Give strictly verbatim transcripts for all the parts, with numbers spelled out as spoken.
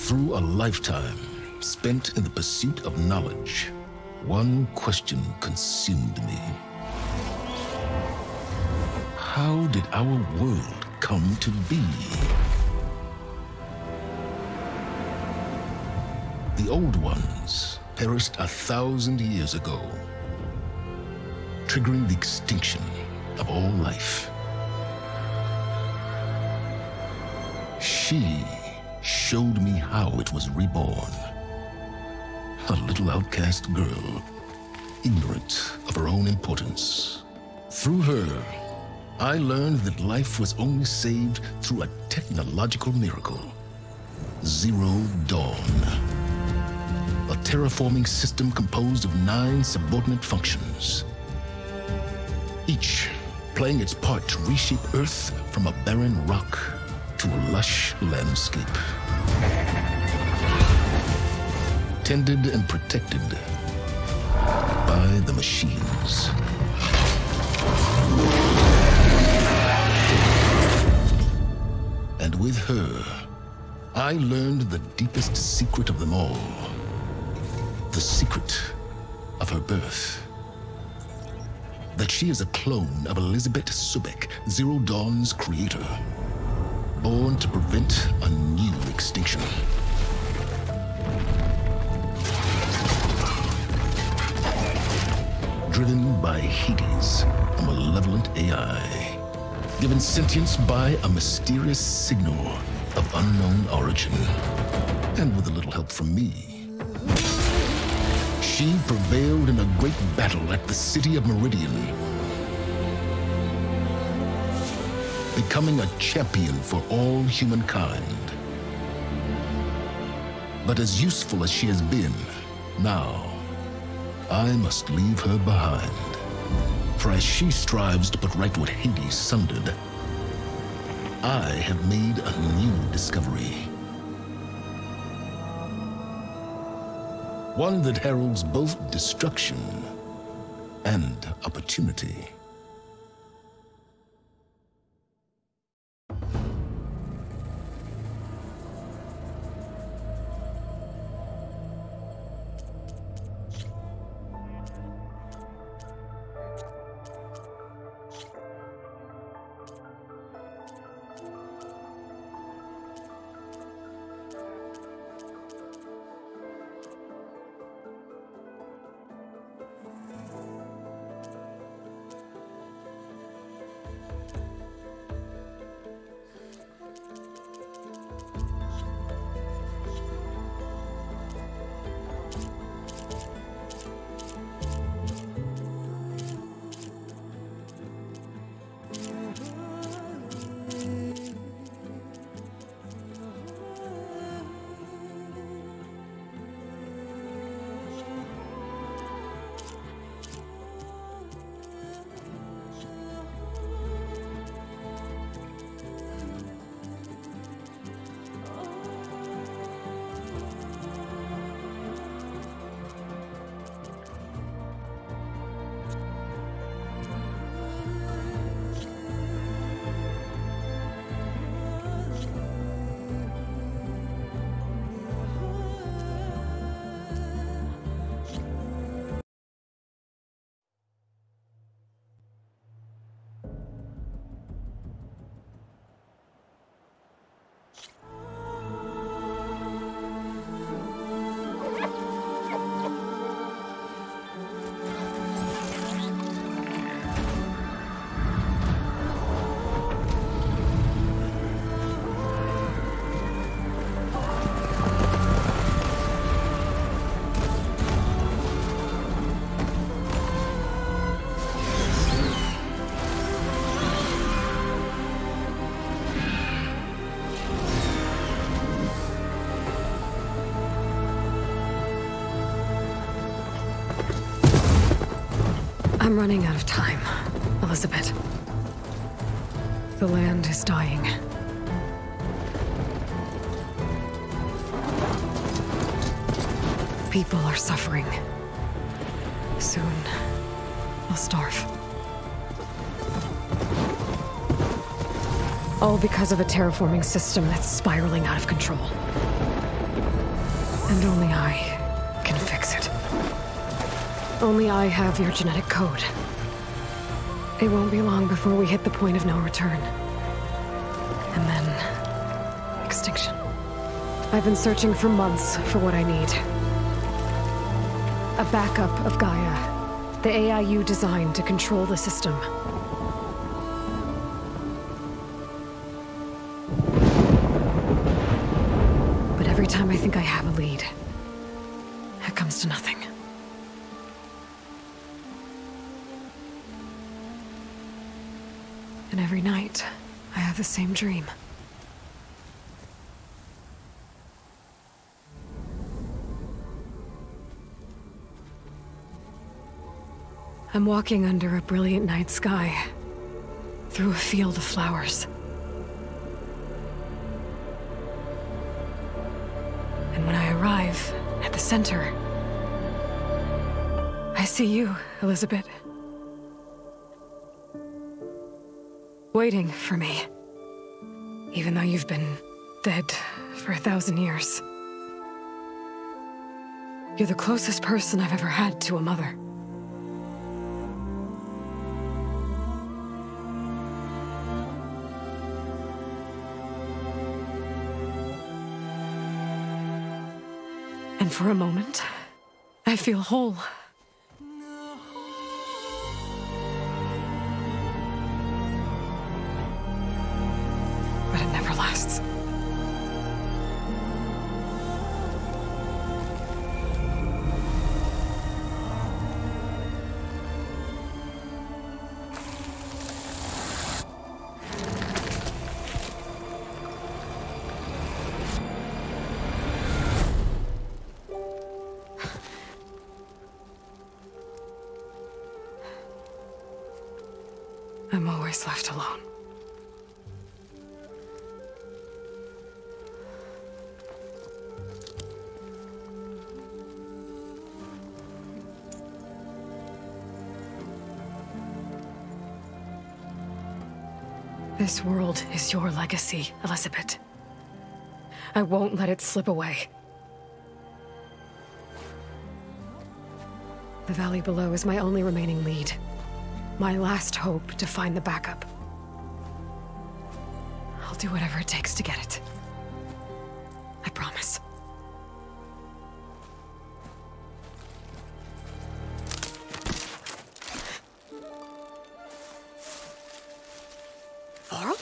Through a lifetime spent in the pursuit of knowledge, one question consumed me. How did our world come to be? The old ones perished a thousand years ago, triggering the extinction of all life. She showed me how it was reborn. A little outcast girl, ignorant of her own importance. Through her, I learned that life was only saved through a technological miracle. Zero Dawn. A terraforming system composed of nine subordinate functions, each playing its part to reshape Earth from a barren rock to a lush landscape. Tended and protected by the machines. And with her, I learned the deepest secret of them all. The secret of her birth. That she is a clone of Elizabeth Subek, Zero Dawn's creator. Born to prevent a new extinction. Driven by Hades, a malevolent A I. Given sentience by a mysterious signal of unknown origin. And with a little help from me, she prevailed in a great battle at the city of Meridian, becoming a champion for all humankind. But as useful as she has been, now, I must leave her behind. For as she strives to put right what Hades sundered, I have made a new discovery. One that heralds both destruction and opportunity. I'm running out of time, Elizabeth. The land is dying. People are suffering. Soon, they'll starve. All because of a terraforming system that's spiraling out of control. And only I can fix it. Only I have your genetic code. It won't be long before we hit the point of no return. And then... extinction. I've been searching for months for what I need. A backup of Gaia. The A I you designed to control the system. But every time I think I have a lead, it comes to nothing. And every night, I have the same dream. I'm walking under a brilliant night sky, through a field of flowers. And when I arrive at the center, I see you, Elizabeth. Waiting for me, even though you've been dead for a thousand years. You're the closest person I've ever had to a mother. And for a moment, I feel whole. But it never lasts. I'm always left alone. This world is your legacy, Elizabeth. I won't let it slip away. The valley below is my only remaining lead. My last hope to find the backup. I'll do whatever it takes to get it. I promise. Varl?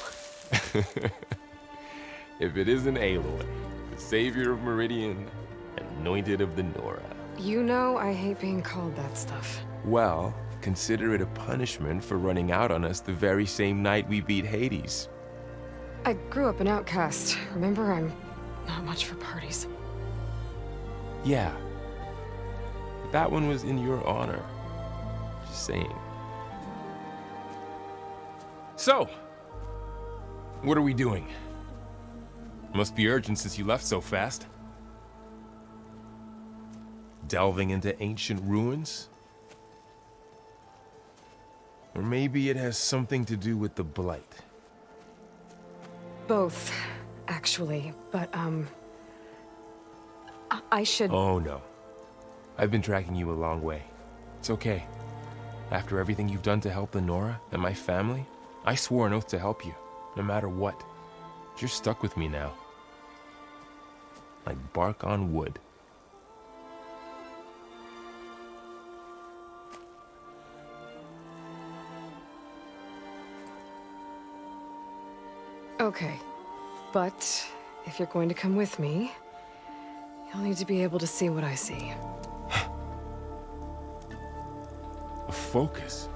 If it isn't Aloy, the savior of Meridian, anointed of the Nora. You know I hate being called that stuff. Well, consider it a punishment for running out on us the very same night we beat Hades. I grew up an outcast. Remember, I'm not much for parties. Yeah. But that one was in your honor. Just saying. So, what are we doing? Must be urgent since you left so fast. Delving into ancient ruins? Or maybe it has something to do with the Blight. Both, actually, but, um... I, I should... Oh, no. I've been tracking you a long way. It's okay. After everything you've done to help the Nora and my family, I swore an oath to help you, no matter what. You're stuck with me now. Like bark on wood. Okay, but if you're going to come with me, you'll need to be able to see what I see. A focus?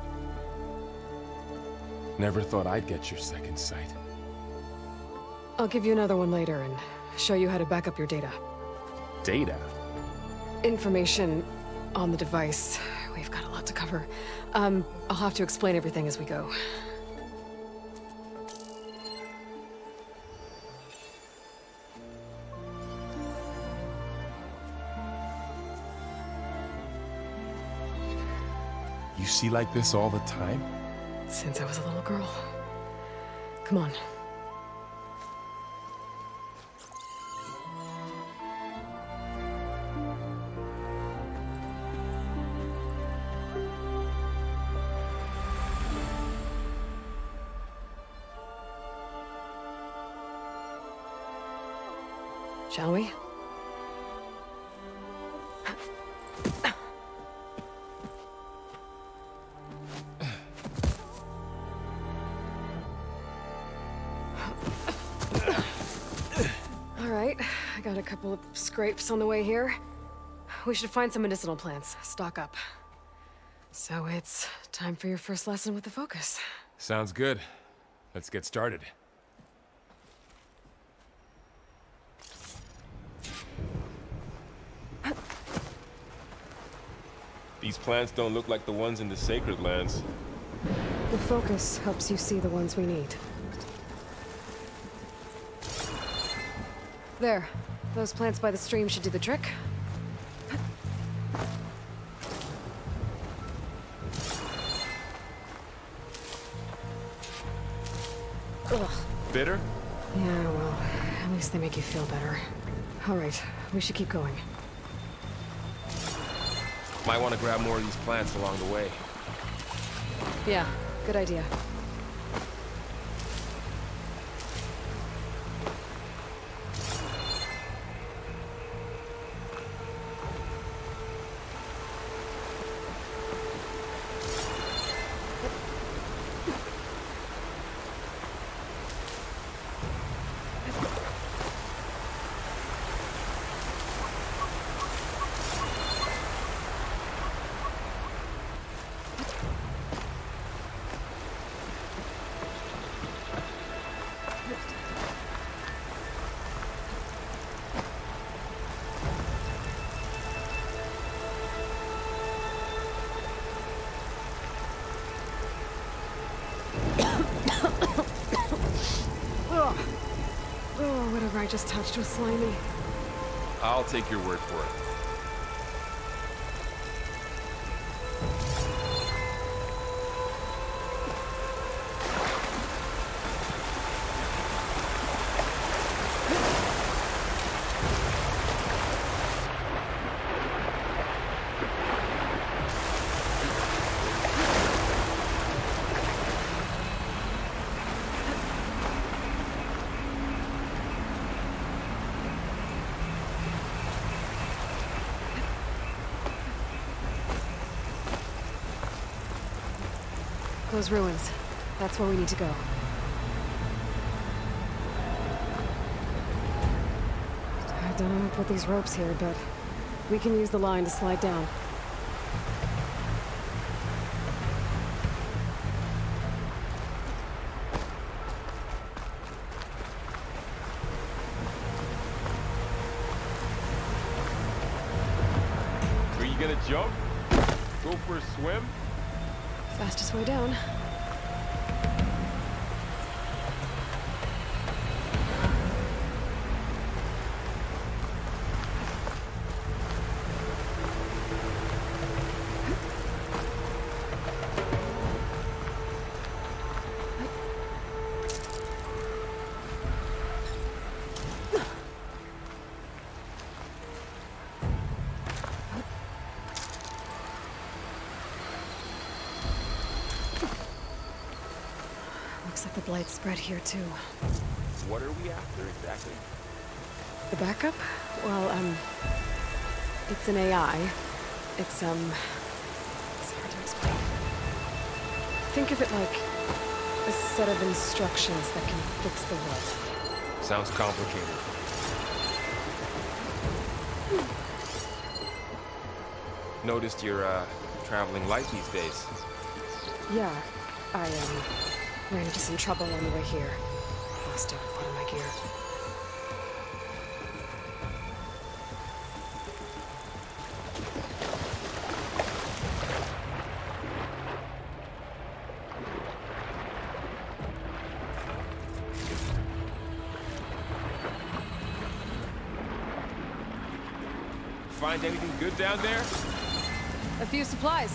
Never thought I'd get your second sight. I'll give you another one later and show you how to back up your data. Data? Information on the device. We've got a lot to cover. Um, I'll have to explain everything as we go. You see like this all the time? Since I was a little girl. Come on. shall we? All right, I got a couple of scrapes on the way here. We should find some medicinal plants, stock up. So it's time for your first lesson with the Focus. Sounds good. Let's get started. These plants don't look like the ones in the Sacred Lands. The Focus helps you see the ones we need. There. Those plants by the stream should do the trick. Ugh. Bitter? Yeah, well, at least they make you feel better. All right, we should keep going. Might want to grab more of these plants along the way. Yeah, good idea. Oh, whatever I just touched was slimy. I'll take your word for it. Those ruins. That's where we need to go. I don't know how to put these ropes here, but we can use the line to slide down. Are you gonna jump? Go for a swim? Fastest way down. Looks like the blight spread here too. What are we after exactly? The backup? Well, um... it's an A I. It's, um... it's hard to explain. Think of it like a set of instructions that can fix the world. Sounds complicated. Noticed you're, uh, traveling light these days. Yeah, I, um... ran into some trouble on the way here. Lost a lot of my gear. Find anything good down there? A few supplies.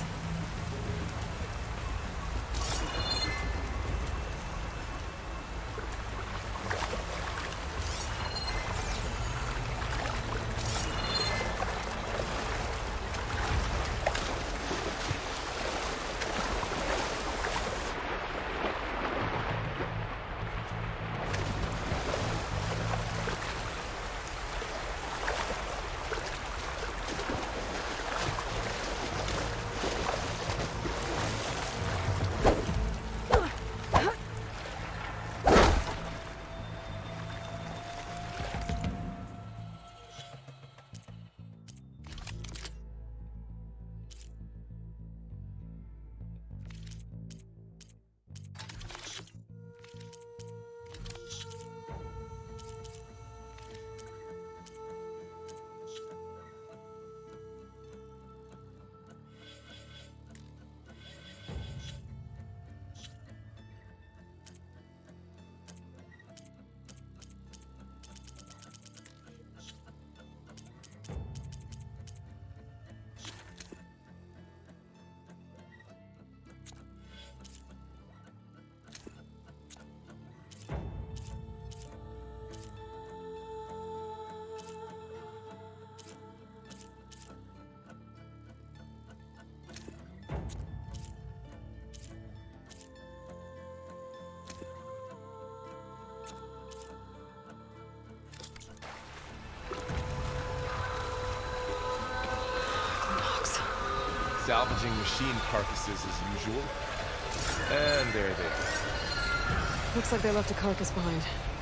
salvaging machine carcasses as usual. And there they are. Looks like they left a carcass behind.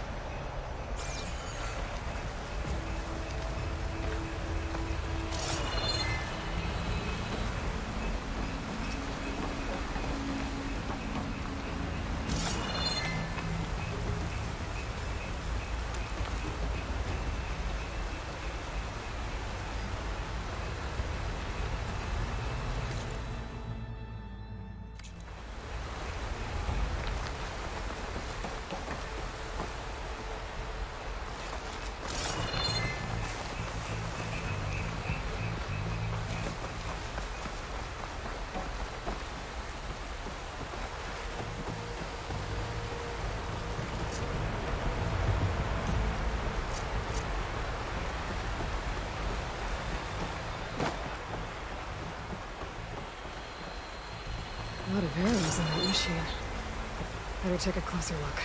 A lot of arrows in that machine. Better take a closer look.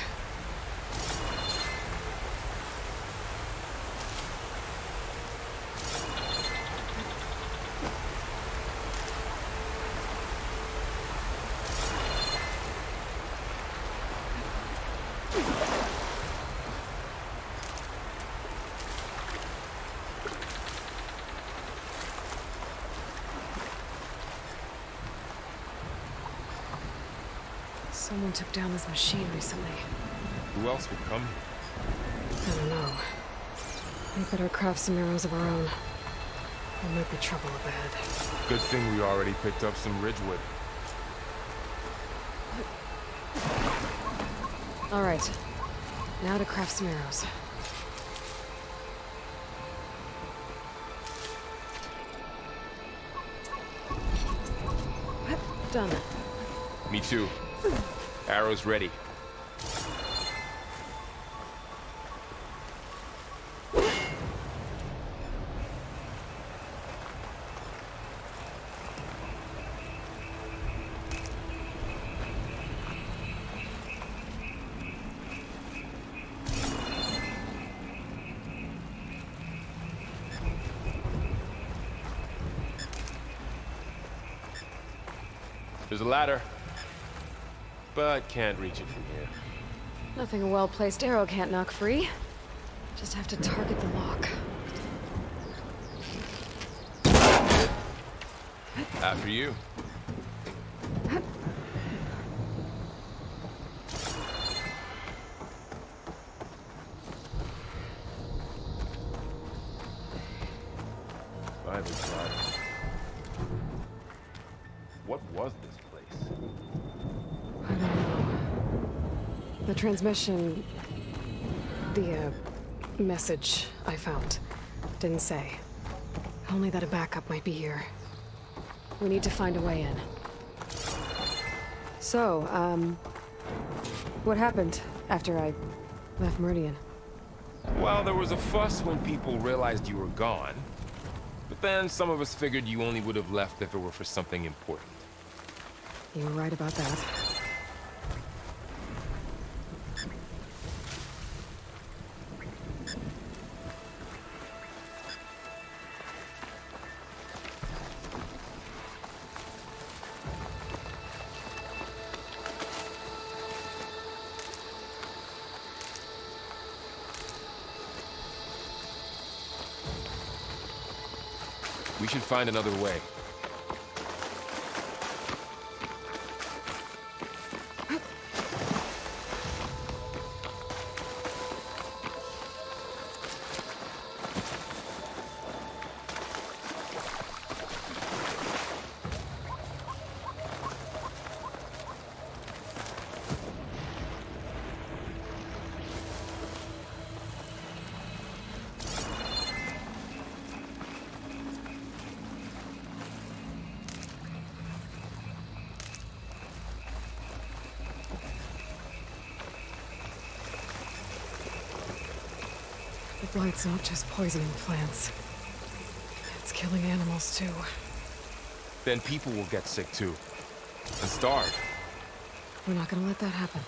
Someone took down this machine recently. Who else would come here? I don't know. We better craft some arrows of our own. There might be trouble ahead. Good thing we already picked up some ridgewood. All right. Now to craft some arrows. Done. Me too. Arrows ready. There's a ladder, but can't reach it from here. Nothing a well-placed arrow can't knock free. Just have to target the lock. After you. By the God. What was this place? I don't know. The transmission... The, uh, message I found didn't say. Only that a backup might be here. We need to find a way in. So, um... what happened after I left Meridian? Well, there was a fuss when people realized you were gone. But then some of us figured you only would have left if it were for something important. You were right about that. We should find another way. The blight's not just poisoning plants. It's killing animals, too. Then people will get sick too. And starve. We're not gonna let that happen.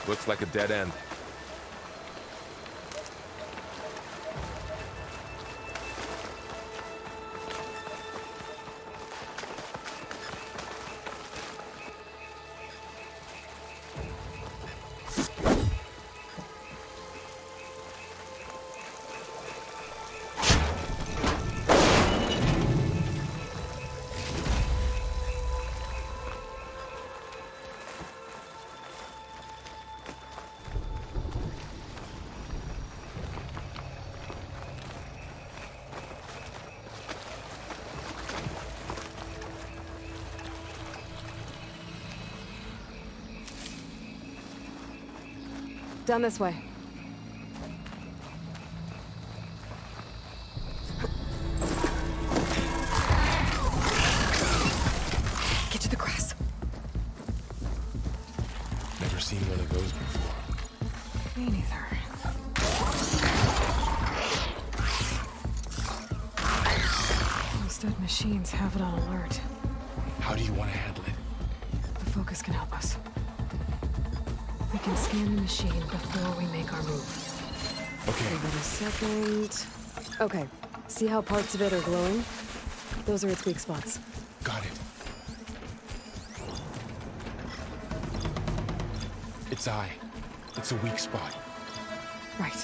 Looks like a dead end. Down this way. Get to the grass. Never seen one of those before. Me neither. Those dead machines have it on alert. How do you want to handle it? The focus can help us. We can scan the machine before we make our move. Okay. Give it a second. Okay. See how parts of it are glowing? Those are its weak spots. Got it. Its eye. It's a weak spot. Right.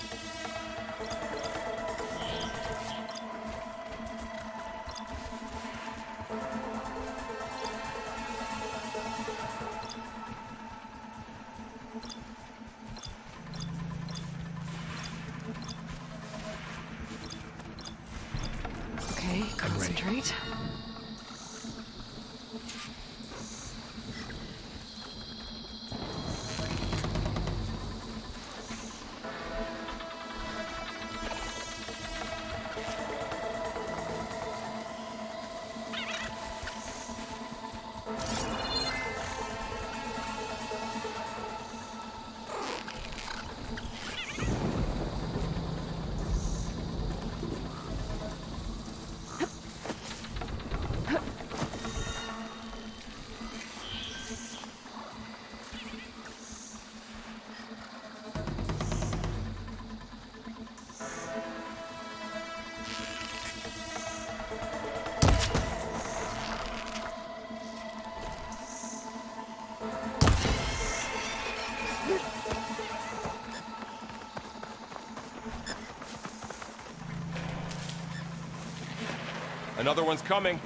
Okay, concentrate. Another one's coming.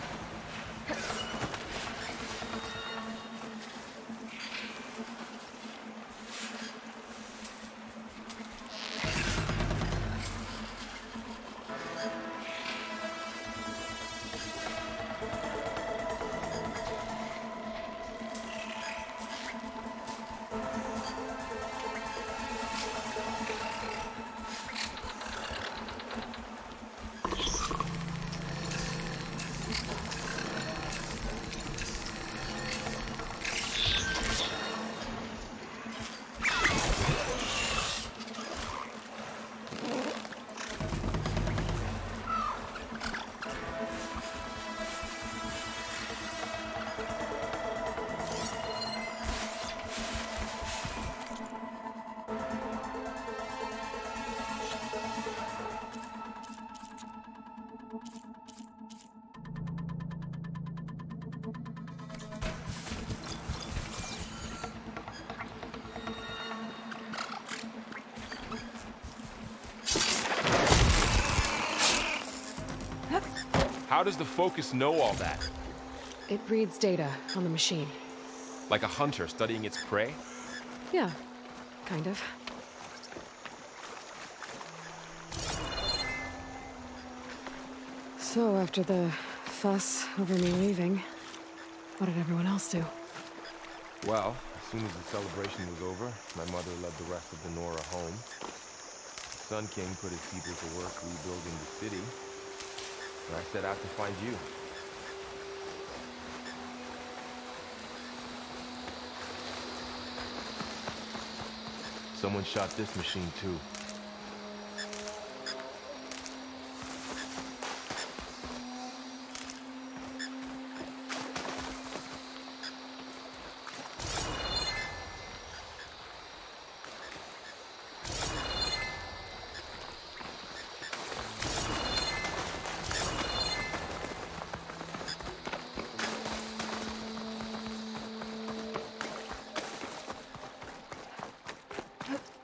How does the focus know all that? It reads data on the machine. Like a hunter studying its prey? Yeah, kind of. So, after the fuss over me leaving, what did everyone else do? Well, as soon as the celebration was over, my mother led the rest of the Nora home. The Sun King put his people to work rebuilding the city, and I set out to find you. Someone shot this machine too.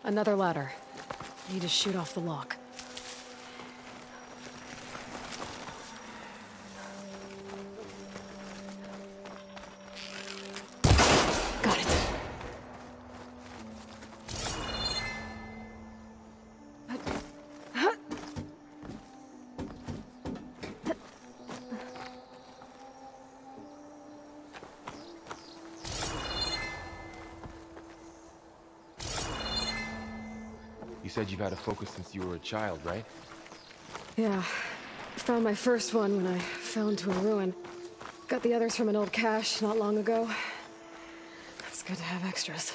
Another ladder. Need to shoot off the lock. Got it. You said you've had a focus since you were a child, right? Yeah. Found my first one when I fell into a ruin. Got the others from an old cache not long ago. It's good to have extras.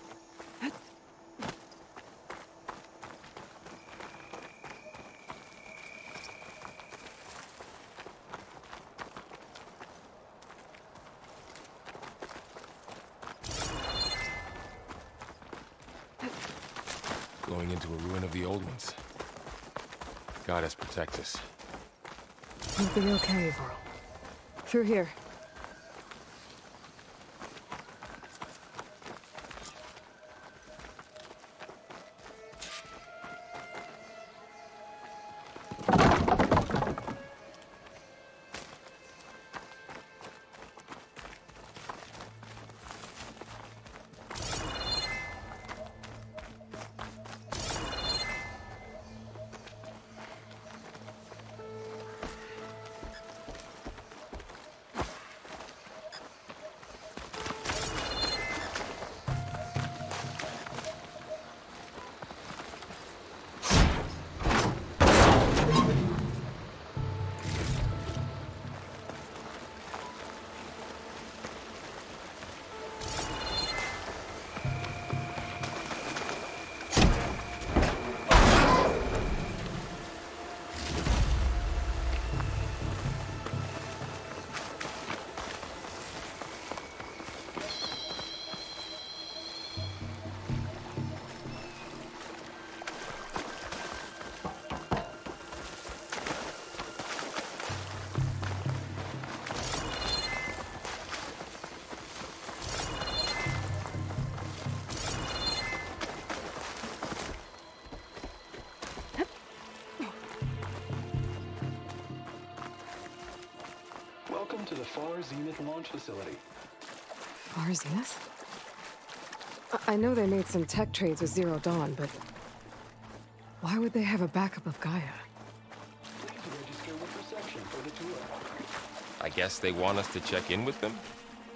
Going into a ruin of the old ones. God has protect us. We'll be okay, Varl. Through here. Welcome to the Far Zenith launch facility. Far Zenith? I, I know they made some tech trades with Zero Dawn, but why would they have a backup of Gaia? Please register with reception for the tour. I guess they want us to check in with them?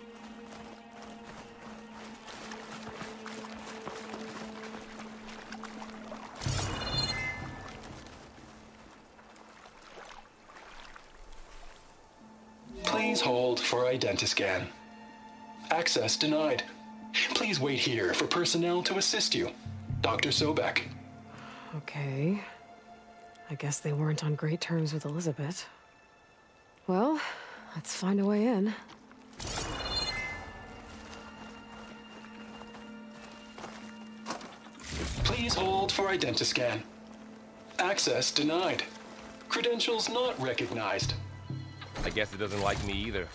Please hold for identiscan. Access denied. Please wait here for personnel to assist you. Doctor Sobek. Okay. I guess they weren't on great terms with Elizabeth. Well, let's find a way in. Please hold for identiscan. Access denied. Credentials not recognized. I guess it doesn't like me either.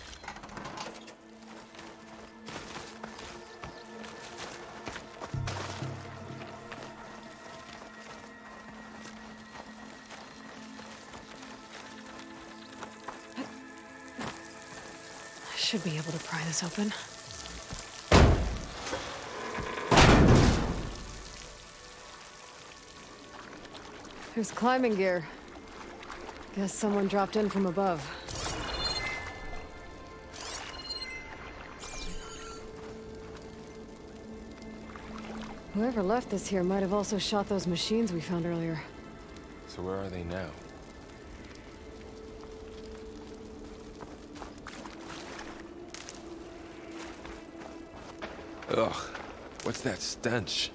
I should be able to pry this open. There's climbing gear. Guess someone dropped in from above. Whoever left this here might have also shot those machines we found earlier. So where are they now? Ugh, what's that stench?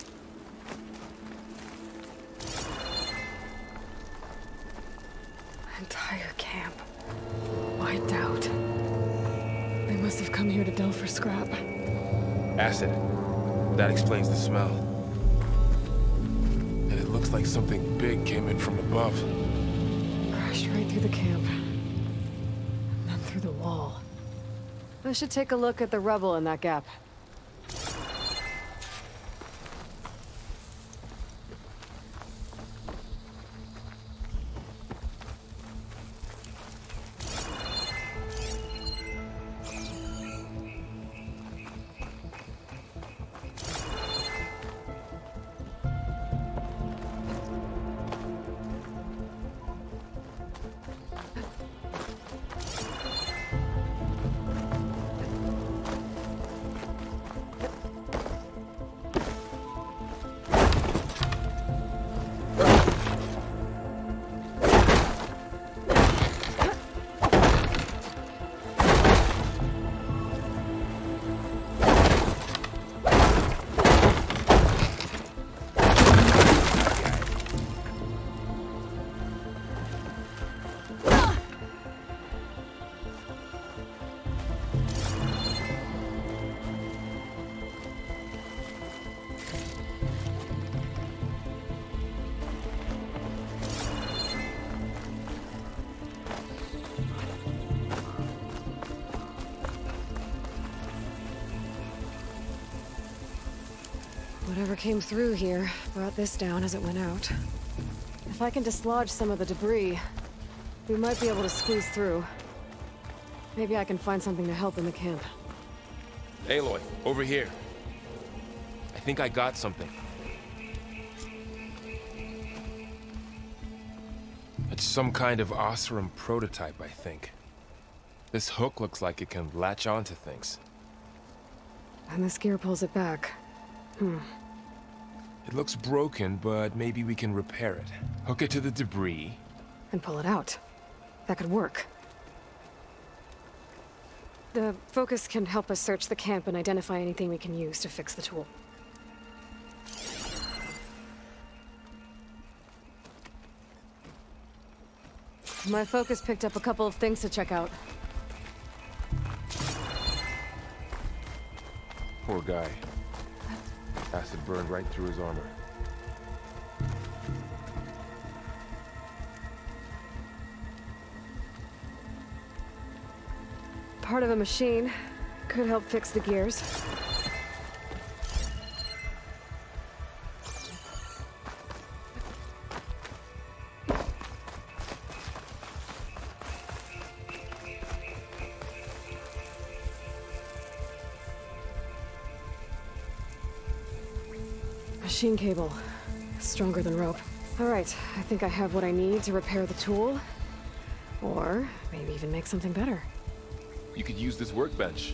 Entire camp. Wiped out. They must have come here to delve for scrap. Acid. That explains the smell. And it looks like something big came in from above. Crashed right through the camp. And then through the wall. I should take a look at the rubble in that gap. Whatever came through here brought this down as it went out. If I can dislodge some of the debris, we might be able to squeeze through. Maybe I can find something to help in the camp. Aloy, over here. I think I got something. It's some kind of Osram prototype, I think. This hook looks like it can latch onto things. And this gear pulls it back. Hmm. It looks broken, but maybe we can repair it. Hook it to the debris. And pull it out. That could work. The focus can help us search the camp and identify anything we can use to fix the tool. My focus picked up a couple of things to check out. Poor guy. Acid burned right through his armor. Part of a machine. Could help fix the gears. Machine cable. Stronger than rope. All right, I think I have what I need to repair the tool. Or maybe even make something better. You could use this workbench.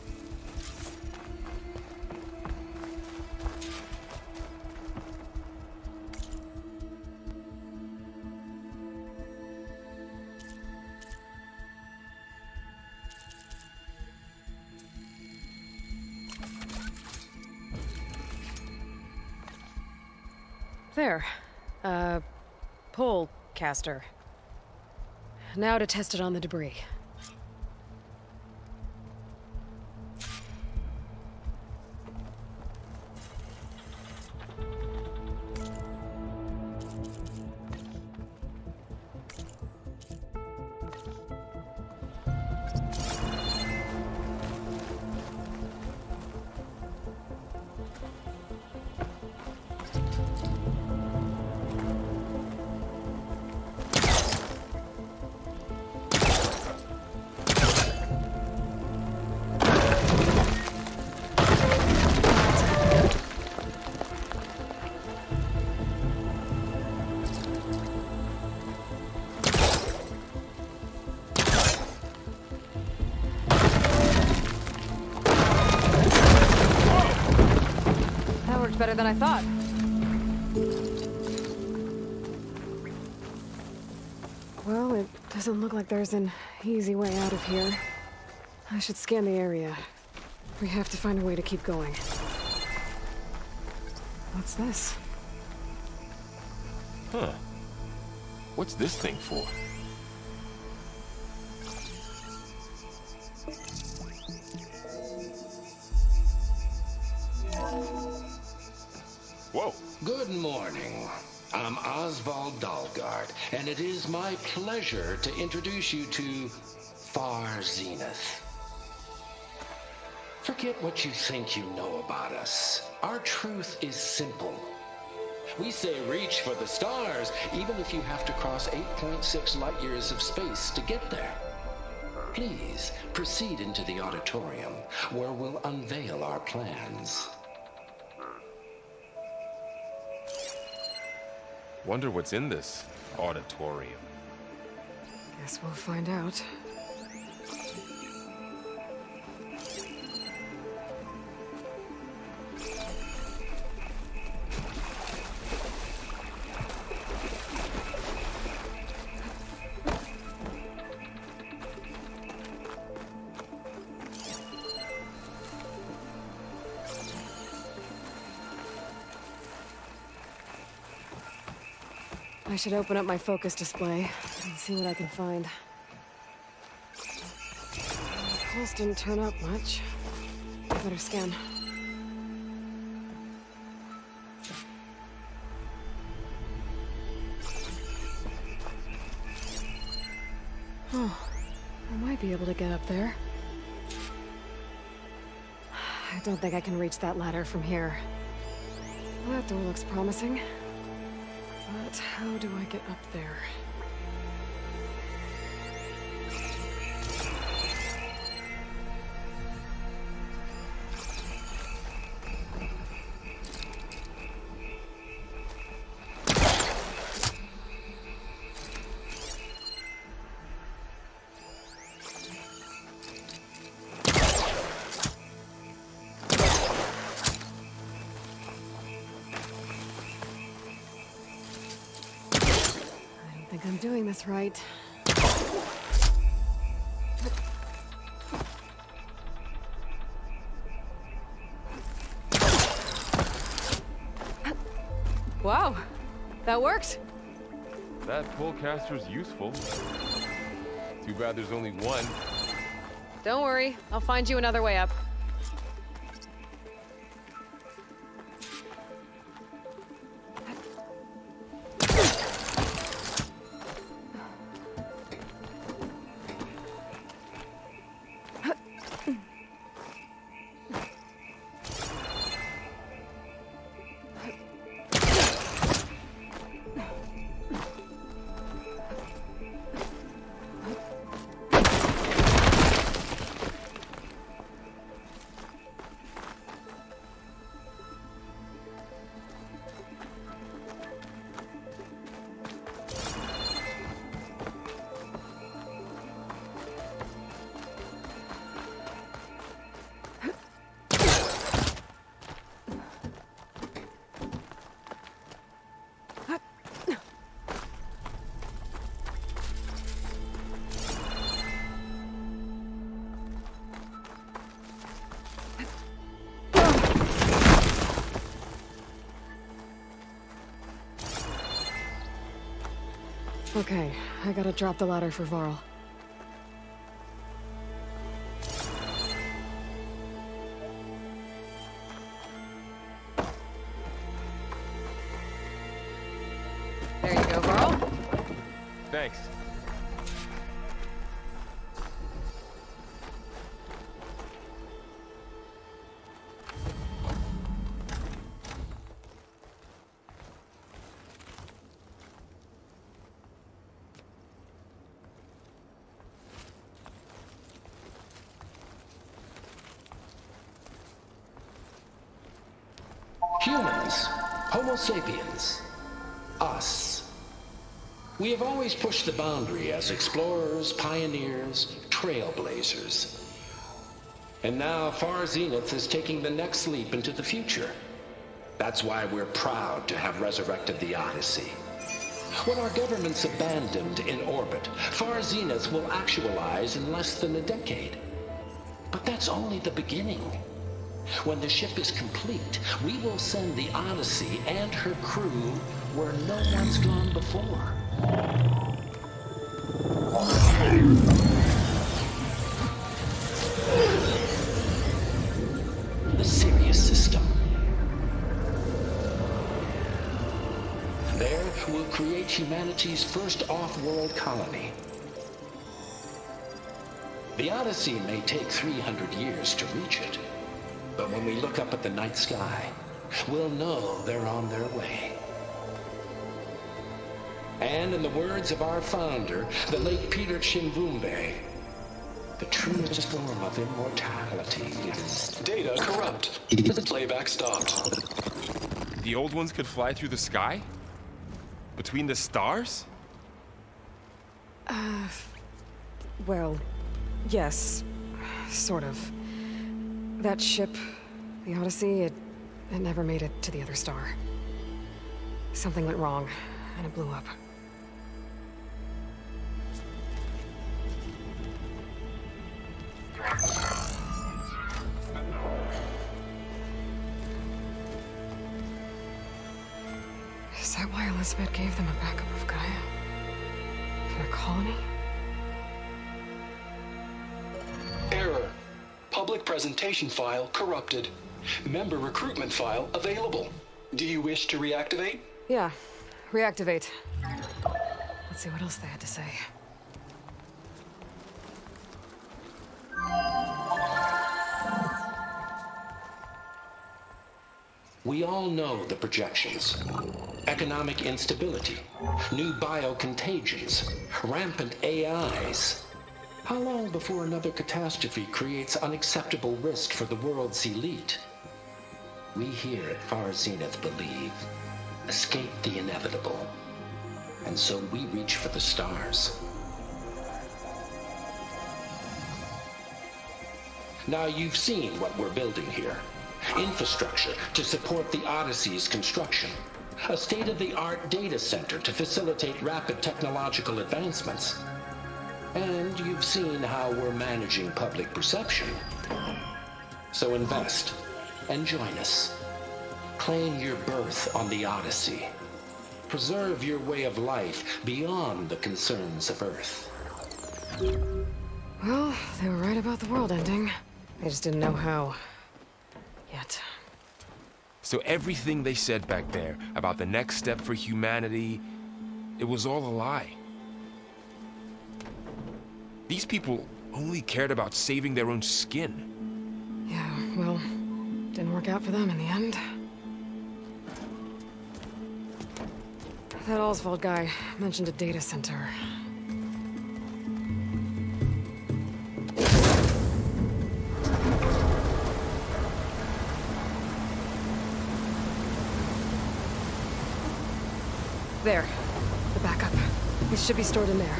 There. Uh, pole caster. Now to test it on the debris. Better than I thought. Well, it doesn't look like there's an easy way out of here. I should scan the area. We have to find a way to keep going. What's this? Huh. What's this thing for? Whoa. Good morning. I'm Oswald Dalgard, and it is my pleasure to introduce you to Far Zenith. Forget what you think you know about us. Our truth is simple. We say reach for the stars, even if you have to cross eight point six light years of space to get there. Please proceed into the auditorium, where we'll unveil our plans. Wonder what's in this auditorium. Guess we'll find out. I should open up my focus display and see what I can find. The pulse didn't turn up much. I better scan. Oh, I might be able to get up there. I don't think I can reach that ladder from here. That door looks promising. But how do I get up there? I think I'm doing this right. Wow, that worked. That pullcaster's useful. Too bad there's only one. Don't worry, I'll find you another way up. Okay, I gotta drop the ladder for Varl. There you go, Varl. Thanks. Humans, Homo sapiens, us. We have always pushed the boundary as explorers, pioneers, trailblazers. And now Far Zenith is taking the next leap into the future. That's why we're proud to have resurrected the Odyssey. When our government's abandoned in orbit, Far Zenith will actualize in less than a decade. But that's only the beginning. When the ship is complete, we will send the Odyssey and her crew where no one's gone before. The Sirius system. There, we'll create humanity's first off-world colony. The Odyssey may take three hundred years to reach it. But when we look up at the night sky, we'll know they're on their way. And in the words of our founder, the late Peter Chimbumbe, the truest form of immortality is... Data corrupt. Playback stopped. The old ones could fly through the sky? Between the stars? Uh, well, yes, sort of. That ship, the Odyssey, it, it never made it to the other star. Something went wrong, and it blew up. Is that why Elizabeth gave them a backup of Gaia? For their colony? Error. Public presentation file corrupted. Member recruitment file available. Do you wish to reactivate? Yeah, reactivate. Let's see what else they had to say. We all know the projections. Economic instability, new biocontagions, rampant A Is. How long before another catastrophe creates unacceptable risk for the world's elite? We here at Far Zenith believe, escape the inevitable. And so we reach for the stars. Now you've seen what we're building here. Infrastructure to support the Odyssey's construction. A state-of-the-art data center to facilitate rapid technological advancements. And you've seen how we're managing public perception. So invest and join us. Claim your berth on the Odyssey. Preserve your way of life beyond the concerns of Earth. Well, they were right about the world ending. They just didn't know how. Yet. So everything they said back there about the next step for humanity, it was all a lie. These people only cared about saving their own skin. Yeah, well, didn't work out for them in the end. That Oswald guy mentioned a data center. There. The backup. It should be stored in there.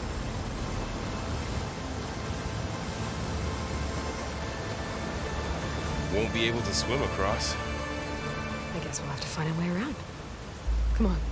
Won't be able to swim across. I guess we'll have to find a way around. Come on.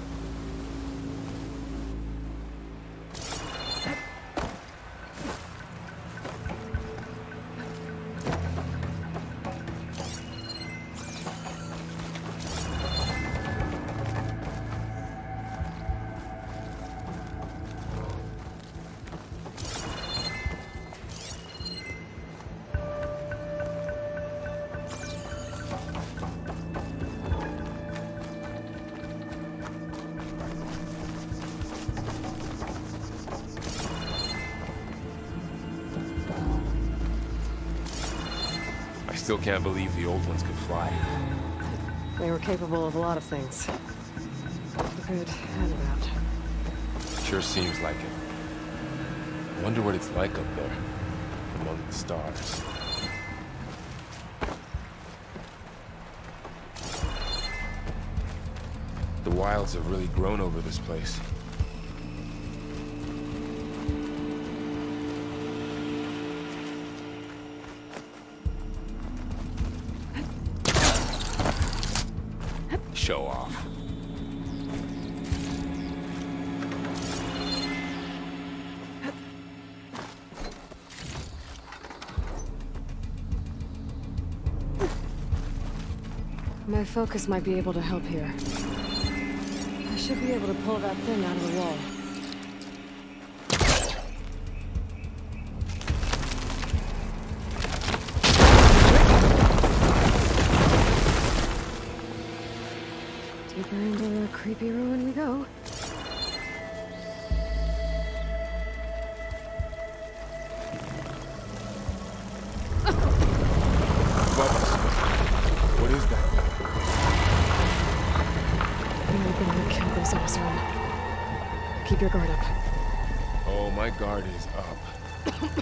Still can't believe the old ones could fly. They were capable of a lot of things. Good and bad. Sure seems like it. I wonder what it's like up there, among the stars. The wilds have really grown over this place. Show off. My focus might be able to help here. I should be able to pull that thing out of the wall. Deeper into the creepy ruin we go. What is that? We're gonna kill those Oseram. Keep your guard up. Oh, my guard is up.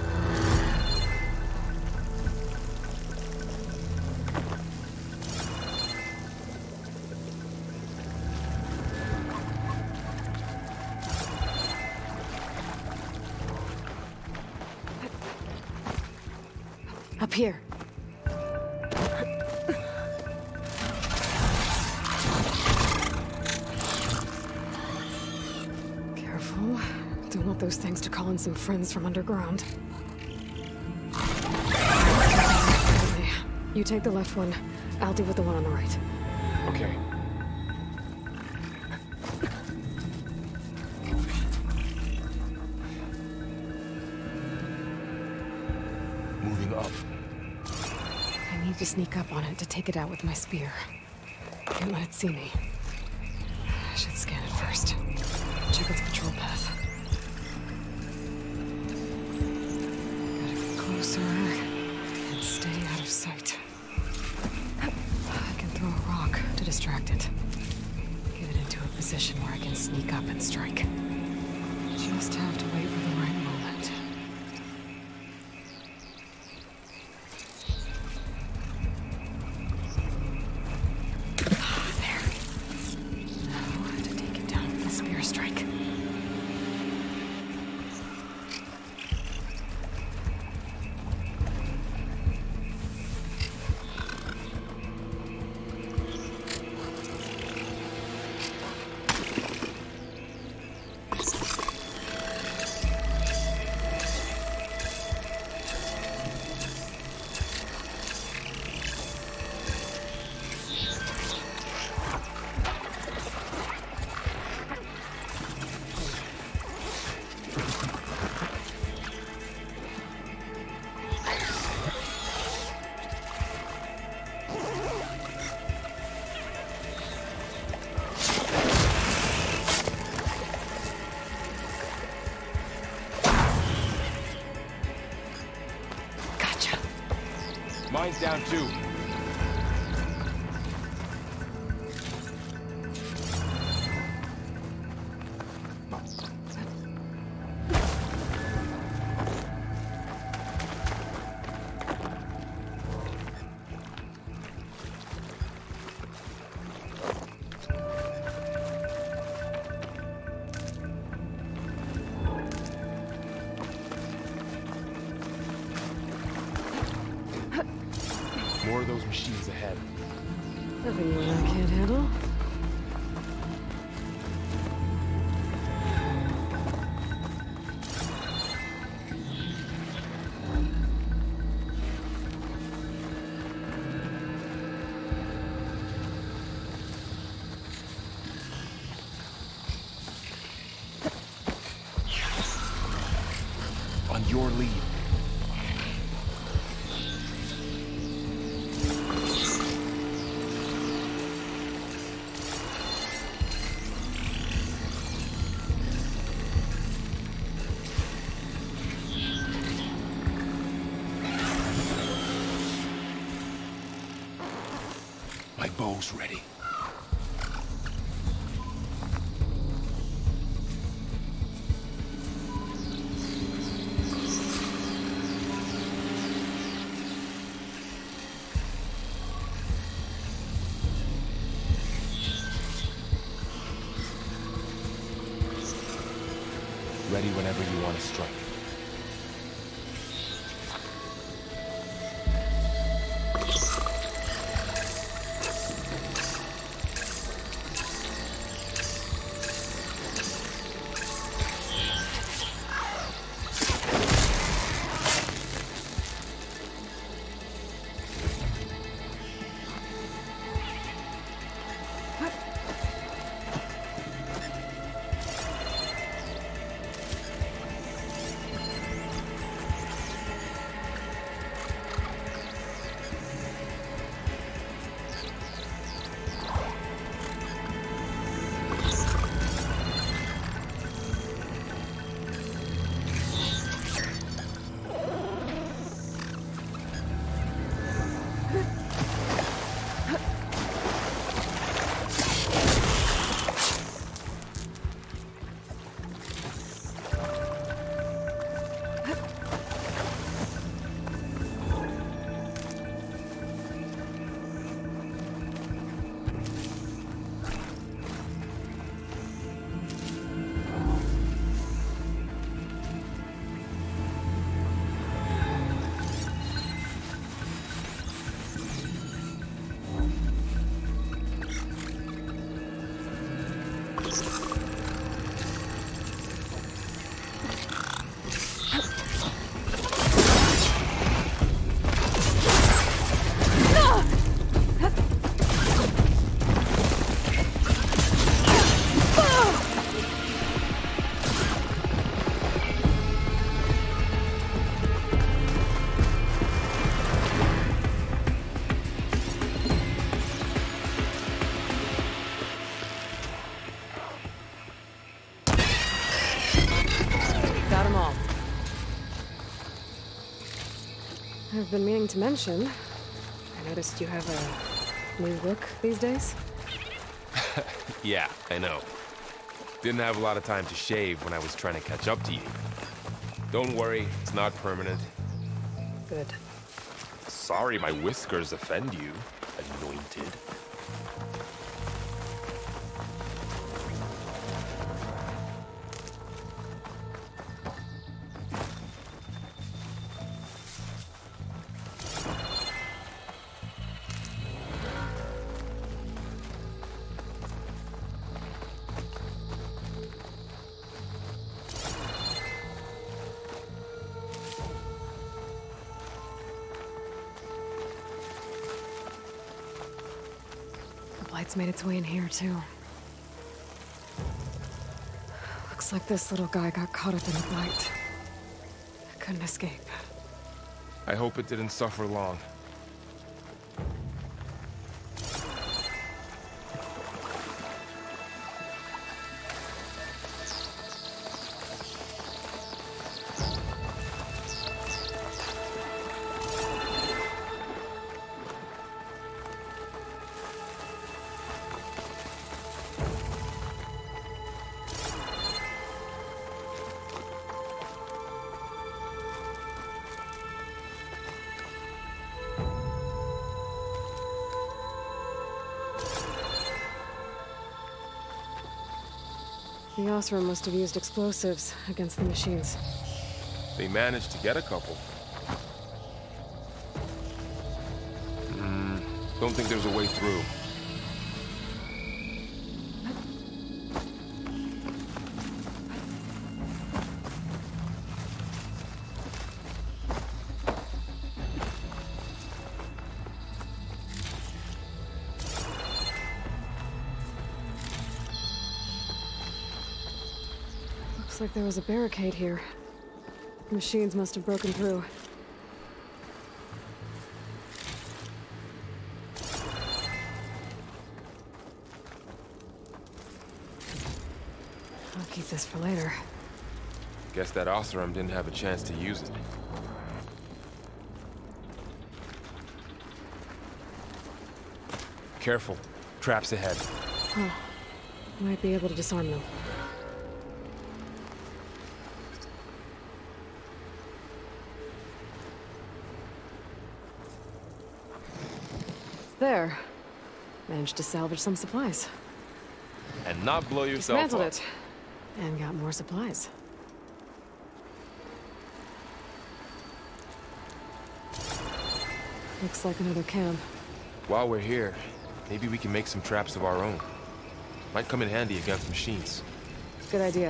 Up here. Careful. Don't want those things to call in some friends from underground. Okay. You take the left one. I'll deal with the one on the right. Okay. Moving up. I need to sneak up on it to take it out with my spear. Can't let it see me. I should scan it first. Check its patrol path. Gotta get closer and stay out of sight. I can distracted. Get it into a position where I can sneak up and strike. Just have to wait for the right moment. Ah, there. Now I have to take him down with a spear strike. Mine's down too. More of those machines ahead. Nothing you and I can't handle. On your lead. My bow's ready. Ready whenever you want to strike. I've been meaning to mention, I noticed you have a new look these days. Yeah, I know. Didn't have a lot of time to shave when I was trying to catch up to you. Don't worry, it's not permanent. Good. Sorry my whiskers offend you, anointed. Light's made its way in here, too. Looks like this little guy got caught up in the blight. Couldn't escape. I hope it didn't suffer long. The Osram must have used explosives against the machines. They managed to get a couple. Hmm, don't think there's a way through. Looks like there was a barricade here. The machines must have broken through. I'll keep this for later. Guess that Osram didn't have a chance to use it. Careful. Traps ahead. Huh. Might be able to disarm them. There. Managed to salvage some supplies. And not blow yourself Dismantled up. it. And got more supplies. Looks like another camp. While we're here, maybe we can make some traps of our own. Might come in handy against machines. Good idea.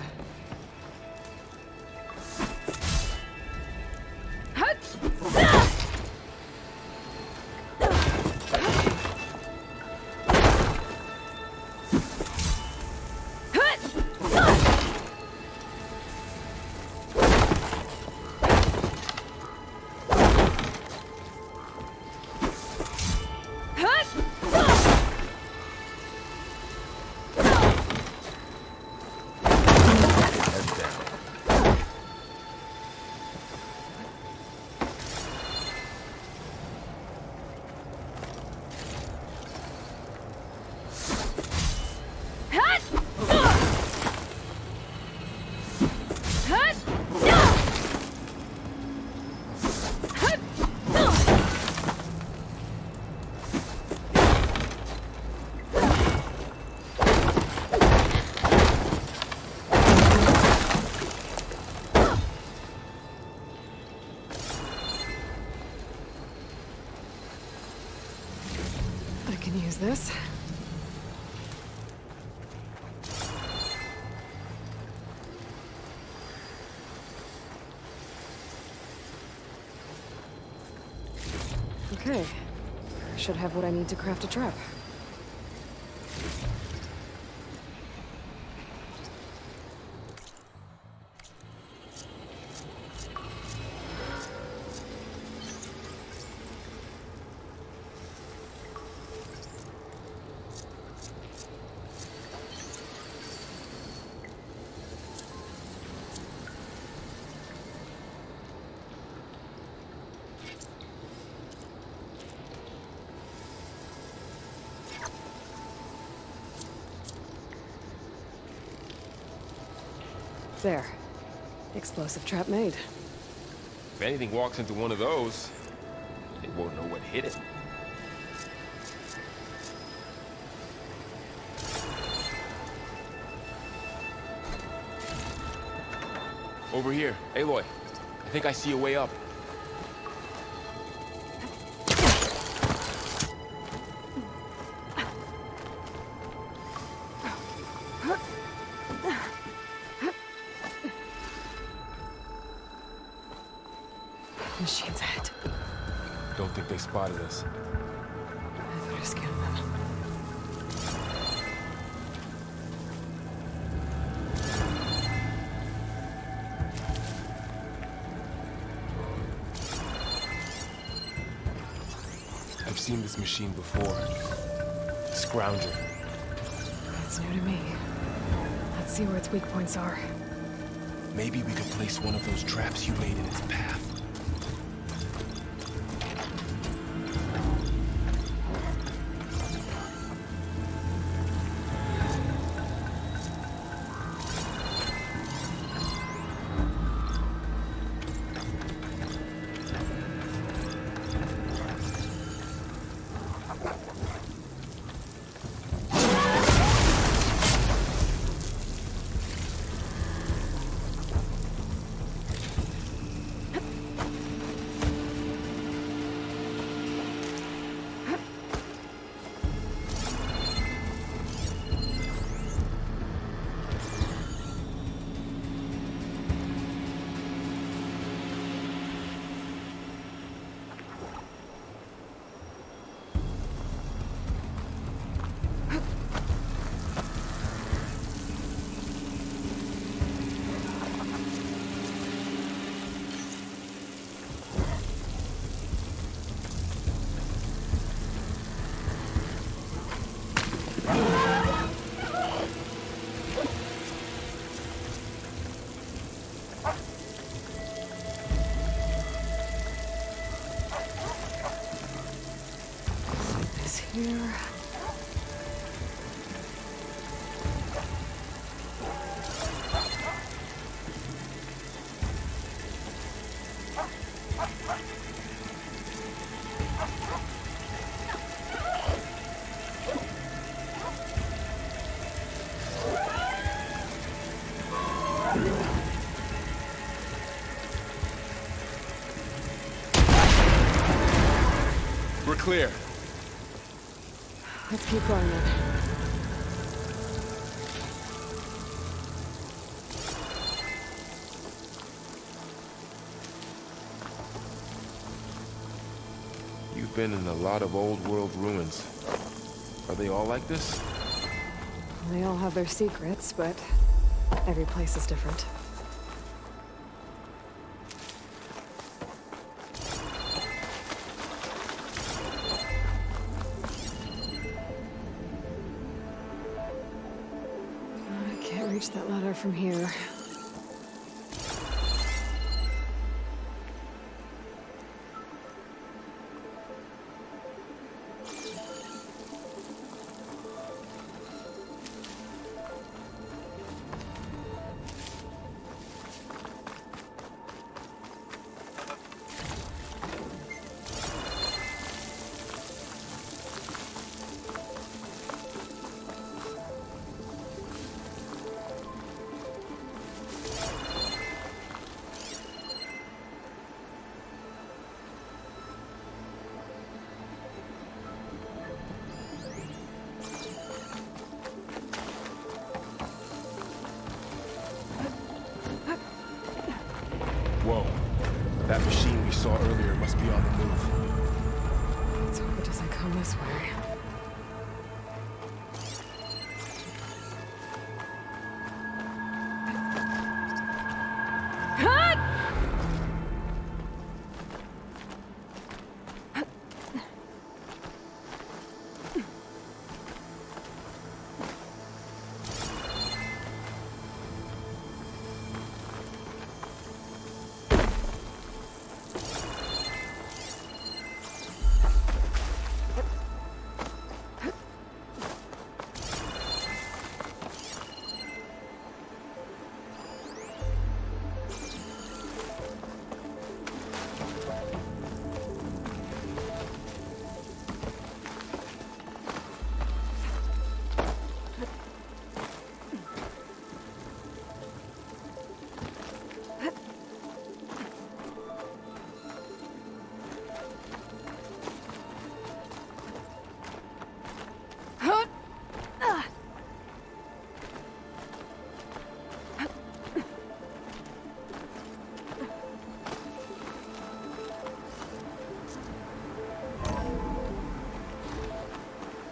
Use this. Okay. I should have what I need to craft a trap. There. Explosive trap made. If anything walks into one of those, it won't know what hit it. Over here. Aloy, I think I see a way up. Machines ahead. Don't think they spotted us. I better scan them. I've seen this machine before. Scrounger. That's new to me. Let's see where its weak points are. Maybe we could place one of those traps you made in its path. Here. We're clear. Let's keep going then. You've been in a lot of old world ruins. Are they all like this? They all have their secrets, but every place is different. Reach that ladder from here. Whoa. That machine we saw earlier must be on the move. Let's hope it doesn't come this way.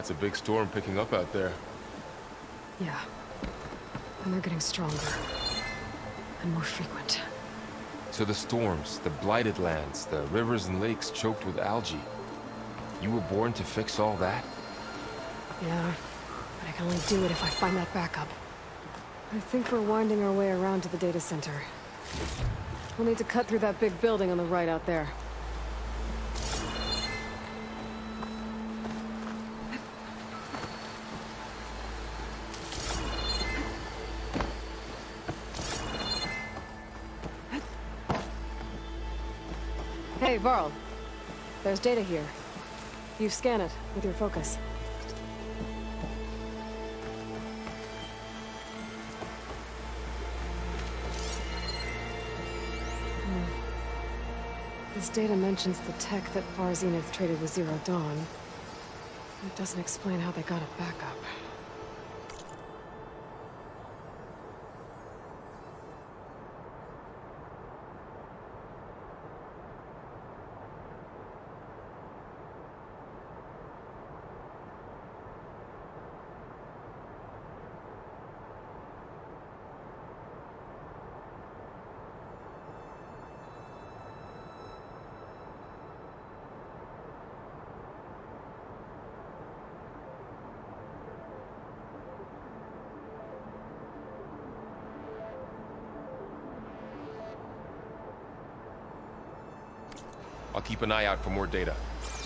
It's a big storm picking up out there. Yeah. And they're getting stronger. And more frequent. So the storms, the blighted lands, the rivers and lakes choked with algae. You were born to fix all that? Yeah. But I can only do it if I find that backup. I think we're winding our way around to the data center. We'll need to cut through that big building on the right out there. Hey, Varl. There's data here. You scan it with your focus. This data mentions the tech that Far Zenith traded with Zero Dawn. It doesn't explain how they got it back up. I'll keep an eye out for more data.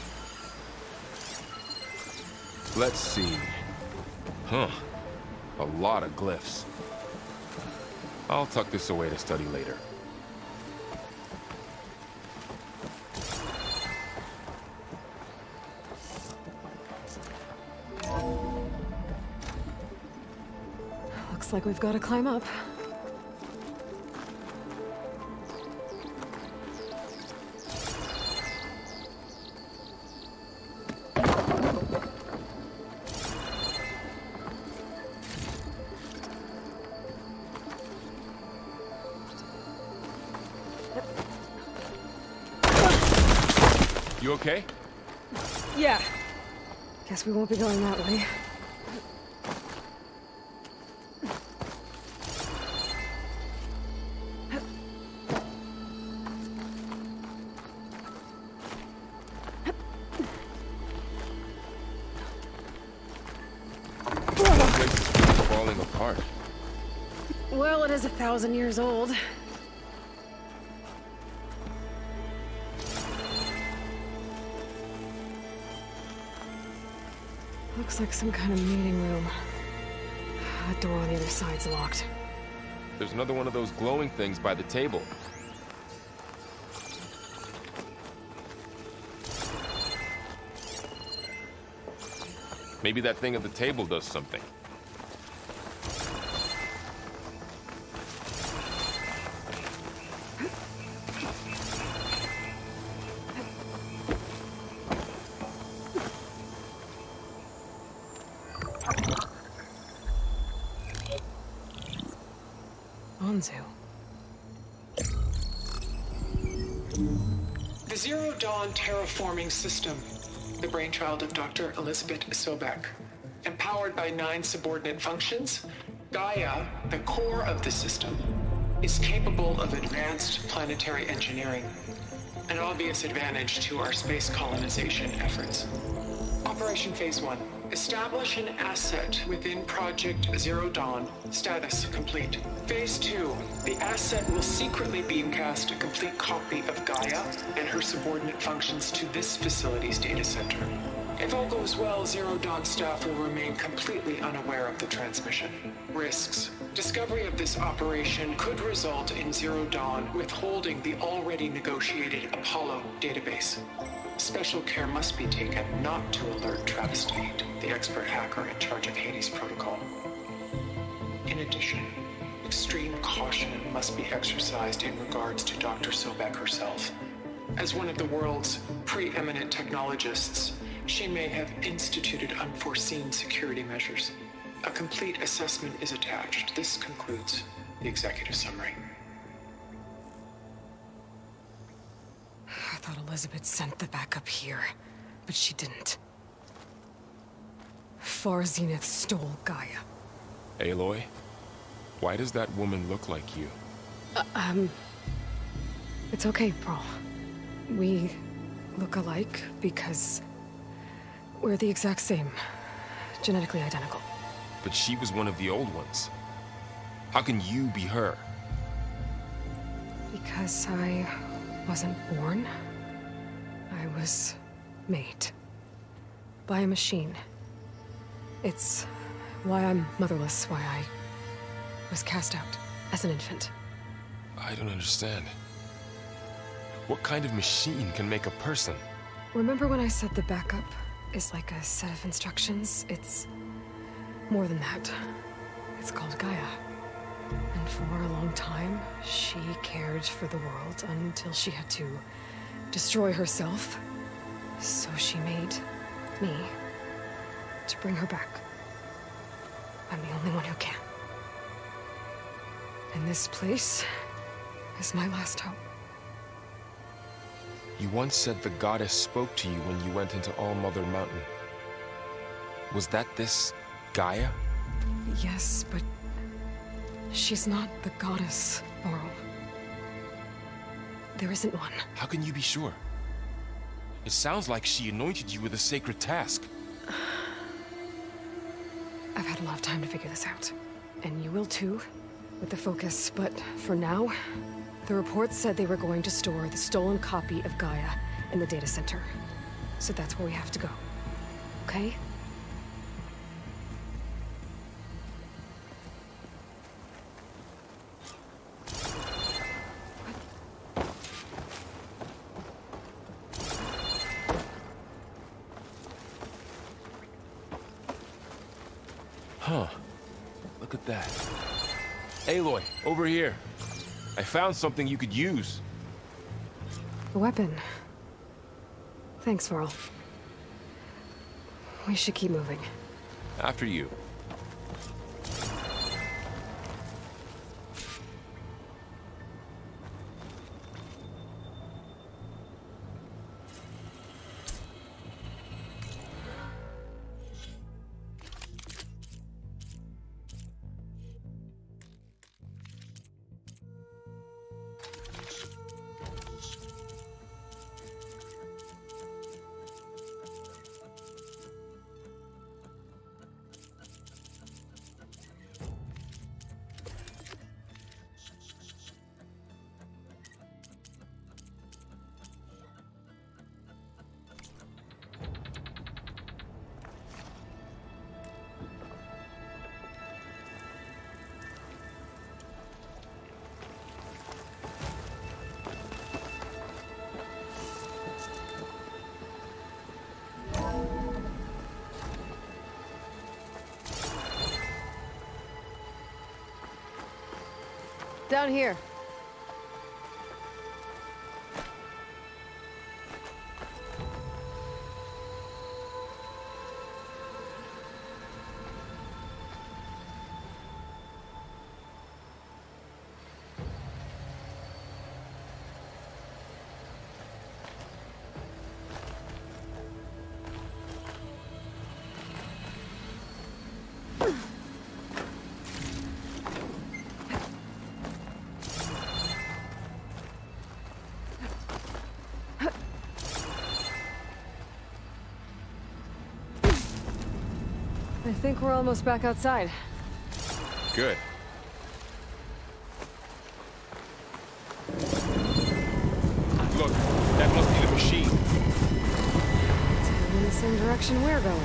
Let's see. Huh. A lot of glyphs. I'll tuck this away to study later. Looks like we've got to climb up. You okay? Yeah. Guess we won't be going that way. The whole place is falling apart. Well, it is a thousand years old. Looks like some kind of meeting room. That door on the other side's locked. There's another one of those glowing things by the table. Maybe that thing at the table does something. The Zero Dawn terraforming system, the brainchild of Doctor Elizabeth Sobek. Empowered by nine subordinate functions, Gaia, the core of the system, is capable of advanced planetary engineering, an obvious advantage to our space colonization efforts. Operation Phase one. Establish an asset within Project Zero Dawn. Status complete. Phase two. The asset will secretly beamcast a complete copy of Gaia and her subordinate functions to this facility's data center. If all goes well, Zero Dawn staff will remain completely unaware of the transmission. Risks. Discovery of this operation could result in Zero Dawn withholding the already negotiated Apollo database. Special care must be taken not to alert Travis Tate, the expert hacker in charge of Hades Protocol. In addition, extreme caution must be exercised in regards to Doctor Sobek herself. As one of the world's preeminent technologists, she may have instituted unforeseen security measures. A complete assessment is attached. This concludes the executive summary. I thought Elizabeth sent the backup here, but she didn't. far Zenith stole Gaia. Aloy? Why does that woman look like you? Uh, um... It's okay, Pearl. We look alike because we're the exact same. Genetically identical. But she was one of the old ones. How can you be her? Because I wasn't born. I was made. By a machine. It's why I'm motherless, why I was cast out as an infant. I don't understand. What kind of machine can make a person? Remember when I said the backup is like a set of instructions? It's more than that. It's called Gaia. And for a long time, she cared for the world until she had to destroy herself. So she made me to bring her back. I'm the only one who can. And this place is my last hope. You once said the goddess spoke to you when you went into All-Mother Mountain. Was that this Gaia? Yes, but she's not the goddess, Laurel. There isn't one. How can you be sure? It sounds like she anointed you with a sacred task. I've had a lot of time to figure this out. And you will too, with the focus. But for now, the report said they were going to store the stolen copy of Gaia in the data center. So that's where we have to go. Okay? Huh. Look at that. Aloy, over here. I found something you could use. A weapon. Thanks, Varl. We should keep moving. After you. Down here. I think we're almost back outside. Good. Look, that must be the machine. It's heading in the same direction we're going.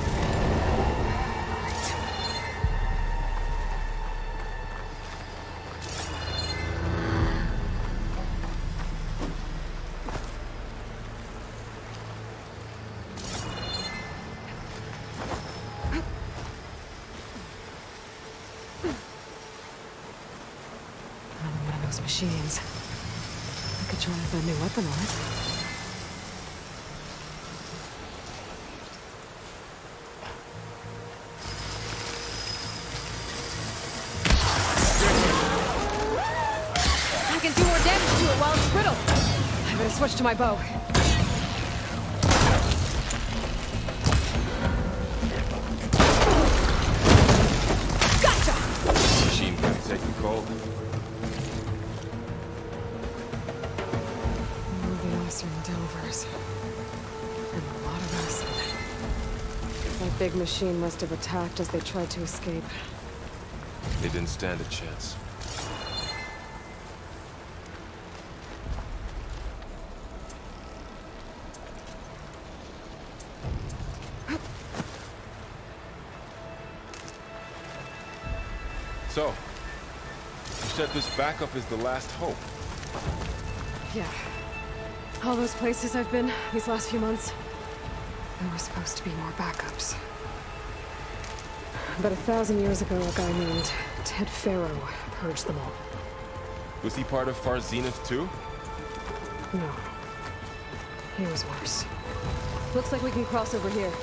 Machines. I could try with a new weapon on it. I can do more damage to it while it's brittle. I better switch to my bow. big machine must have attacked as they tried to escape. They didn't stand a chance. So, you said this backup is the last hope. Yeah. All those places I've been these last few months, there were supposed to be more backups. But a thousand years ago, a guy named Ted Faro purged them all. Was he part of Far Zenith too? No. He was worse. Looks like we can cross over here.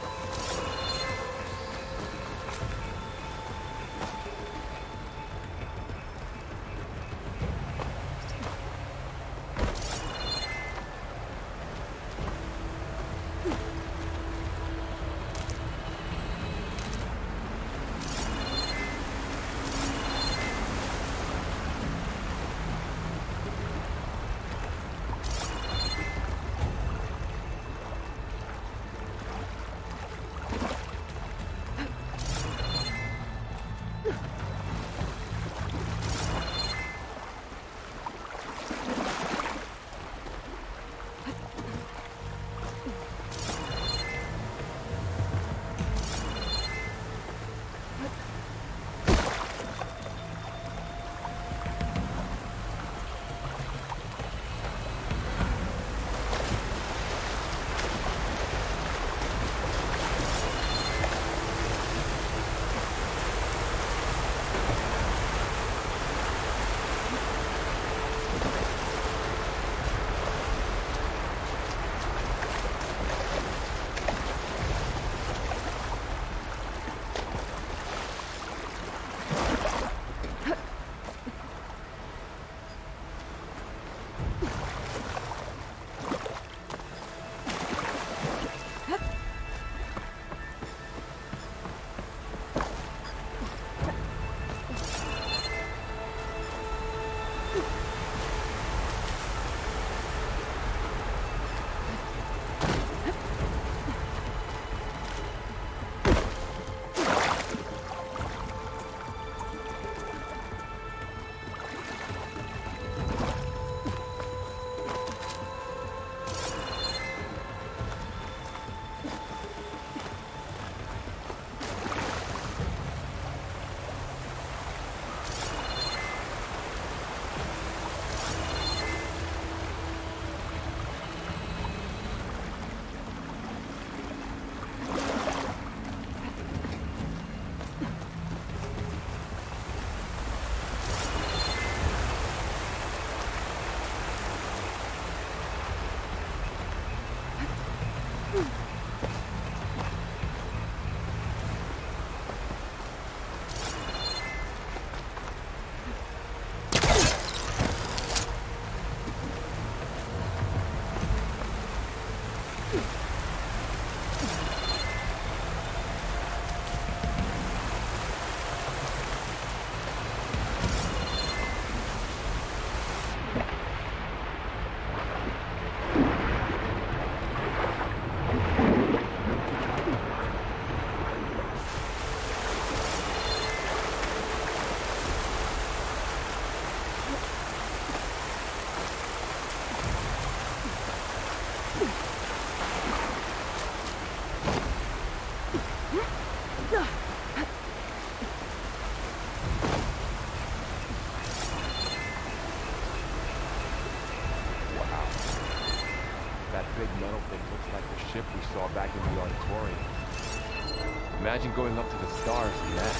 ship we saw back in the auditorium. Imagine going up to the stars in that.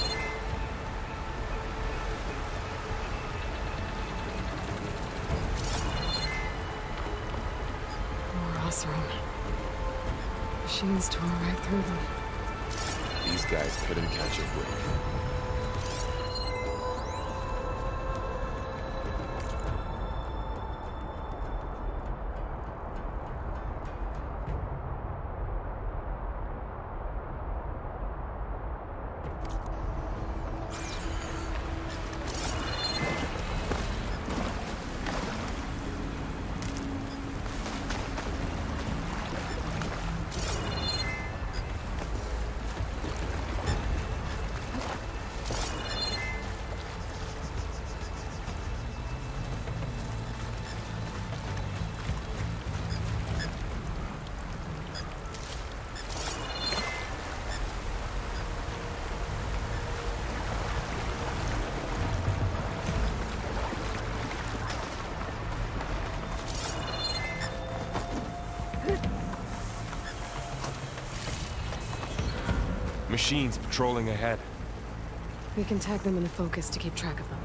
More Osram. Machines tore right through them. These guys couldn't catch a break. Machines patrolling ahead. We can tag them into focus to keep track of them.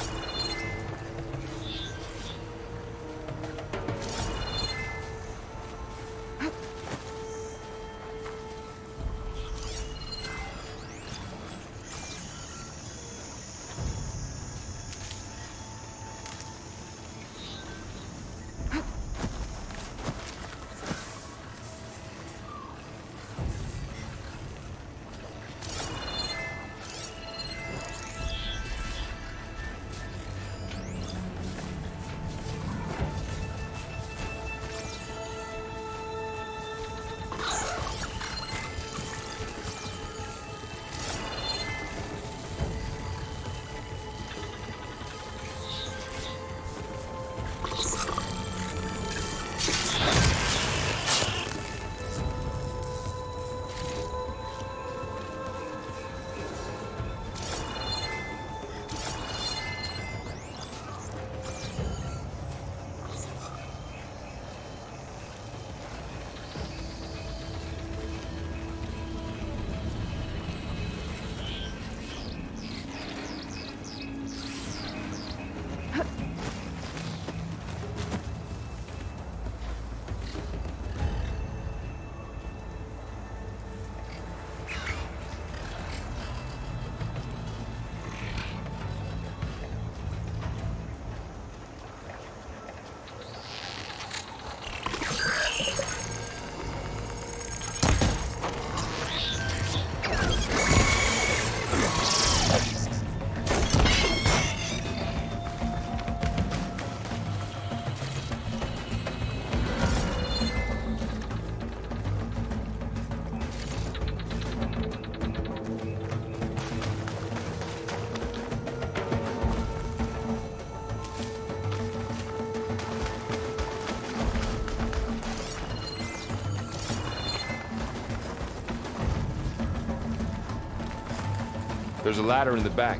There's a ladder in the back.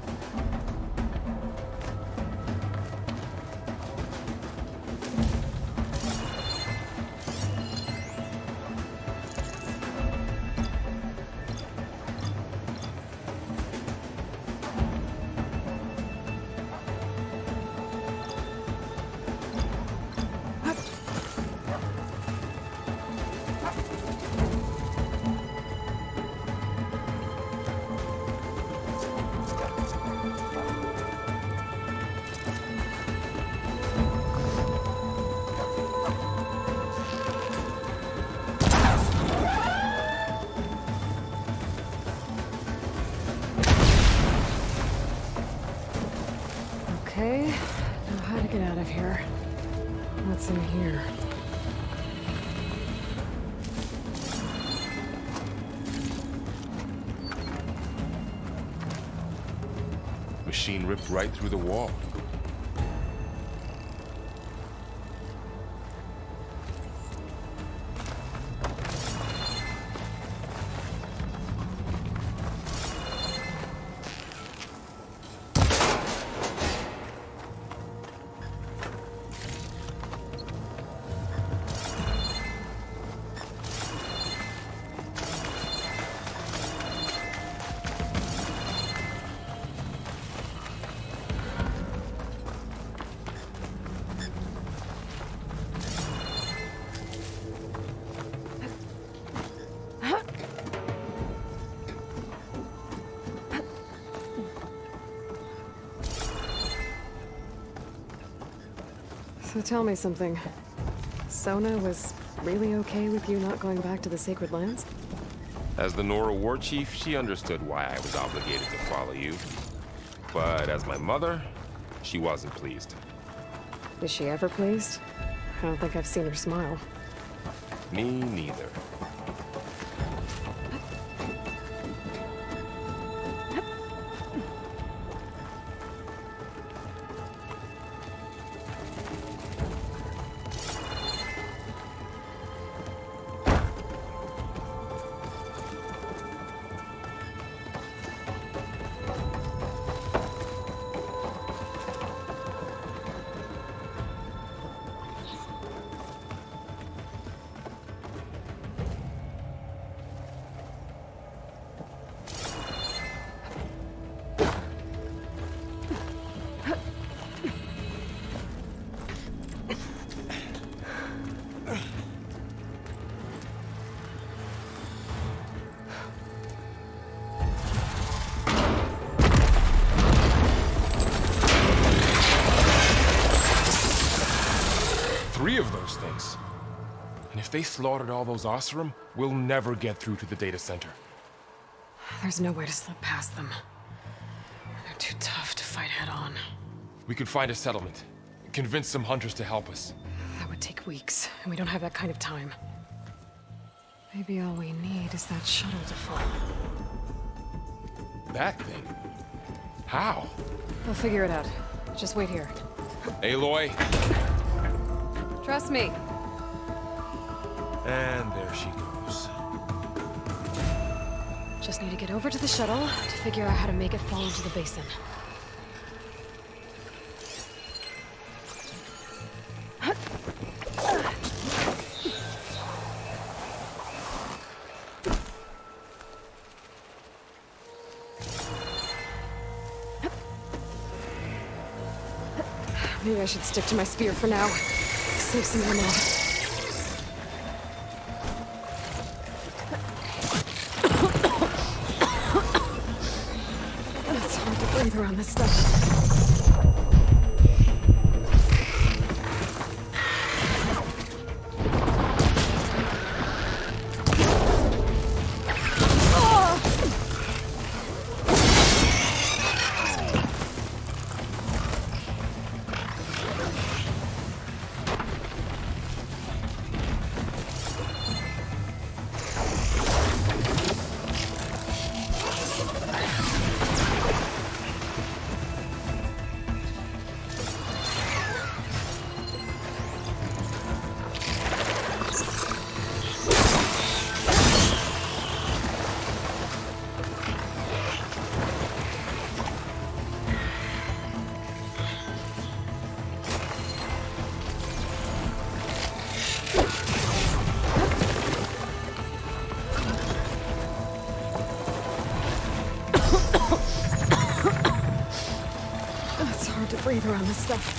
Okay, now how to get out of here? What's in here? Machine ripped right through the wall. So tell me something. Sona was really okay with you not going back to the Sacred Lands? As the Nora war chief, she understood why I was obligated to follow you. But as my mother, she wasn't pleased. Is she ever pleased? I don't think I've seen her smile. Me neither. And if they slaughtered all those Oseram, we'll never get through to the data center. There's no way to slip past them. They're too tough to fight head-on. We could find a settlement. Convince some hunters to help us. That would take weeks, and we don't have that kind of time. Maybe all we need is that shuttle to fall. That thing? How? We'll figure it out. Just wait here. Aloy. Trust me. And there she goes. Just need to get over to the shuttle to figure out how to make it fall into the basin. Maybe I should stick to my spear for now. Save some ammo. It's hard to breathe around this stuff. Breathe around this stuff.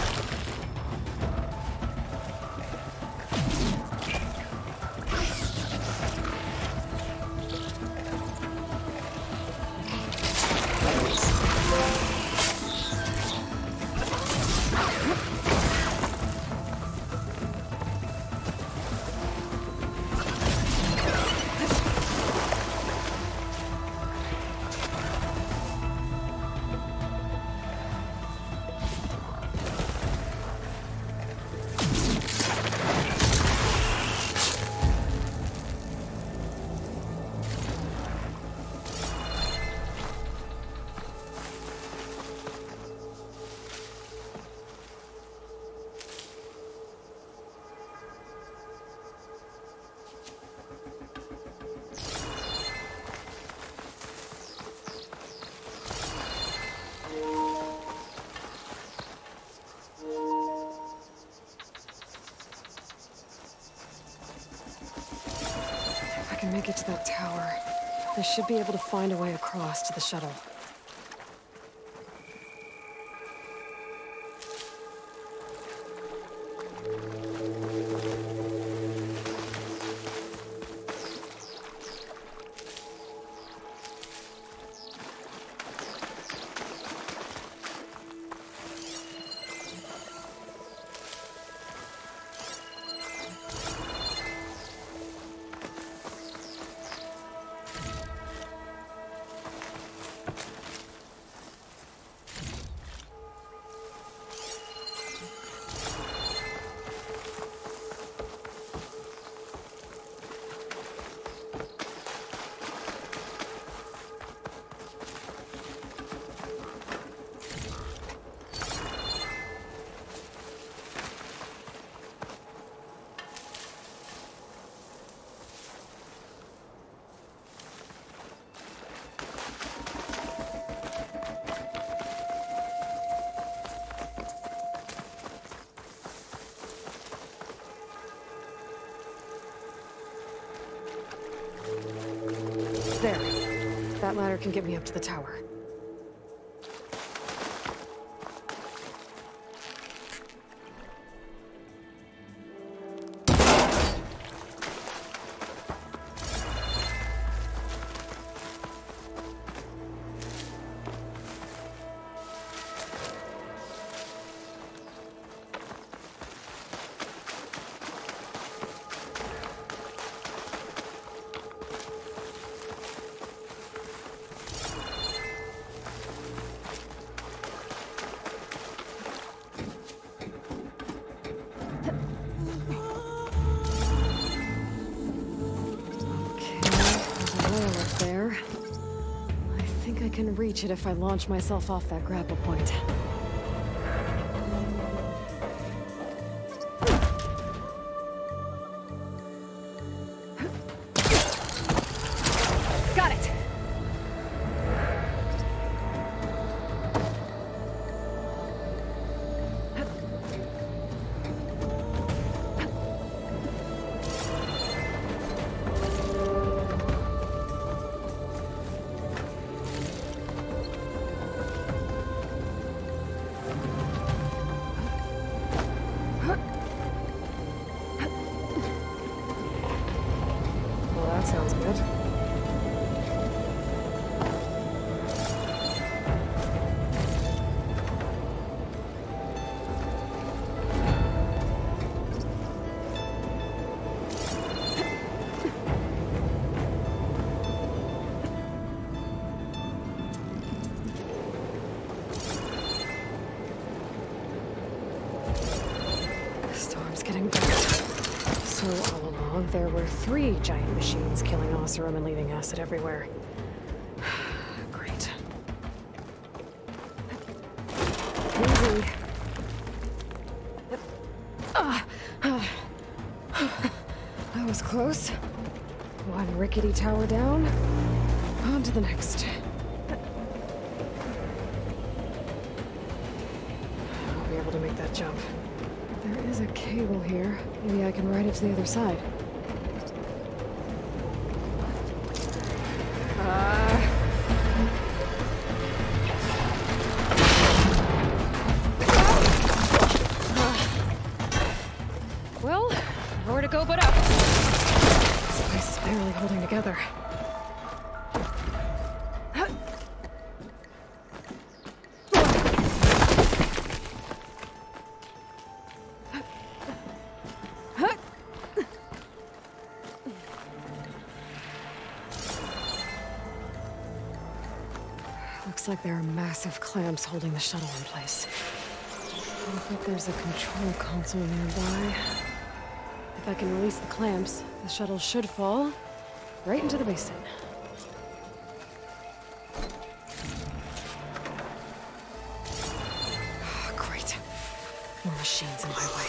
If I can make it to that tower, I should be able to find a way across to the shuttle. There. That ladder can get me up to the tower. reach it if I launch myself off that grapple point. Got it! That sounds good. The storm's getting better. So all along, there were three giant machines killing Oseram and leaving acid everywhere. Great. Easy. Ah, ah. That was close. One rickety tower down. On to the next. I'll be able to make that jump. There is a cable here. Maybe I can ride it to the other side. Uh... Well, nowhere to go but up. This place is barely holding together. Looks like there are massive clamps holding the shuttle in place. I bet there's a control console nearby. If I can release the clamps, the shuttle should fall right into the basin. Oh, great. More machines in my way.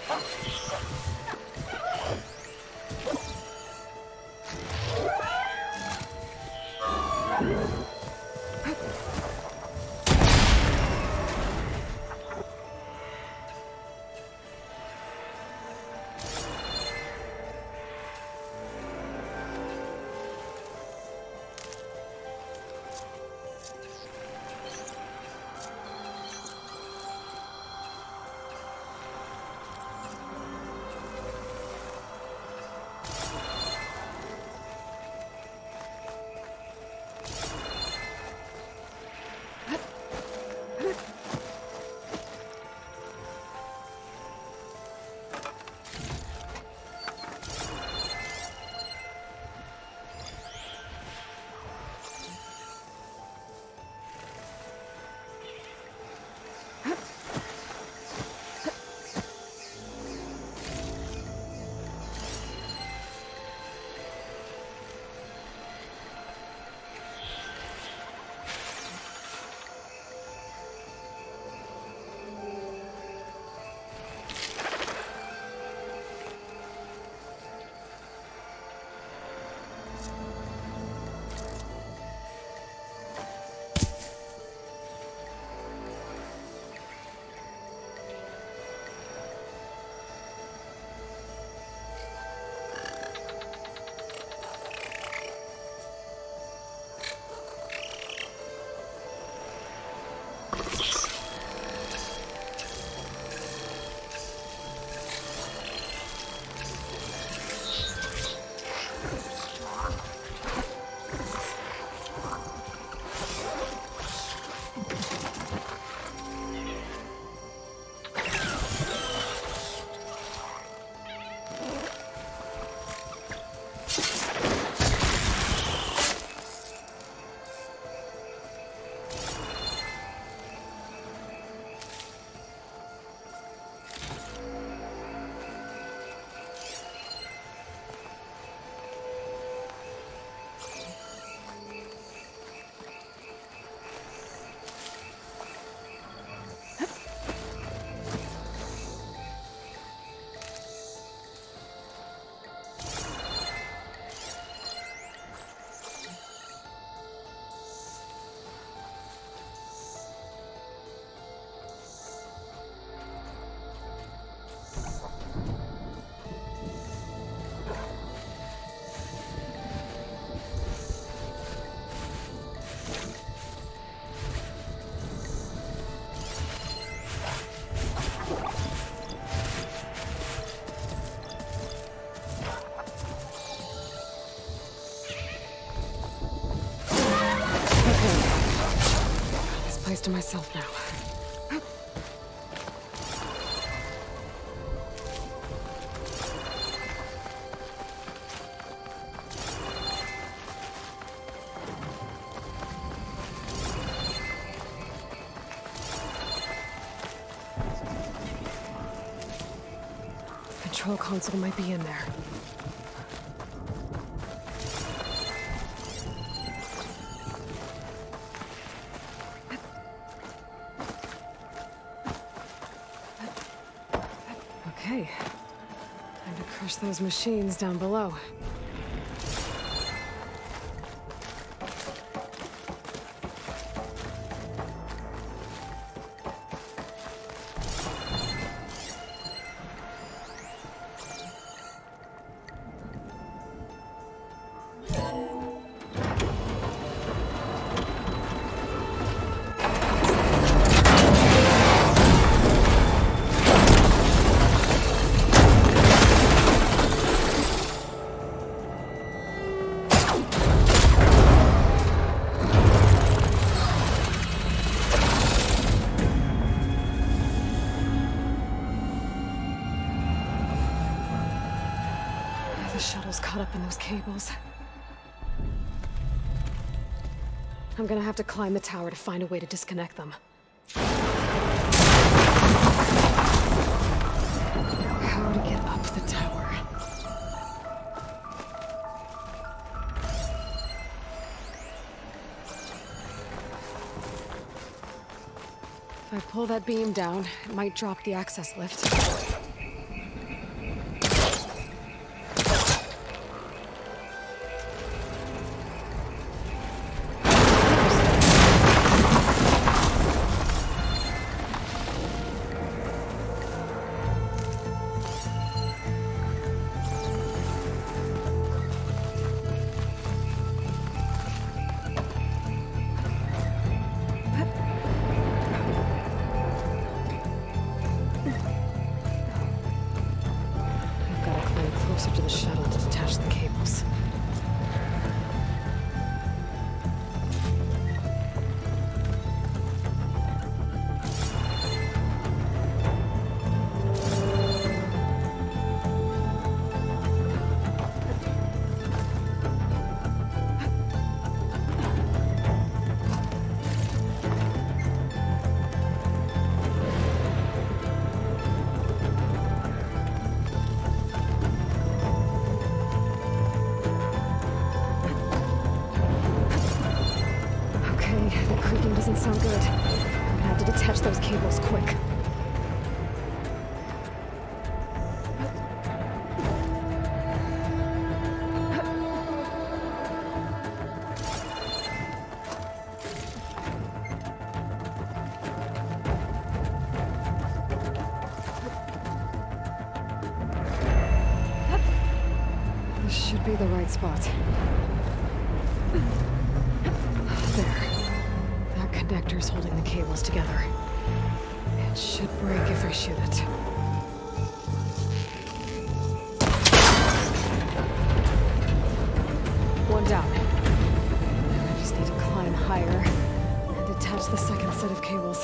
To myself now. Control console might be in there. Okay. Time to crush those machines down below. The shuttle's caught up in those cables. I'm gonna have to climb the tower to find a way to disconnect them. How to get up the tower? If I pull that beam down, it might drop the access lift. closer to the shuttle to detach the cables. Doesn't sound good. I'm gonna have to detach those cables quick. This should be the right spot. Connectors holding the cables together. It should break if I shoot it. One down. I just need to climb higher and detach the second set of cables.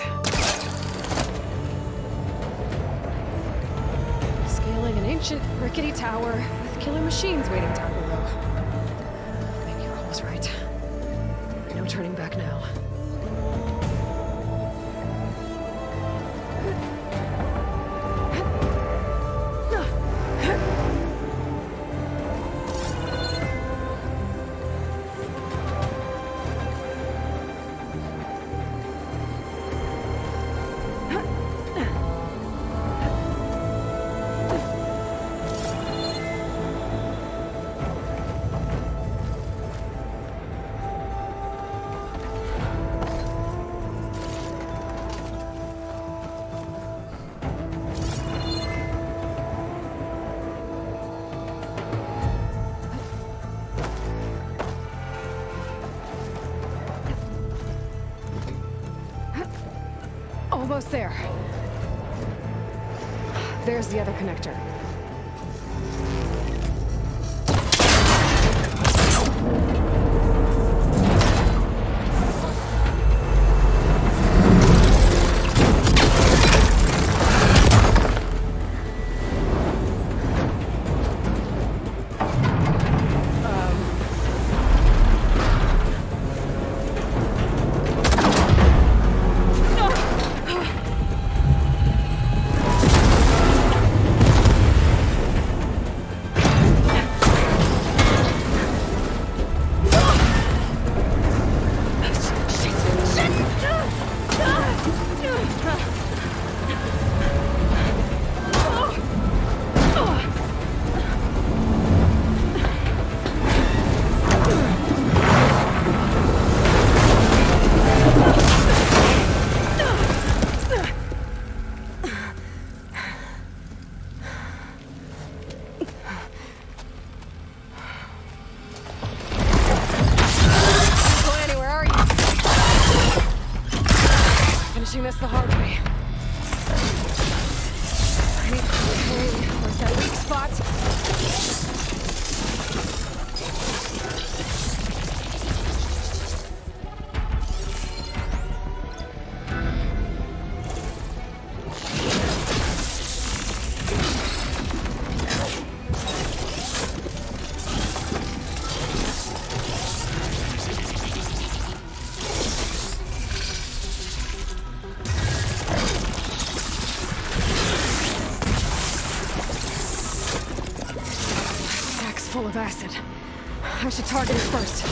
Scaling an ancient rickety tower with killer machines waiting down below. Maybe you're always right. No turning back now. Almost there. There's the other connector. This the hard way. Okay, where's that weak spot? Full of acid. I should target it first.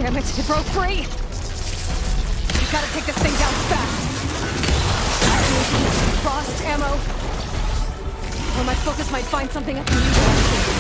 Damn it, it broke free! You gotta take this thing down fast! Frost ammo. Or my focus might find something I can use.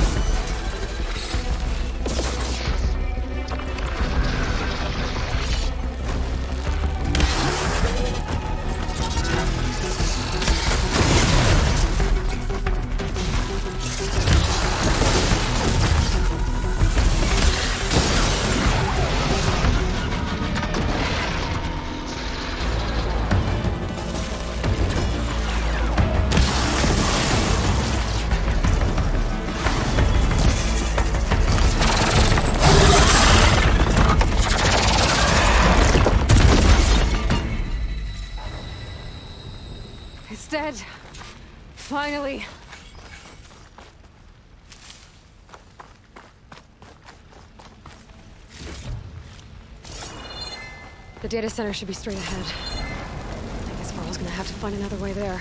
Dead. Finally. The data center should be straight ahead. I guess Varl's gonna have to find another way there.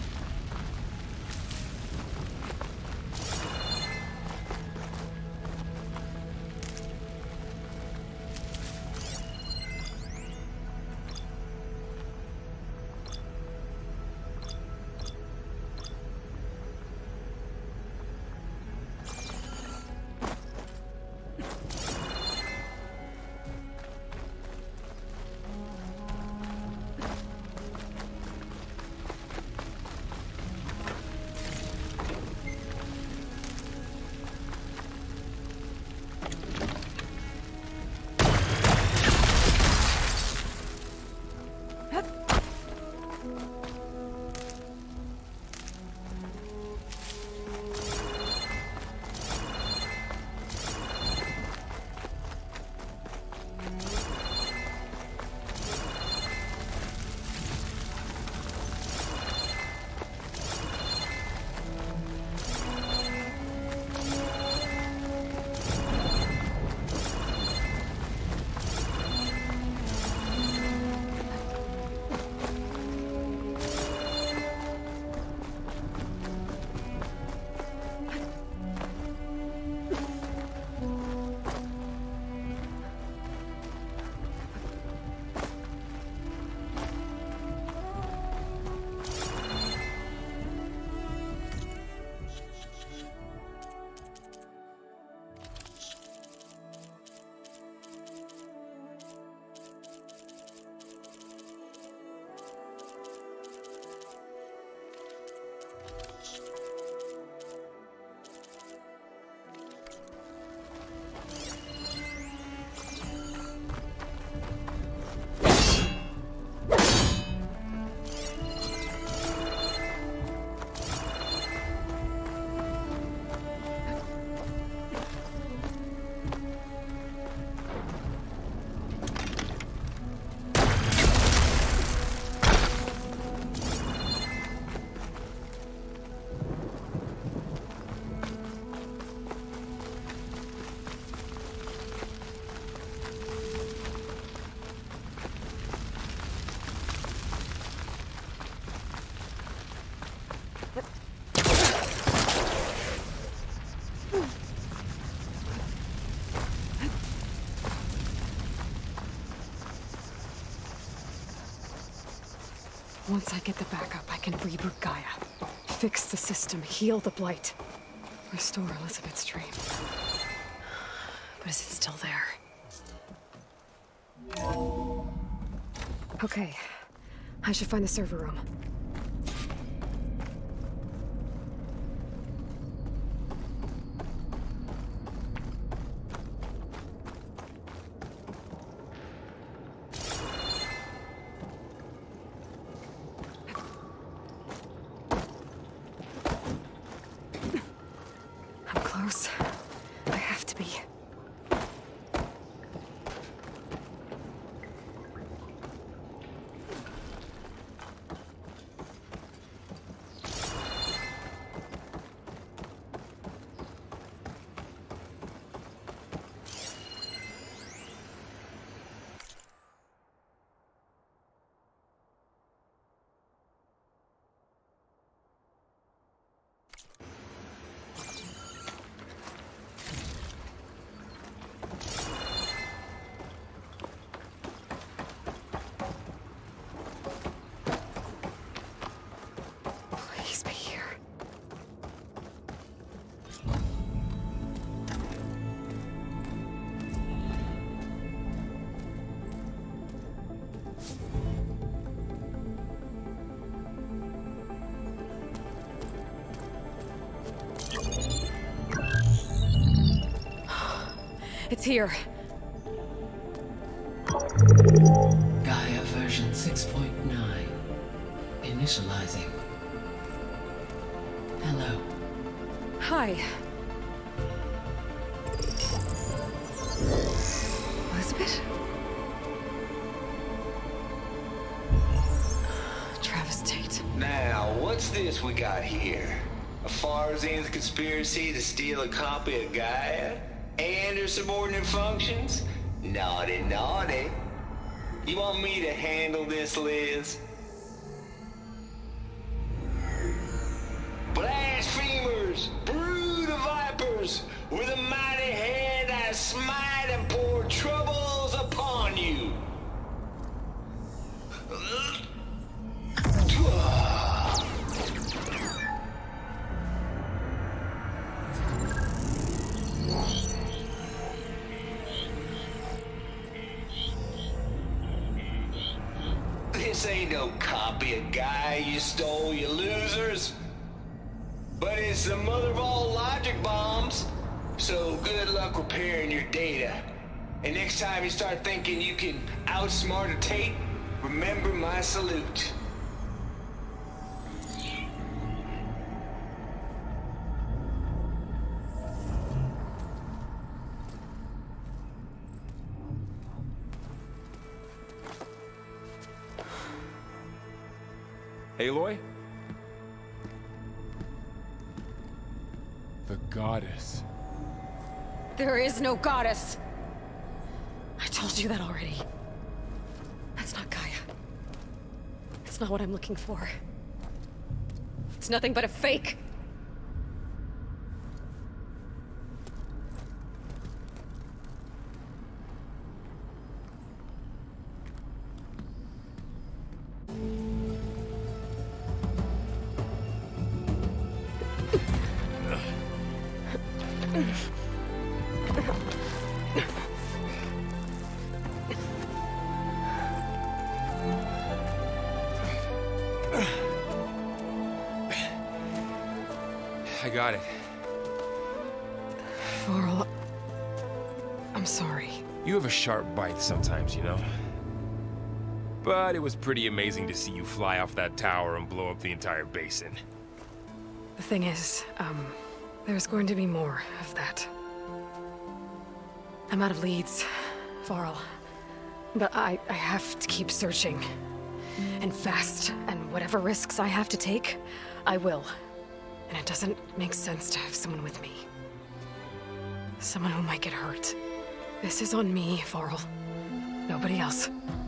Once I get the backup, I can reboot Gaia. Fix the system, heal the Blight. Restore Elizabeth's dream. But is it still there? Okay. I should find the server room. I have to be. It's here. Gaia version six point nine. Initializing. Hello. Hi. Elizabeth? Travis Tate. Now, what's this we got here? A Farzian's conspiracy to steal a copy of Gaia? And her subordinate functions? Naughty, naughty. You want me to handle this, Liz? Blasphemers! Brood of vipers! With a mighty hand I smite and pour troubles upon you! This ain't no copy of Gaia you stole, you losers. But it's the mother of all logic bombs. So good luck repairing your data. And next time you start thinking you can outsmart a Tate, remember my salute. Aloy? The goddess. There is no goddess. I told you that already. That's not Gaia. It's not what I'm looking for. It's nothing but a fake. I got it. Varl, I'm sorry. You have a sharp bite sometimes, you know? But it was pretty amazing to see you fly off that tower and blow up the entire basin. The thing is, um, there's going to be more of that. I'm out of leads, Varl. But I, I have to keep searching. And fast, and whatever risks I have to take, I will. And it doesn't make sense to have someone with me. Someone who might get hurt. This is on me, Varl. Nobody else.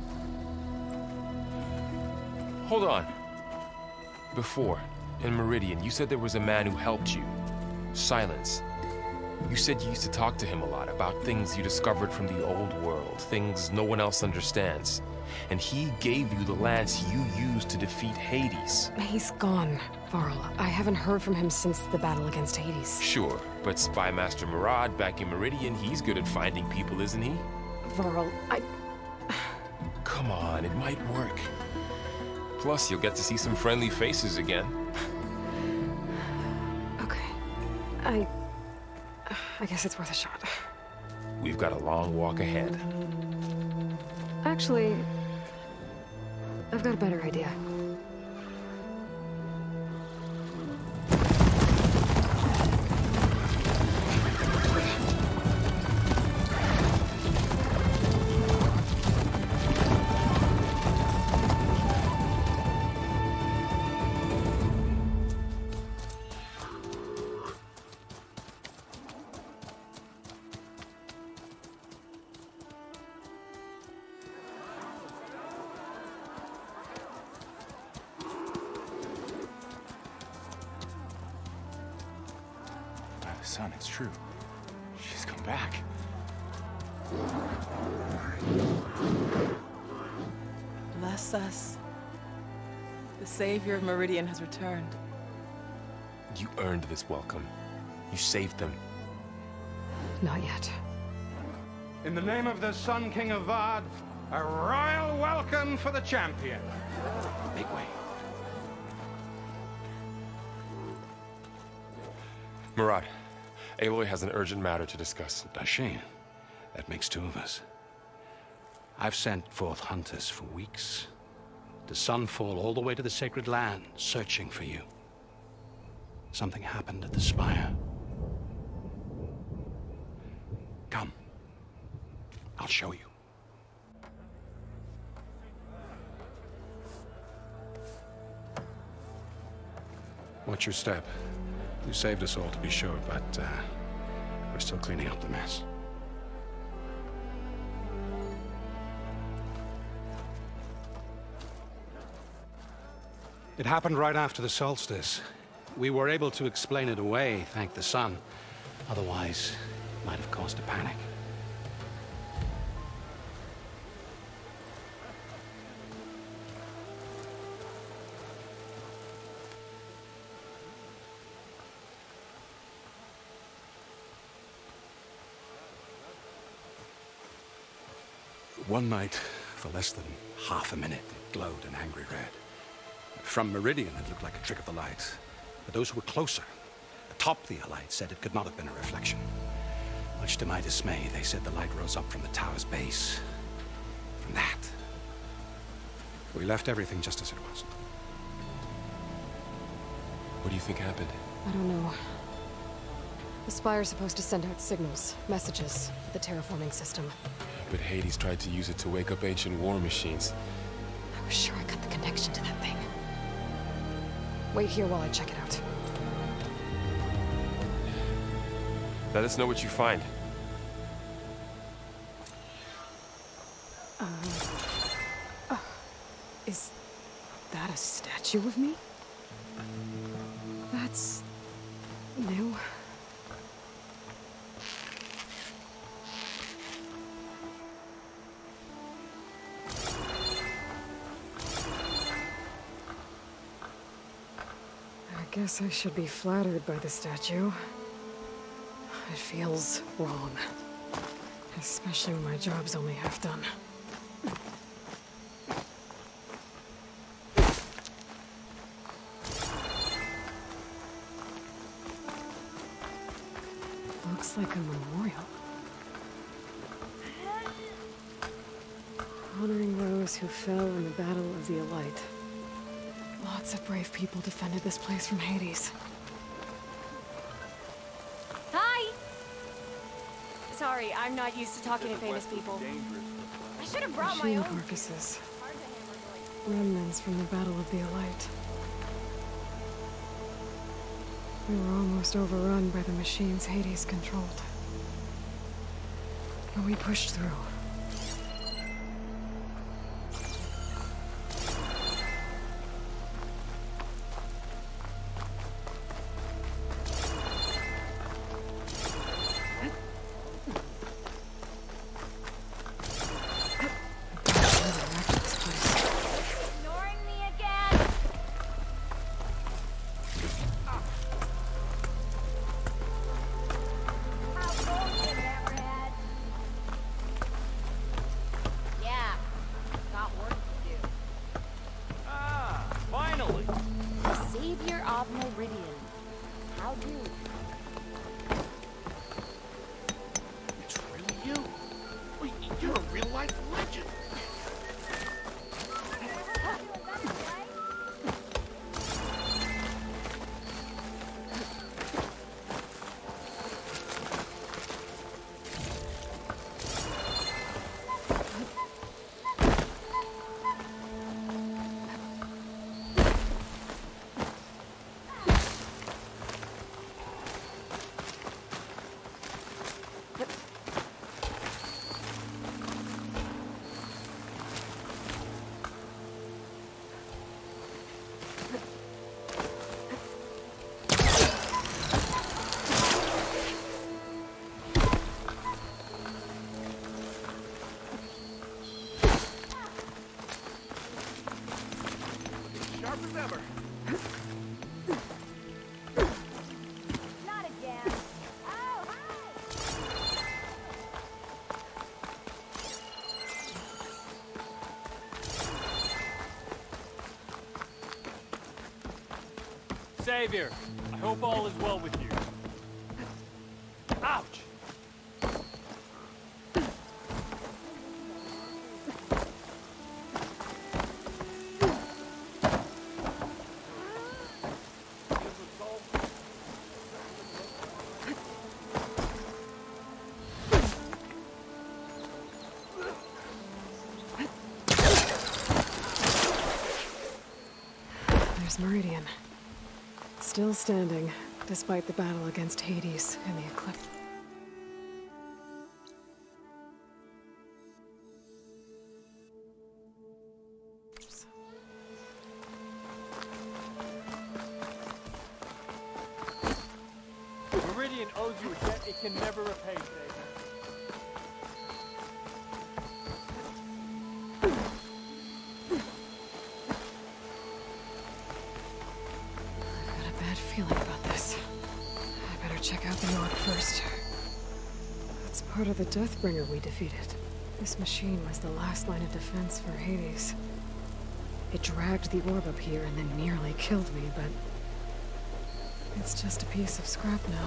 Hold on. Before, in Meridian, you said there was a man who helped you. Silence. You said you used to talk to him a lot about things you discovered from the old world, things no one else understands. And he gave you the lance you used to defeat Hades. He's gone, Varl. I haven't heard from him since the battle against Hades. Sure, but Spy Master Murad back in Meridian, he's good at finding people, isn't he? Varl, I... Come on, it might work. Plus, you'll get to see some friendly faces again. Okay. I... I guess it's worth a shot. We've got a long walk ahead. Actually, I've got a better idea. Son, it's true. She's come back. Bless us. The savior of Meridian has returned. You earned this welcome. You saved them. Not yet. In the name of the Sun King of Vard, a royal welcome for the champion. Make way. Murad, Aloy has an urgent matter to discuss. Dashane, That makes two of us. I've sent forth hunters for weeks, to sunfall all the way to the sacred land, searching for you. Something happened at the spire. Come. I'll show you. Watch your step. You saved us all, to be sure, but uh, we're still cleaning up the mess. It happened right after the solstice. We were able to explain it away, thank the sun. Otherwise, it might have caused a panic. One night, for less than half a minute, it glowed an angry red. From Meridian, it looked like a trick of the light. But those who were closer, atop the light, said it could not have been a reflection. Much to my dismay, they said the light rose up from the tower's base. From that. We left everything just as it was. What do you think happened? I don't know. The Spire's supposed to send out signals, messages, for the terraforming system. But Hades tried to use it to wake up ancient war machines. I was sure I got the connection to that thing. Wait here while I check it out. Let us know what you find. Uh, uh, is that a statue of me? That's new. I guess I should be flattered by the statue. It feels wrong. Especially when my job's only half done. Looks like a memorial. Honoring those who fell in the Battle of the Elite. Lots of brave people defended this place from Hades. Hi! Sorry, I'm not used to talking to famous people. I should have brought my own carcasses. Remnants from the Battle of the Elite. We were almost overrun by the machines Hades controlled. But we pushed through. Savior, I hope all is well with you. Ouch! There's Meridian. Still standing, despite the battle against Hades and the Eclipse. Meridian owes you a debt it can never repay, Savior. I've got a bad feeling about this. I better check out the orb first. That's part of the Deathbringer we defeated. This machine was the last line of defense for Hades. It dragged the orb up here and then nearly killed me, but it's just a piece of scrap now.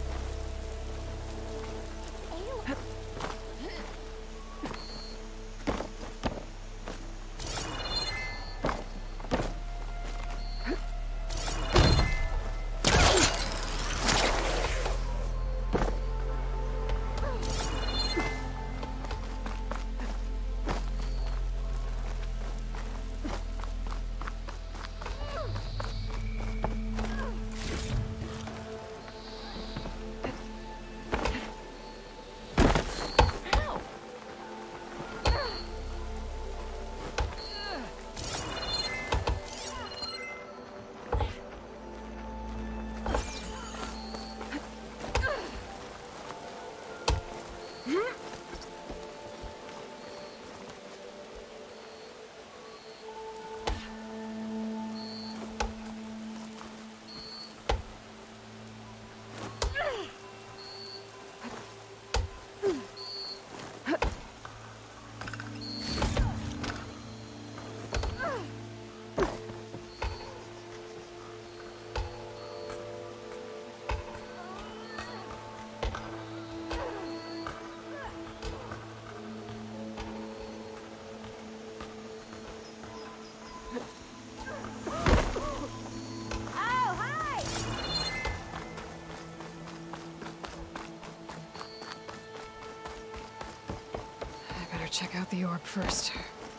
Check out the orb first.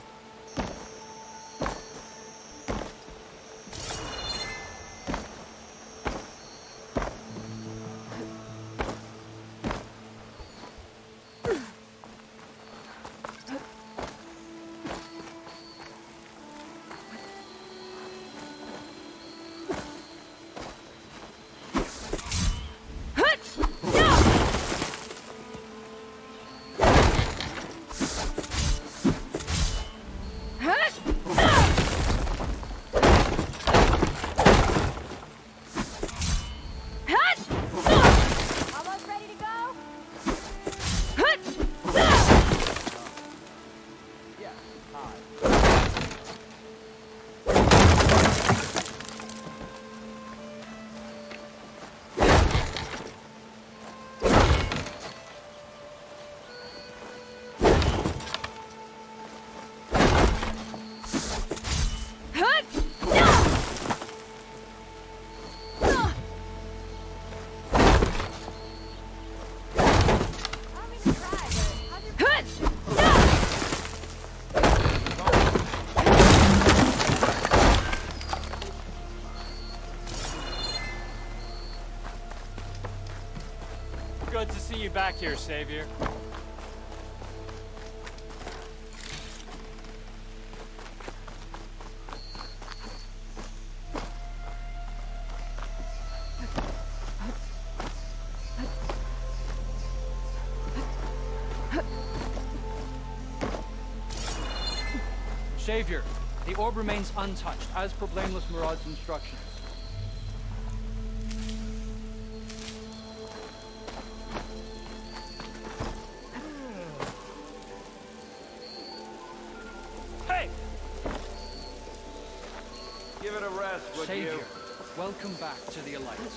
Good to see you back here, Savior. Savior, the orb remains untouched, as per Blameless Maraud's instructions. Hey! Give it a rest, would Savior, you? welcome back to the Alliance.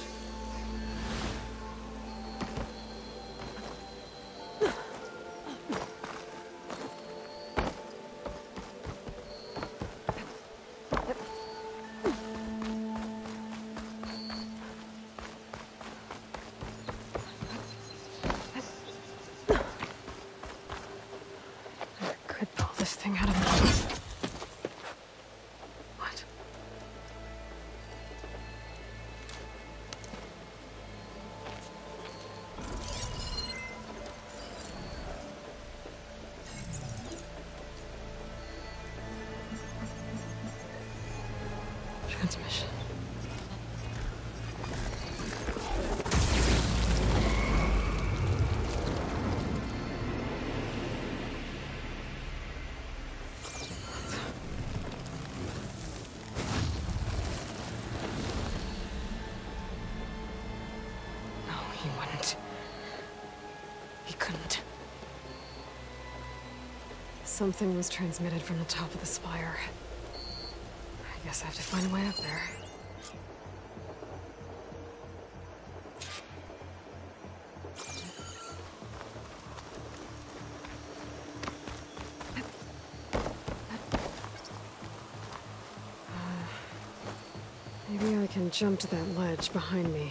Could pull this thing out of the... What? Transmission. No, he wouldn't. He couldn't. Something was transmitted from the top of the spire. I guess I have to find a way up there. Uh, maybe I can jump to that ledge behind me.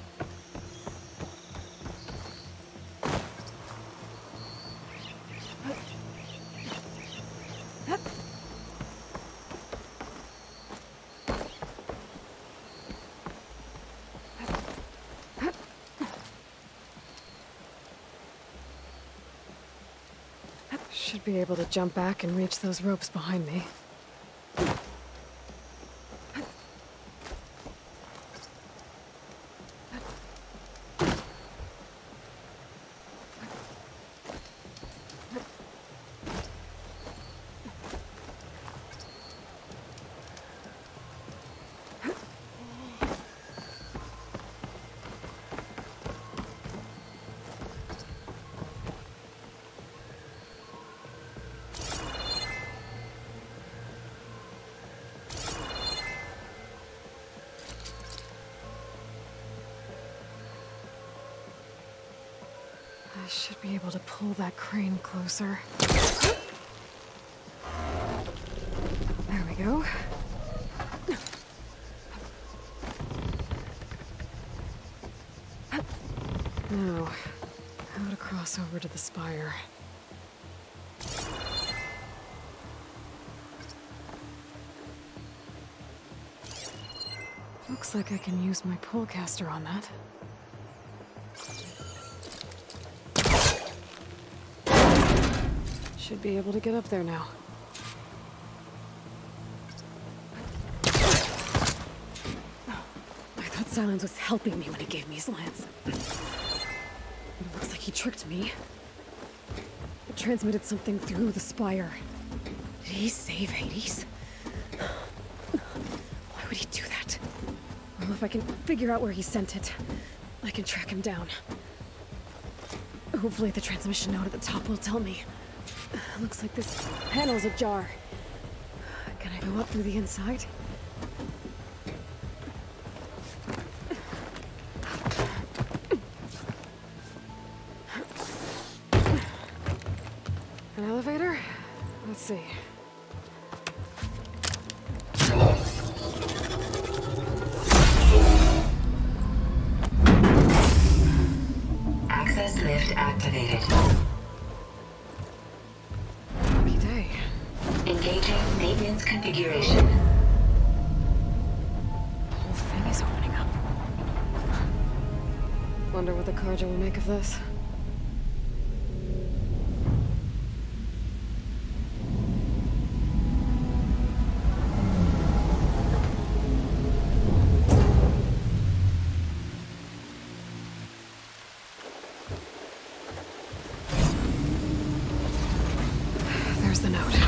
Should be able to jump back and reach those ropes behind me. I should be able to pull that crane closer. There we go. Now, how to cross over to the spire. Looks like I can use my pullcaster on that. Should be able to get up there now. I thought Silence was helping me when he gave me his lance. It looks like he tricked me. It transmitted something through the spire. Did he save Hades? Why would he do that? Well, if I can figure out where he sent it, I can track him down. Hopefully the transmission note at the top will tell me. Looks like this panel's ajar. Can I go up through the inside? An elevator? Let's see. Access lift activated. Engaging maintenance configuration. The whole thing is opening up. Wonder what the Carja will make of this. There's the note.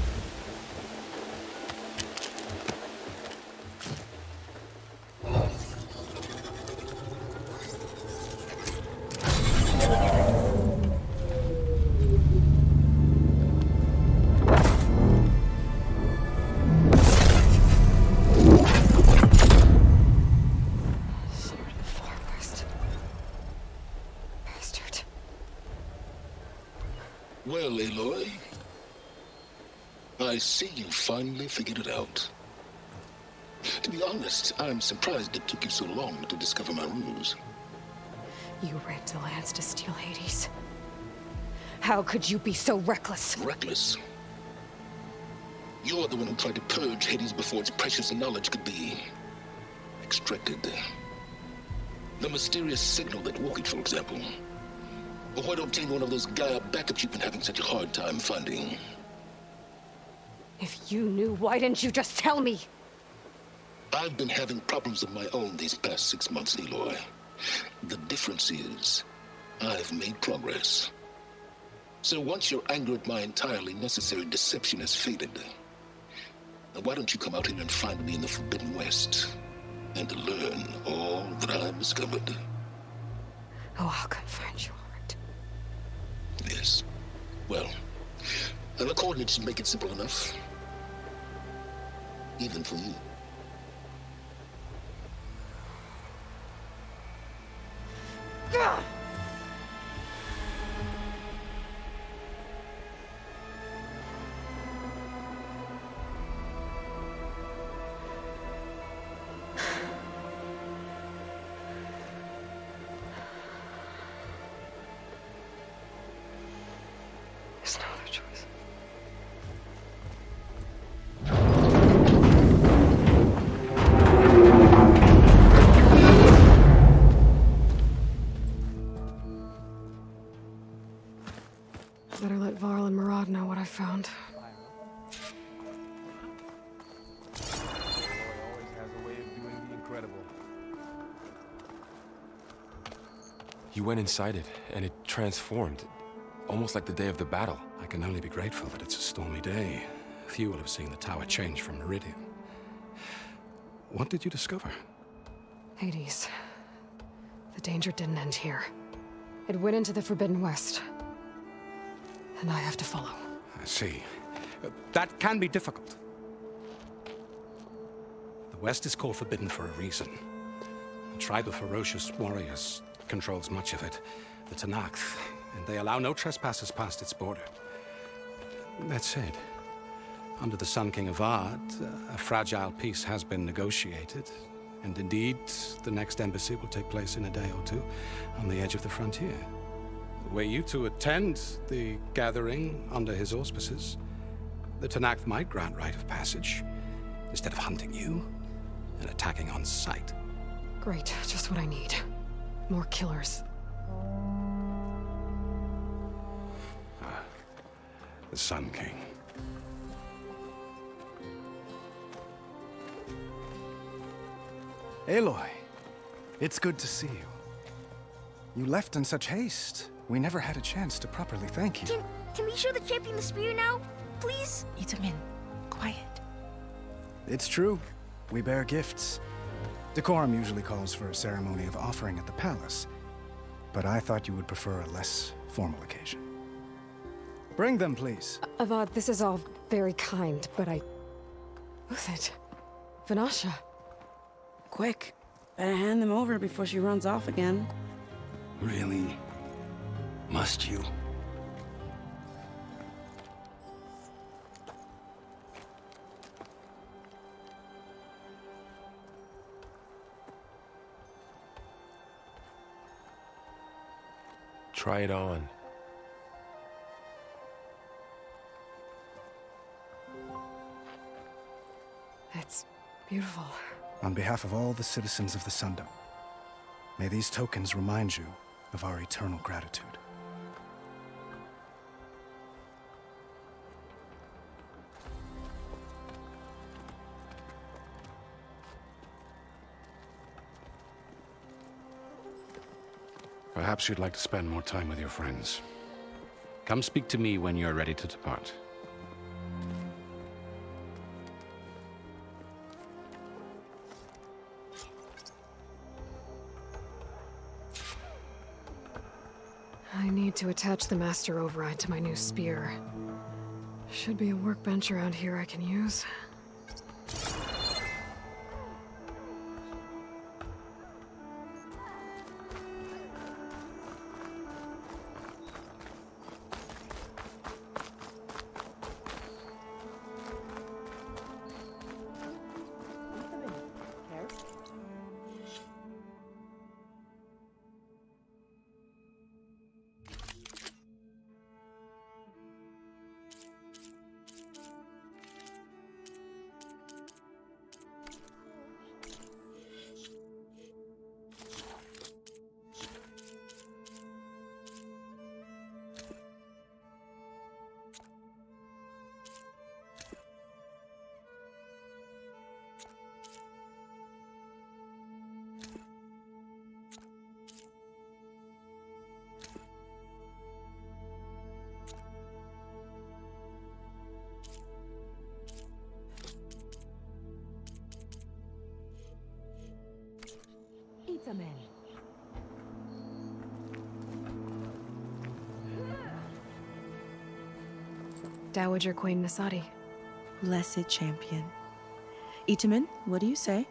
Well, Aloy, I see you finally figured it out. To be honest, I'm surprised it took you so long to discover my ruse. You rigged the lance to steal Hades. How could you be so reckless? Reckless? You're the one who tried to purge Hades before its precious knowledge could be extracted. The mysterious signal that woke it, for example. Or why to obtain one of those Gaia backups you've been having such a hard time finding. If you knew, why didn't you just tell me? I've been having problems of my own these past six months, Aloy. The difference is, I've made progress. So once your anger at my entirely necessary deception has faded, now why don't you come out here and find me in the Forbidden West, and learn all that I've discovered? Oh, I'll come find you, all right. Yes. Well, and the coordinates should make it simple enough. Even for you. Ugh! There's no other choice. Better let Varl and Murad know what I found. Always has a way of doing the incredible. You went inside it, and it transformed. Almost like the day of the battle. I can only be grateful that it's a stormy day. Few will have seen the tower change from Meridian. What did you discover? Hades. The danger didn't end here. It went into the Forbidden West. And I have to follow. I see. Uh, that can be difficult. The West is called Forbidden for a reason. A tribe of ferocious warriors controls much of it. The Tenakth. And they allow no trespassers past its border. That said, under the Sun King Avad, a fragile peace has been negotiated. And indeed, the next embassy will take place in a day or two on the edge of the frontier. Were you to attend the gathering under his auspices, the Tenakth might grant right of passage, instead of hunting you and attacking on sight. Great, just what I need. More killers. Ah, the Sun King. Aloy, it's good to see you. You left in such haste. We never had a chance to properly thank you. Can, can we show the champion the spear now, please? Itamin, quiet. It's true. We bear gifts. Decorum usually calls for a ceremony of offering at the palace, but I thought you would prefer a less formal occasion. Bring them, please. Avad, this is all very kind, but I... Who's it? Vanasha. Quick. Better hand them over before she runs off again. Really? Must you? Try it on. It's beautiful. On behalf of all the citizens of the Sundom, may these tokens remind you of our eternal gratitude. Perhaps you'd like to spend more time with your friends. Come speak to me when you're ready to depart. I need to attach the master override to my new spear. Should be a workbench around here I can use. Dowager Queen Nasadi. Blessed champion. Itamen, what do you say?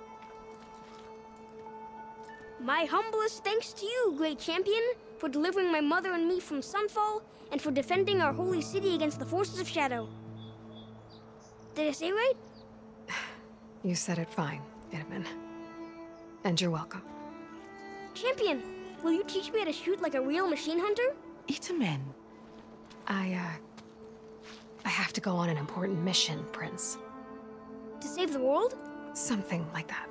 My humblest thanks to you, great champion, for delivering my mother and me from Sunfall, and for defending our holy city against the forces of Shadow. Did I say right? You said it fine, Itamen. And you're welcome. Champion, will you teach me how to shoot like a real machine hunter? Itamen. I, uh... I have to go on an important mission, Prince. To save the world? Something like that.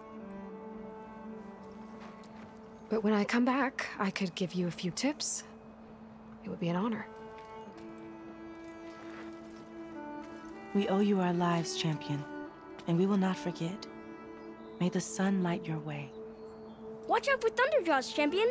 But when I come back, I could give you a few tips. It would be an honor. We owe you our lives, champion, and we will not forget. May the sun light your way. Watch out for Thunderjaws, champion!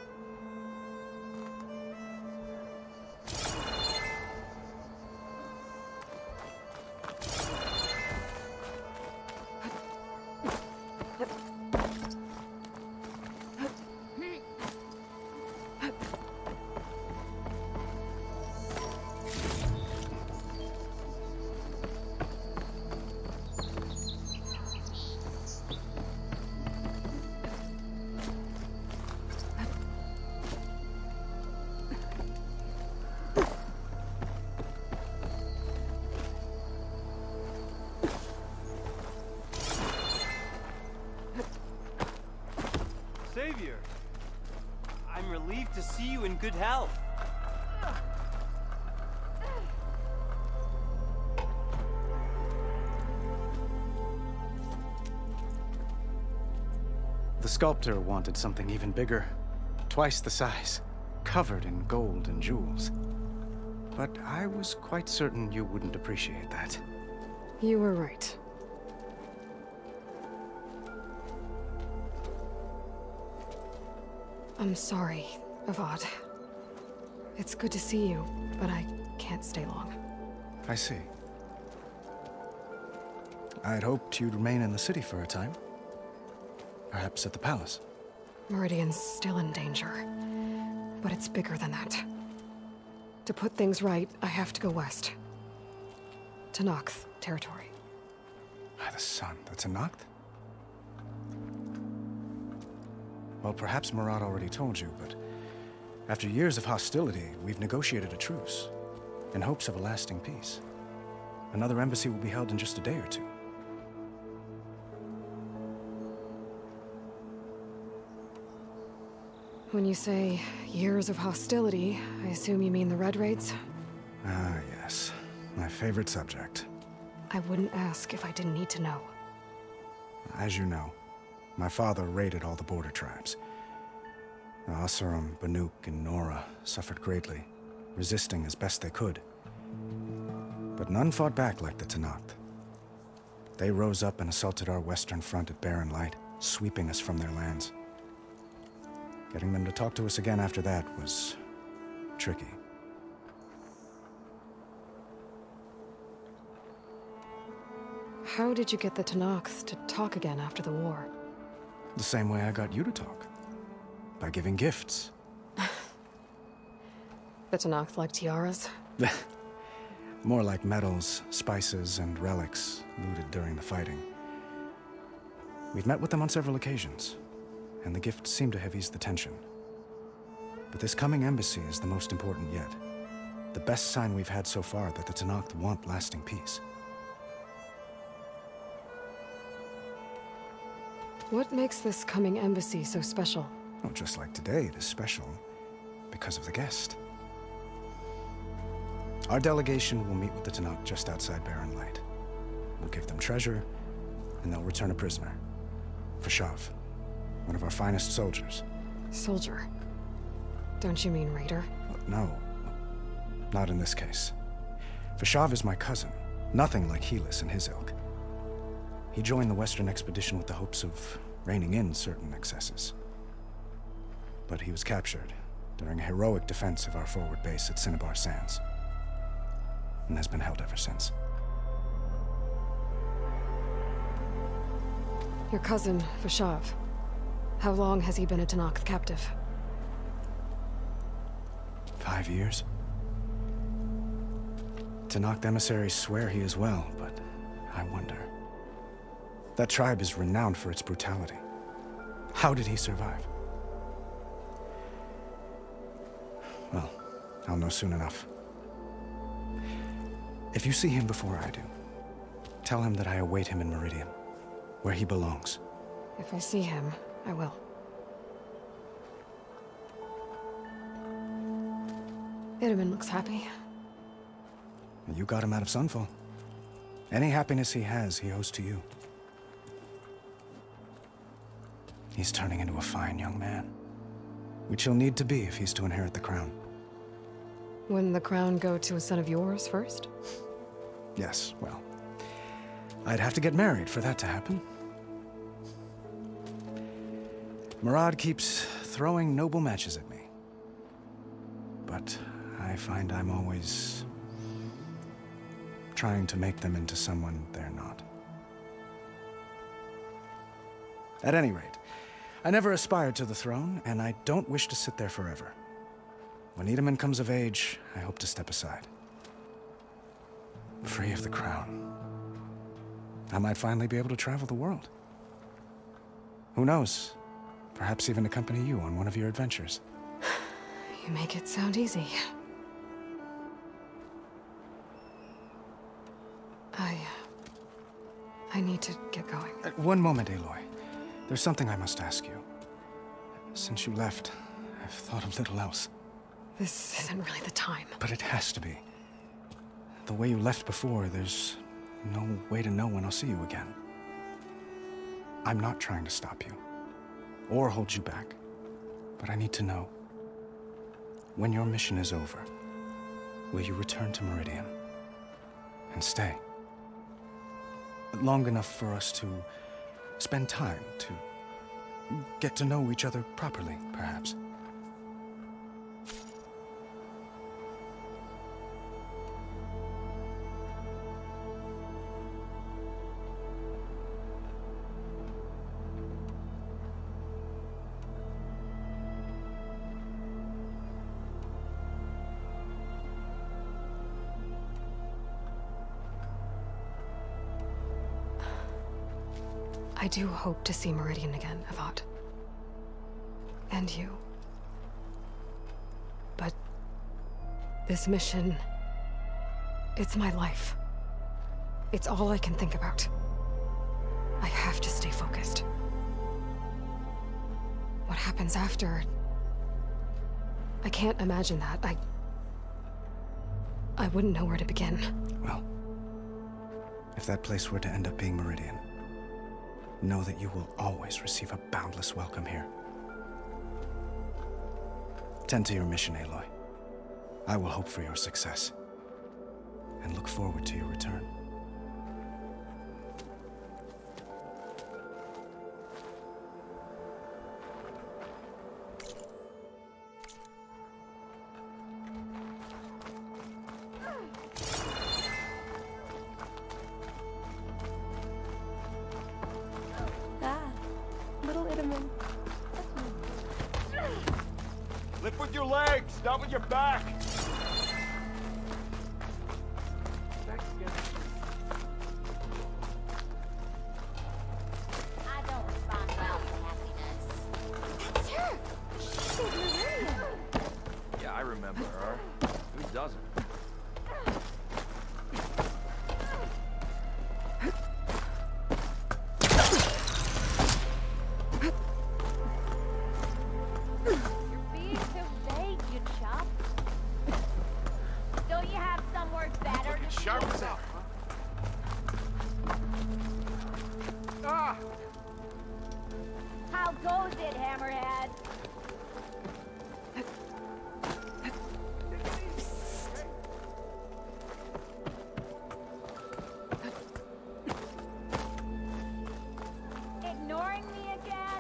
Savior, I'm relieved to see you in good health. The sculptor wanted something even bigger, twice the size, covered in gold and jewels. But I was quite certain you wouldn't appreciate that. You were right. I'm sorry, Avad. It's good to see you, but I can't stay long. I see. I'd hoped you'd remain in the city for a time. Perhaps at the palace. Meridian's still in danger, but it's bigger than that. To put things right, I have to go west. To Nox territory. By the sun, that's a Noct? Well, perhaps Murad already told you, but after years of hostility, we've negotiated a truce, in hopes of a lasting peace. Another embassy will be held in just a day or two. When you say years of hostility, I assume you mean the Red Raids? Ah, yes. My favorite subject. I wouldn't ask if I didn't need to know. As you know, my father raided all the border tribes. The Asurum, Banuk, and Nora suffered greatly, resisting as best they could. But none fought back like the Tenakth. They rose up and assaulted our western front at Barren Light, sweeping us from their lands. Getting them to talk to us again after that was tricky. How did you get the Tenakth to talk again after the war? The same way I got you to talk. By giving gifts. The Tenakth like tiaras? More like medals, spices, and relics looted during the fighting. We've met with them on several occasions, and the gifts seem to have eased the tension. But this coming embassy is the most important yet. The best sign we've had so far that the Tenakth want lasting peace. What makes this coming embassy so special? Oh, just like today, it is special because of the guest. Our delegation will meet with the Tenakth just outside Barren Light. We'll give them treasure, and they'll return a prisoner. Fashav, one of our finest soldiers. Soldier? Don't you mean raider? No, not in this case. Fashav is my cousin, nothing like Helis and his ilk. He joined the Western expedition with the hopes of reining in certain excesses. But he was captured during a heroic defense of our forward base at Cinnabar Sands, and has been held ever since. Your cousin, Fashav. How long has he been a Tenakth captive? Five years. Tenakth emissaries swear he is well, but I wonder. That tribe is renowned for its brutality. How did he survive? Well, I'll know soon enough. If you see him before I do, tell him that I await him in Meridian, where he belongs. If I see him, I will. Itamen looks happy. You got him out of Sunfall. Any happiness he has, he owes to you. He's turning into a fine young man, which he'll need to be if he's to inherit the crown. Wouldn't the crown go to a son of yours first? Yes, well, I'd have to get married for that to happen. Murad keeps throwing noble matches at me. But I find I'm always trying to make them into someone they're not. At any rate, I never aspired to the throne, and I don't wish to sit there forever. When Itamen comes of age, I hope to step aside. Free of the crown. I might finally be able to travel the world. Who knows? Perhaps even accompany you on one of your adventures. You make it sound easy. I... I need to get going. Uh, one moment, Aloy. There's something I must ask you. Since you left, I've thought of little else. This isn't really the time. But it has to be. The way you left before, there's no way to know when I'll see you again. I'm not trying to stop you, or hold you back, but I need to know. When your mission is over, will you return to Meridian and stay? Long enough for us to spend time, to get to know each other properly, perhaps. I do hope to see Meridian again, Avad. And you. But this mission, it's my life. It's all I can think about. I have to stay focused. What happens after? I can't imagine that. I... I wouldn't know where to begin. Well, if that place were to end up being Meridian, know that you will always receive a boundless welcome here. Tend to your mission, Aloy. I will hope for your success, and look forward to your return. Lift with your legs, not with your back. I don't respond well to happiness. That's her! She's Meridian. Yeah, I remember her. Who doesn't? How goes it, Hammerhead? Ignoring me again?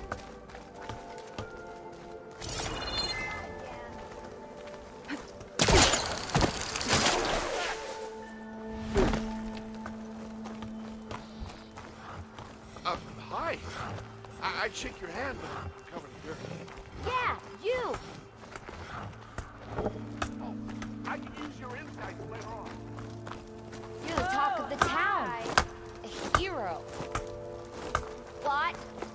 Uh, hi. I I'd shake your hand, but I'm covered in dirt. Yeah, you! Oh, I can use your insights later on. the town. A hero. What?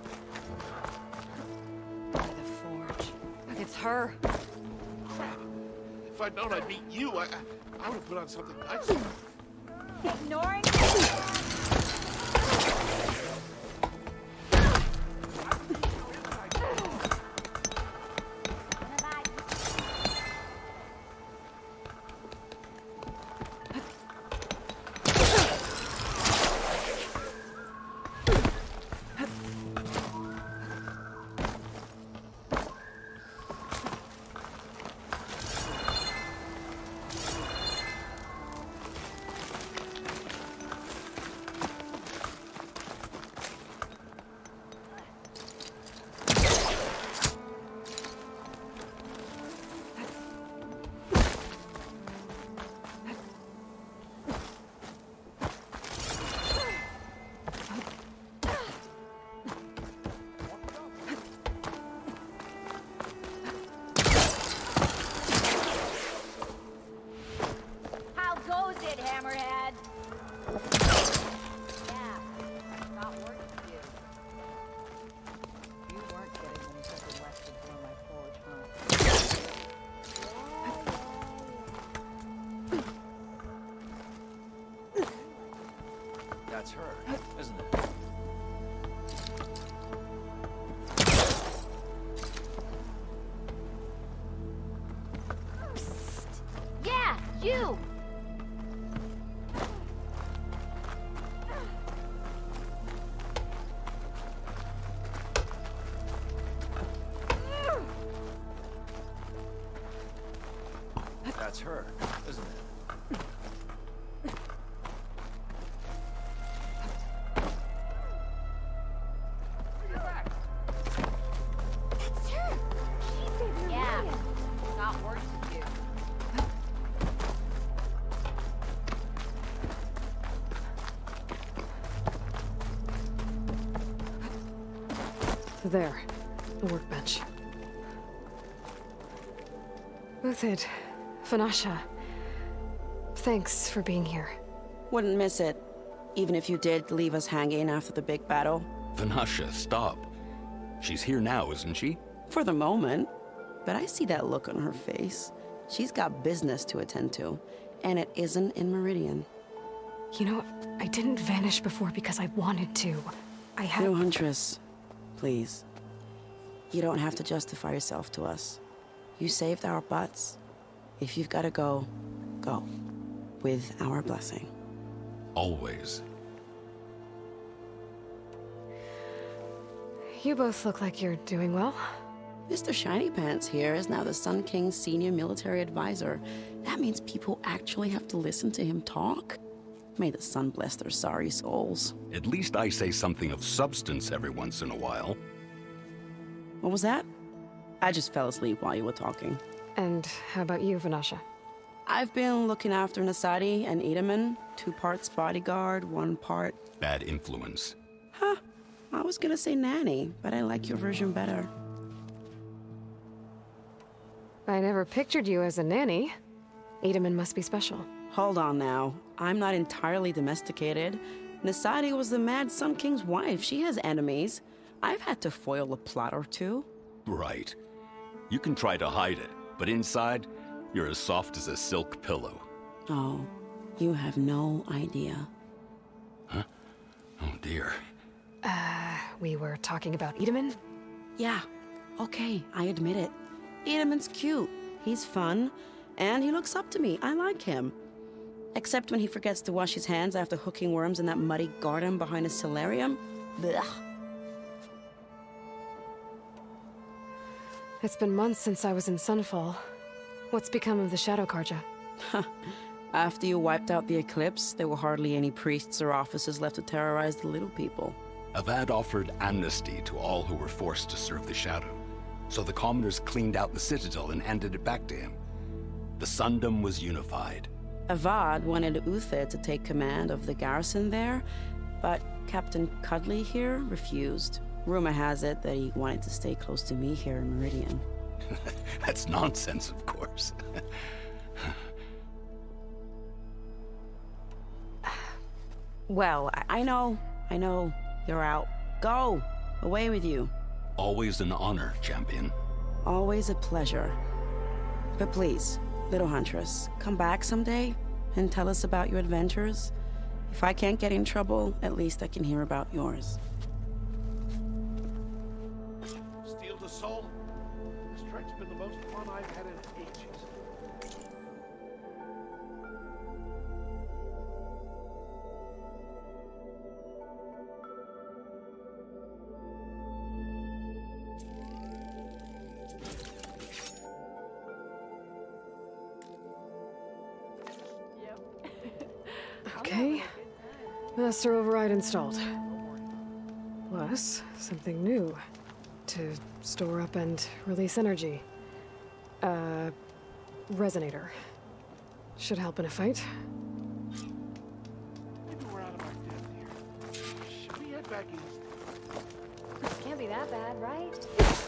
By the forge. It's her. Crap. If I'd known I'd meet you, I, I would have put on something nice. Ignoring That's her, isn't it? Psst. Yeah, you! That's her, isn't it? There, the workbench. Uthid, Vanasha, thanks for being here. Wouldn't miss it, even if you did leave us hanging after the big battle. Vanasha, stop. She's here now, isn't she? For the moment, but I see that look on her face. She's got business to attend to, and it isn't in Meridian. You know, I didn't vanish before because I wanted to. I had— No, Huntress. Please. You don't have to justify yourself to us. You saved our butts. If you've got to go, go. With our blessing. Always. You both look like you're doing well. Mister Shiny Pants here is now the Sun King's senior military advisor. That means people actually have to listen to him talk. May the sun bless their sorry souls. At least I say something of substance every once in a while. What was that? I just fell asleep while you were talking. And how about you, Vanasha? I've been looking after Nasadi and Edaman. Two parts bodyguard, one part... Bad influence. Huh. I was gonna say nanny, but I like your version better. I never pictured you as a nanny. Edaman must be special. Hold on now. I'm not entirely domesticated. Nasadi was the Mad Sun King's wife. She has enemies. I've had to foil a plot or two. Right. You can try to hide it, but inside, you're as soft as a silk pillow. Oh, you have no idea. Huh? Oh dear. Uh, we were talking about Edaman? Yeah. Okay, I admit it. Edaman's cute. He's fun. And he looks up to me. I like him. Except when he forgets to wash his hands after hooking worms in that muddy garden behind his solarium. Blech. It's been months since I was in Sunfall. What's become of the Shadow Karja? After you wiped out the eclipse, there were hardly any priests or officers left to terrorize the little people. Avad offered amnesty to all who were forced to serve the Shadow. So the commoners cleaned out the citadel and handed it back to him. The Sundom was unified. Avad wanted Uthid to take command of the garrison there, but Captain Cudley here refused. Rumor has it that he wanted to stay close to me here in Meridian. That's nonsense, of course. Well, I, I know, I know. You're out. Go! Away with you. Always an honor, champion. Always a pleasure. But please, little huntress, come back someday and tell us about your adventures. If I can't get in trouble, at least I can hear about yours. Steal the soul? This trek's been the most fun I've had in ages. Okay. Master override installed. Plus, something new. To store up and release energy. Uh, resonator. Should help in a fight. Maybe we're out of our depth here. Should we head back east? Can't be that bad, right?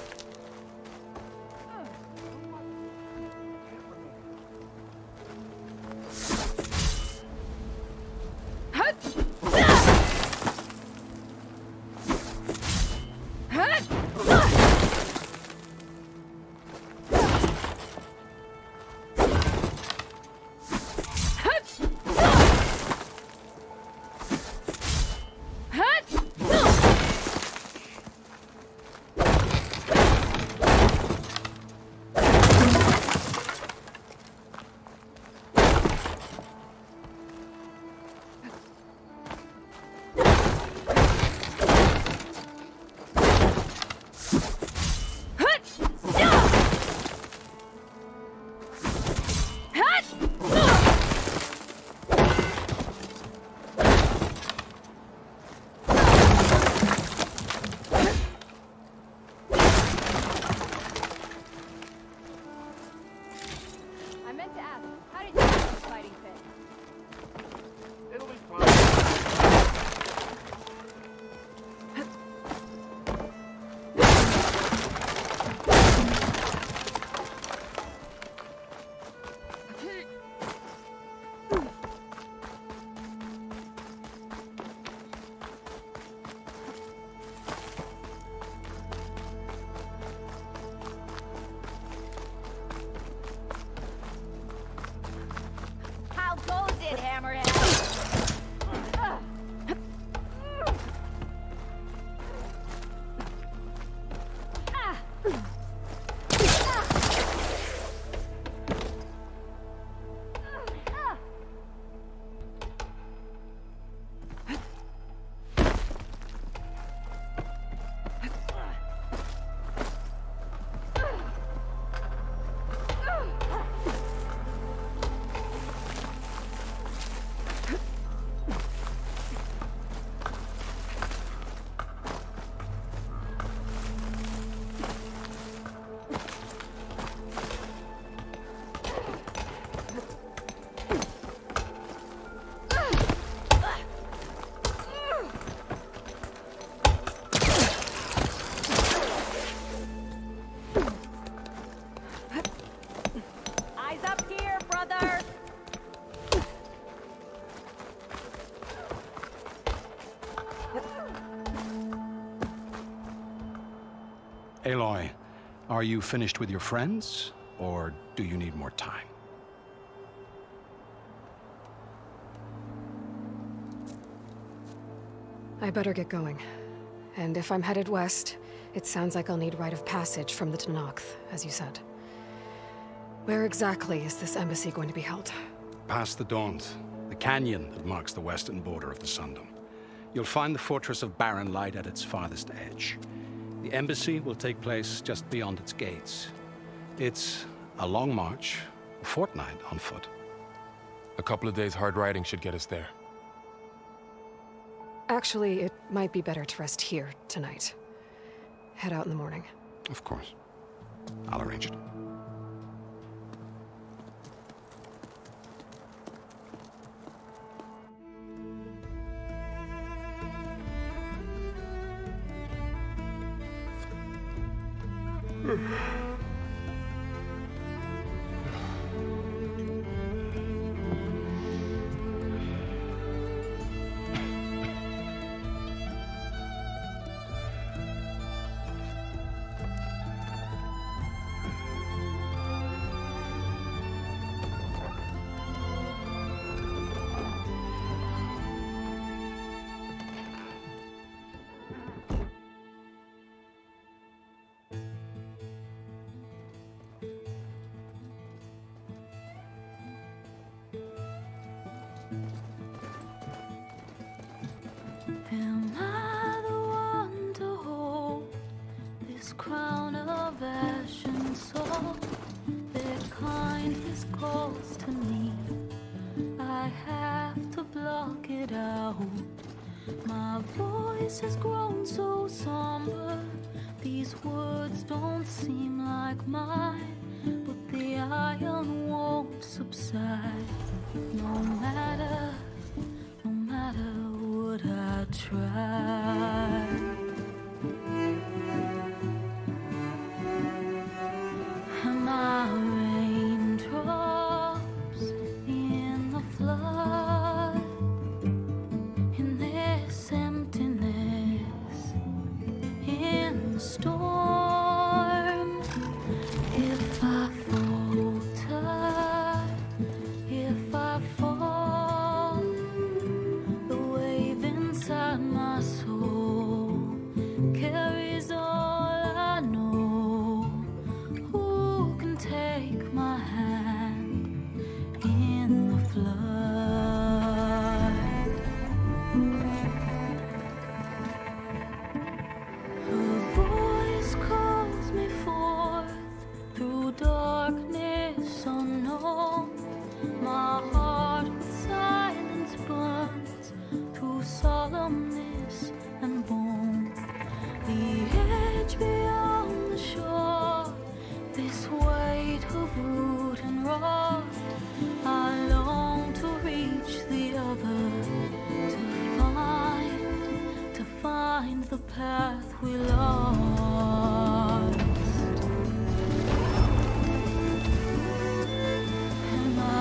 Aloy, are you finished with your friends, or do you need more time? I better get going. And if I'm headed west, it sounds like I'll need rite of passage from the Tenakth, as you said. Where exactly is this embassy going to be held? Past the Daunt, the canyon that marks the western border of the Sundom. You'll find the fortress of Barren Light at its farthest edge. The embassy will take place just beyond its gates. It's a long march, a fortnight on foot. A couple of days hard riding should get us there. Actually, it might be better to rest here tonight. Head out in the morning. Of course. I'll arrange it. Am I the one to hold this crown of ash and salt? Their kindness calls to me. I have to block it out. My voice has grown so somber. These words don't seem like mine, but the iron won't subside. No matter, no matter what I try. Am I raindrops in the flood? In this emptiness, in the storm. If I falter, if I fall, the wave inside my soul carries all I know. Who can take my hand in the flood? Her voice calls me forth through darkness unknown. My heart with silence burns through solemnness and bone. The edge beyond the shore, this weight of root and rot. I long to reach the other, to find, to find the path we lost. Am I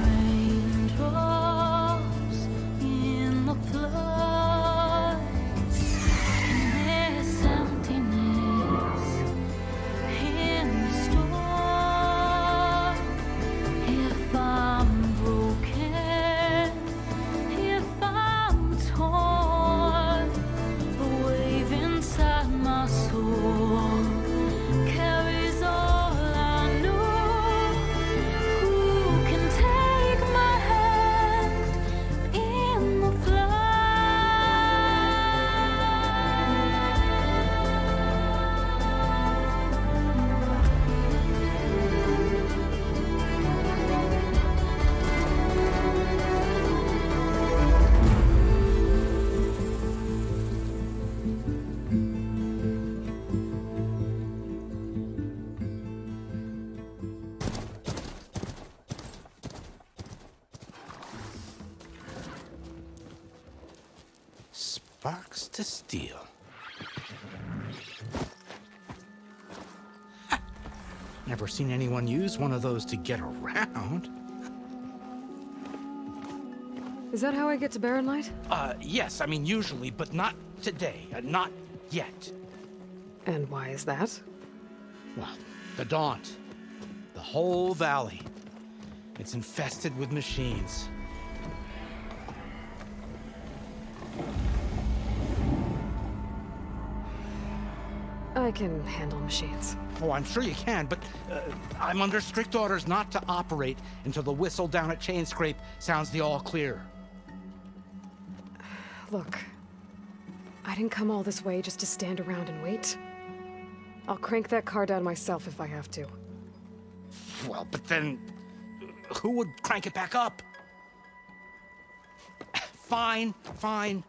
raindrops in the flood? In this emptiness, in the storm. If I'm broken, if I'm torn, the wave inside my soul carries all I know. Who can take my hand in the Sparks to steel. Ha! Never seen anyone use one of those to get around. Is that how I get to Barren Light? Uh, yes, I mean usually, but not today. Uh, not yet. And why is that? Well, the Daunt. The whole valley. It's infested with machines. I can handle machines. Oh, I'm sure you can, but uh, I'm under strict orders not to operate until the whistle down at Chainscrape sounds the all clear. Look, I didn't come all this way just to stand around and wait. I'll crank that car down myself if I have to. Well, but then who would crank it back up? Fine, fine.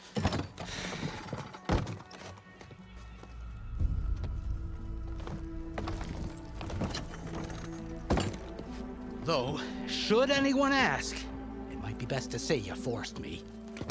Though, should anyone ask, it might be best to say you forced me.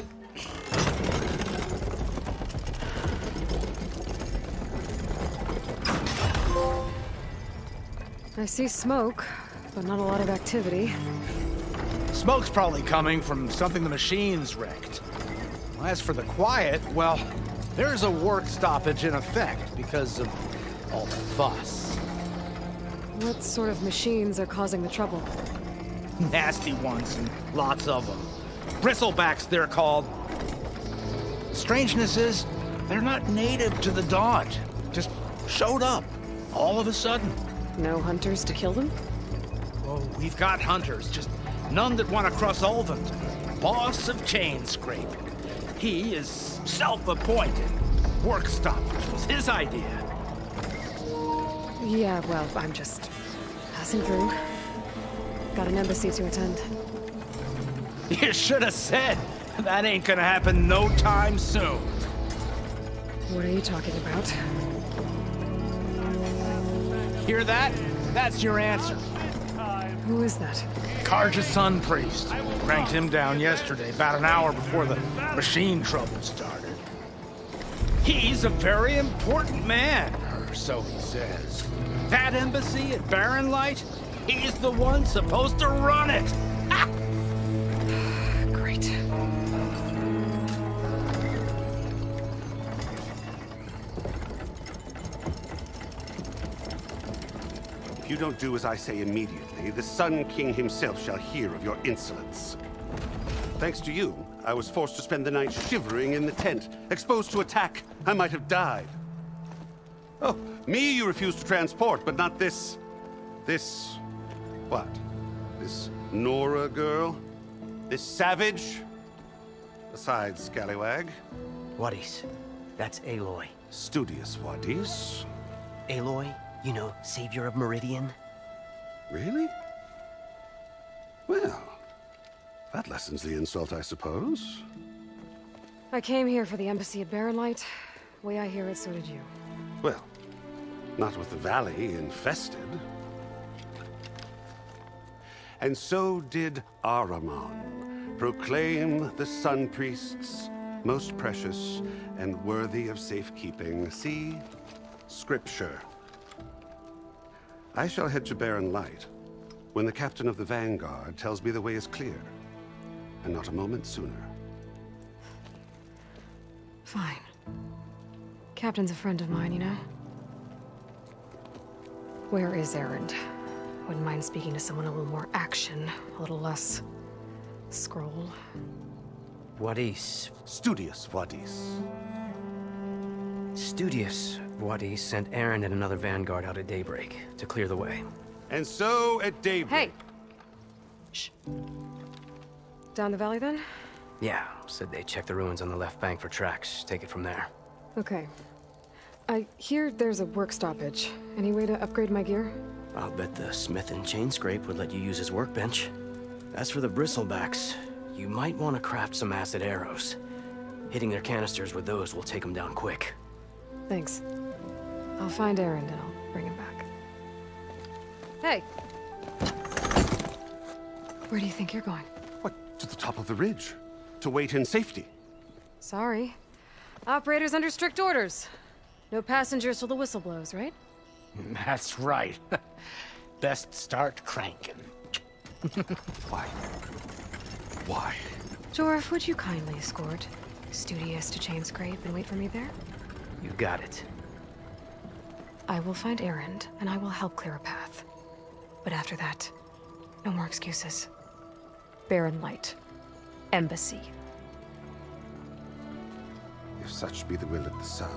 I see smoke, but not a lot of activity. Smoke's probably coming from something the machines wrecked. As for the quiet, well, there's a work stoppage in effect because of all the fuss. What sort of machines are causing the trouble? Nasty ones, and lots of them. Bristlebacks, they're called. Strangeness is, they're not native to the Daunt. Just showed up, all of a sudden. No hunters to kill them? Oh, we've got hunters, just none that want to cross Ulvent. Boss of Chainscrape. He is self-appointed. Work stoppage was his idea. Yeah, well, I'm just passing through. Got an embassy to attend. You should have said. That ain't gonna happen no time soon. What are you talking about? Hear that? That's your answer. Who is that? Karja's son priest. Cranked him down yesterday, about an hour before the machine trouble started. He's a very important man, or so he says. That embassy at Barren Light, he's the one supposed to run it. Ha! Great. If you don't do as I say immediately, the Sun King himself shall hear of your insolence. Thanks to you, I was forced to spend the night shivering in the tent. Exposed to attack, I might have died. Oh, me you refuse to transport, but not this... This... what? This Nora girl? This savage? Besides, scallywag. Wadis. That's Aloy. Studious Wadis. Aloy, you know, savior of Meridian. Really? Well, that lessens the insult, I suppose. I came here for the embassy at Barren Light. Way I hear it, so did you. Well, not with the valley infested. And so did Ahriman proclaim the Sun Priests most precious and worthy of safekeeping. See? Scripture. I shall head to Barren Light when the captain of the Vanguard tells me the way is clear, and not a moment sooner. Fine. Captain's a friend of mine, you know? Where is Erend? Wouldn't mind speaking to someone a little more action, a little less... scroll. Wadis. Studious Wadis. Studious Wadis sent Aaron and another Vanguard out at daybreak to clear the way. And so at daybreak... Hey! Shh. Down the valley, then? Yeah, said they checked the ruins on the left bank for tracks. Take it from there. Okay. I hear there's a work stoppage. Any way to upgrade my gear? I'll bet the smith and chain scrape would let you use his workbench. As for the bristlebacks, you might want to craft some acid arrows. Hitting their canisters with those will take them down quick. Thanks. I'll find Erend and I'll bring him back. Hey! Where do you think you're going? What, to the top of the ridge. To wait in safety. Sorry. Operator's under strict orders. No passengers till the whistle blows, right? That's right. Best start cranking. Why? Why? Jorf, would you kindly escort Studious to Chain Scrape and wait for me there? You got it. I will find Erend, and I will help clear a path. But after that, no more excuses. Barren Light. Embassy. If such be the will of the sun.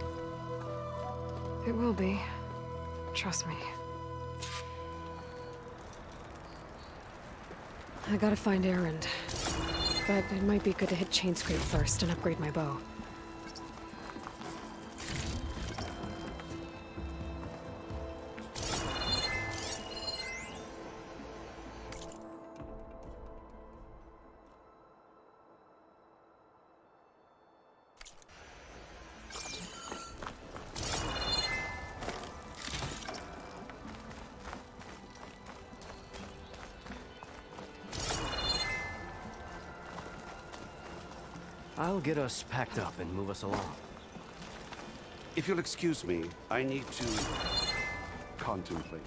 It will be. Trust me. I gotta find Erend. But it might be good to hit Chain Scrape first and upgrade my bow. I'll get us packed up and move us along. If you'll excuse me, I need to contemplate.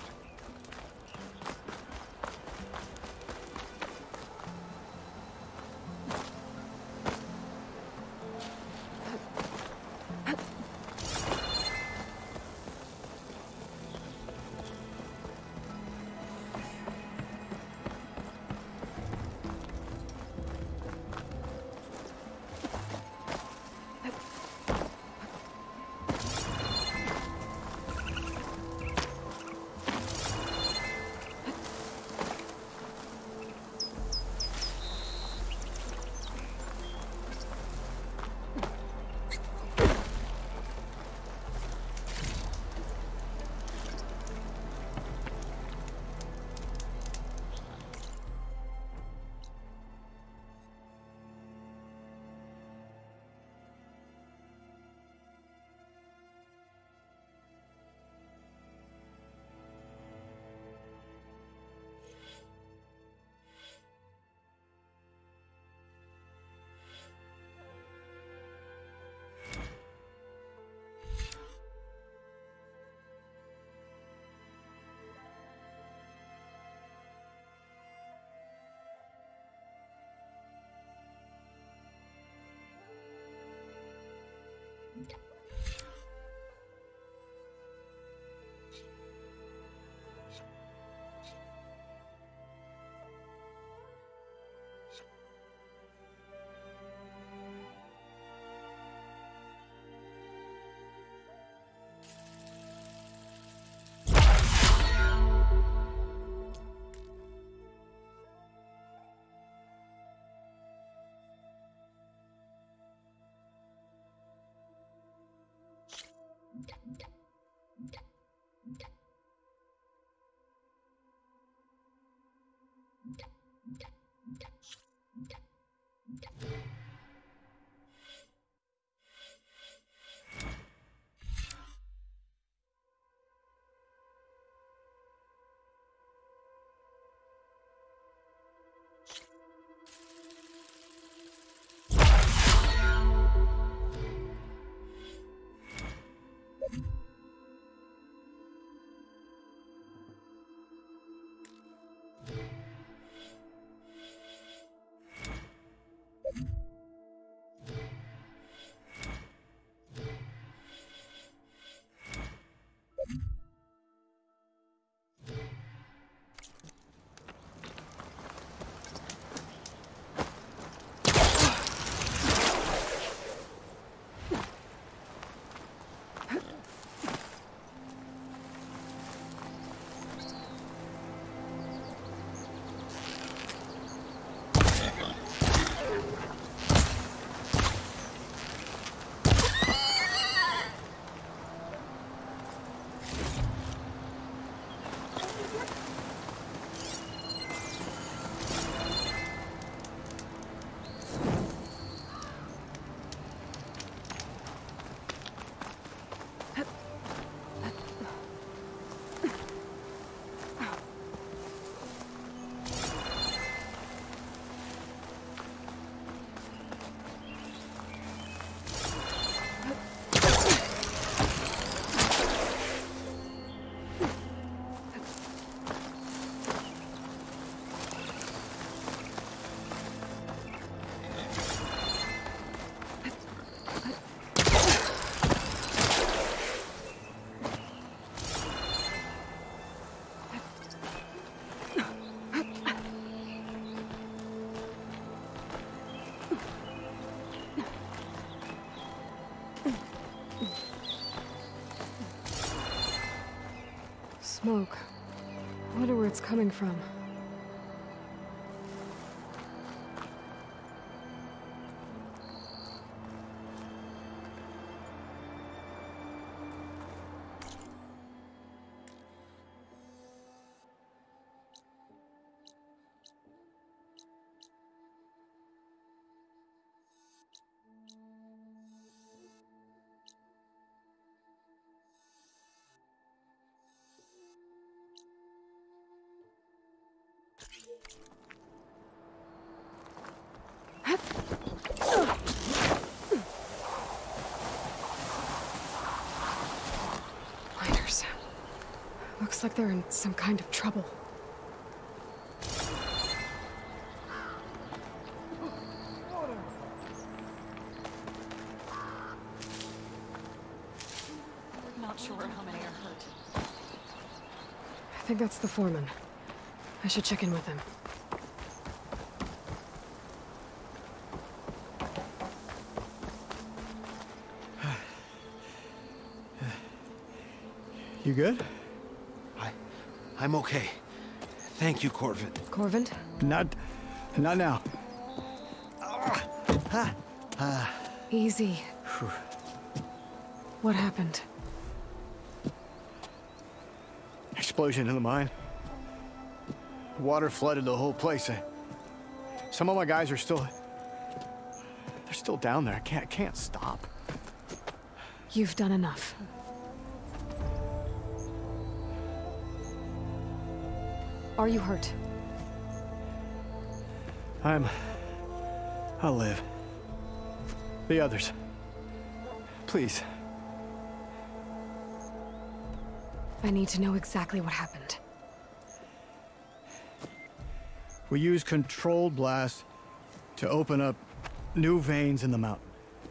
Smoke. I wonder where it's coming from. Miners. Looks like they're in some kind of trouble. Not sure how many are hurt. I think that's the foreman. I should check in with him. You good? I... I'm okay. Thank you, Corvin. Corvin? Not... not now. Ah, ah. Easy. What happened? Explosion in the mine. Water flooded the whole place. Some of my guys are still... They're still down there. I can't, can't stop. You've done enough. Are you hurt? I'm... I'll live. The others. Please. I need to know exactly what happened. We used controlled blast to open up new veins in the mountain.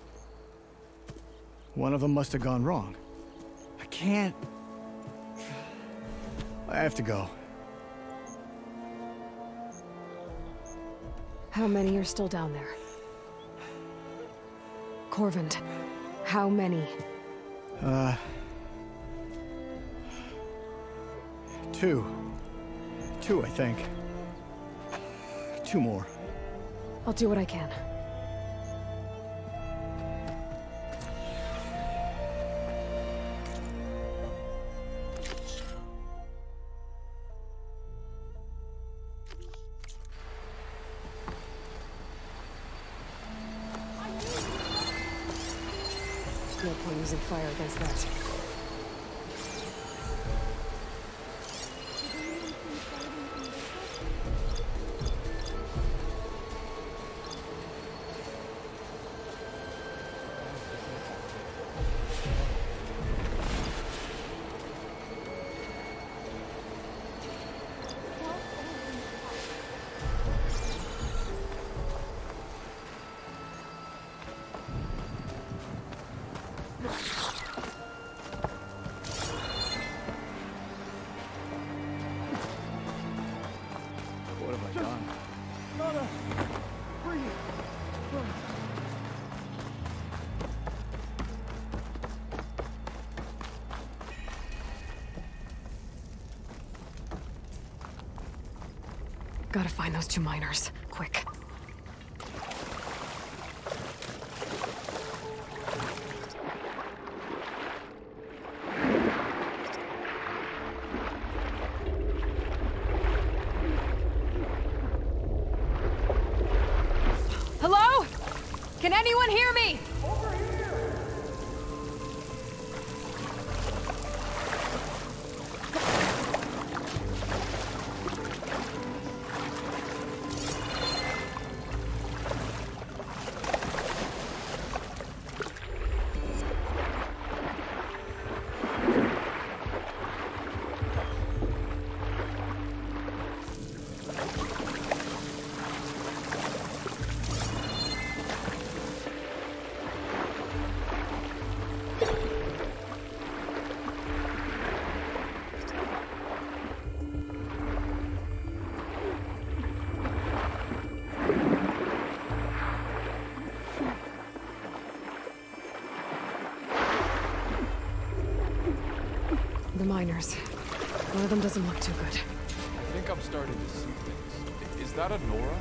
One of them must have gone wrong. I can't... I have to go. How many are still down there? Corvin, how many? Uh... Two. Two, I think. Two more. I'll do what I can. no point using fire against that. What have I done? Mother, breathe. Gotta find those two miners. Quick. Hello? Can anyone hear me? The miners. One of them doesn't look too good. I think I'm starting to see things. Is that a Nora?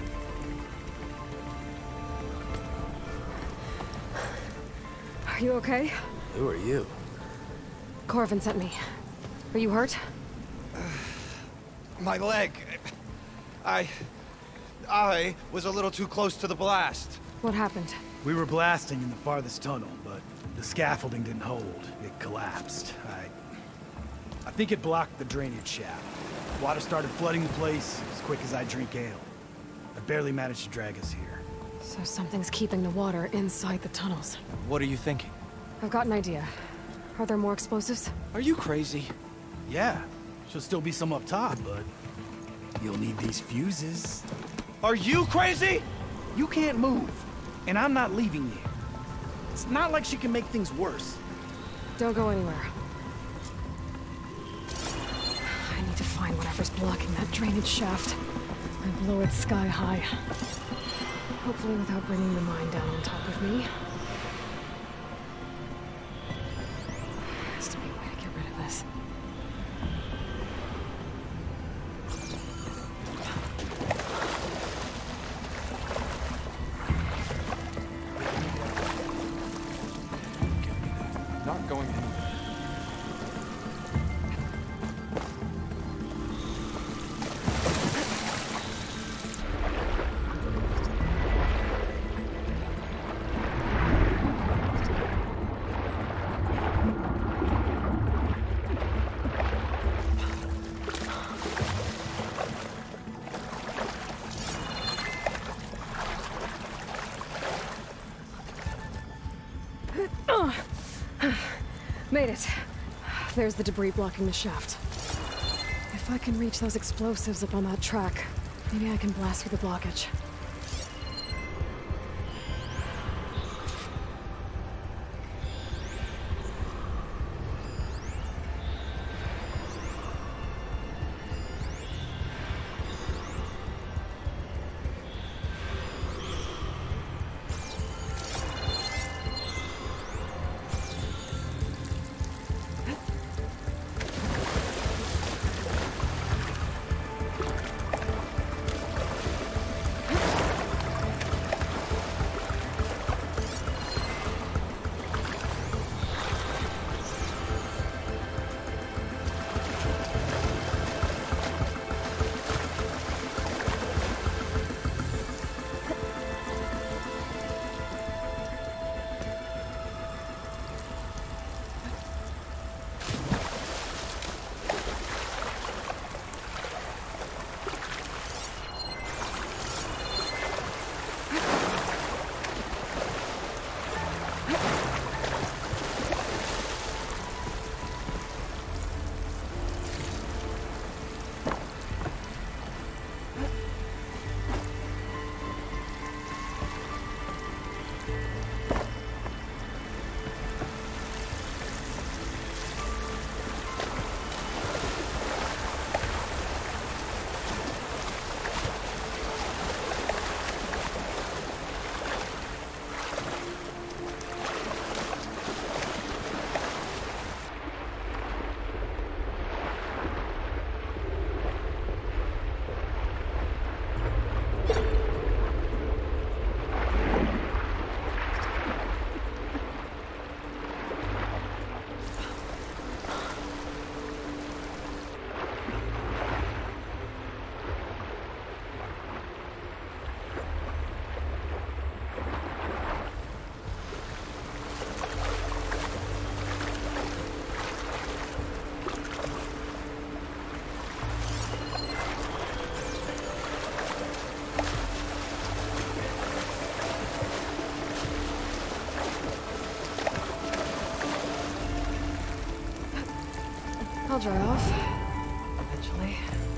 Are you okay? Who are you? Corvin sent me. Are you hurt? My leg. I... I was a little too close to the blast. What happened? We were blasting in the farthest tunnel, but the scaffolding didn't hold. It collapsed. I... I think it blocked the drainage shaft. Water started flooding the place as quick as I drink ale. I barely managed to drag us here. So something's keeping the water inside the tunnels. What are you thinking? I've got an idea. Are there more explosives? Are you crazy? Yeah, should still be some up top, but you'll need these fuses. Are you crazy? You can't move, and I'm not leaving you. It's not like she can make things worse. Don't go anywhere. I need to find whatever's blocking that drainage shaft and blow it sky high. Hopefully without bringing the mine down on top of me. Has to be a way to get rid of this. Not going anywhere. Made it. There's the debris blocking the shaft. If I can reach those explosives up on that track, maybe I can blast through the blockage. I'll dry off. Eventually.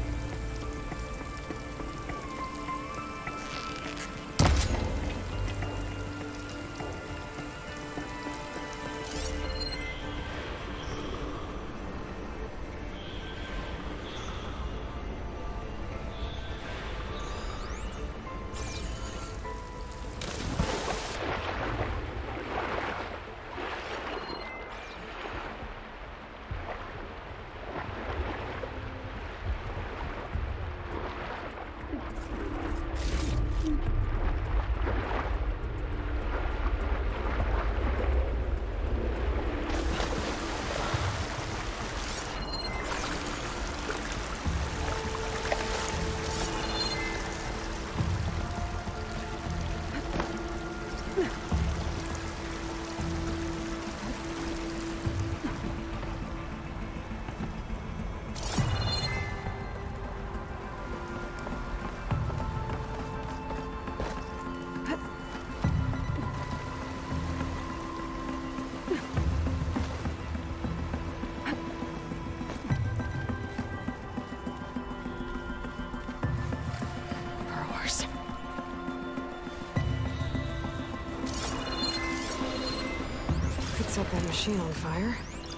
Set that machine on fire.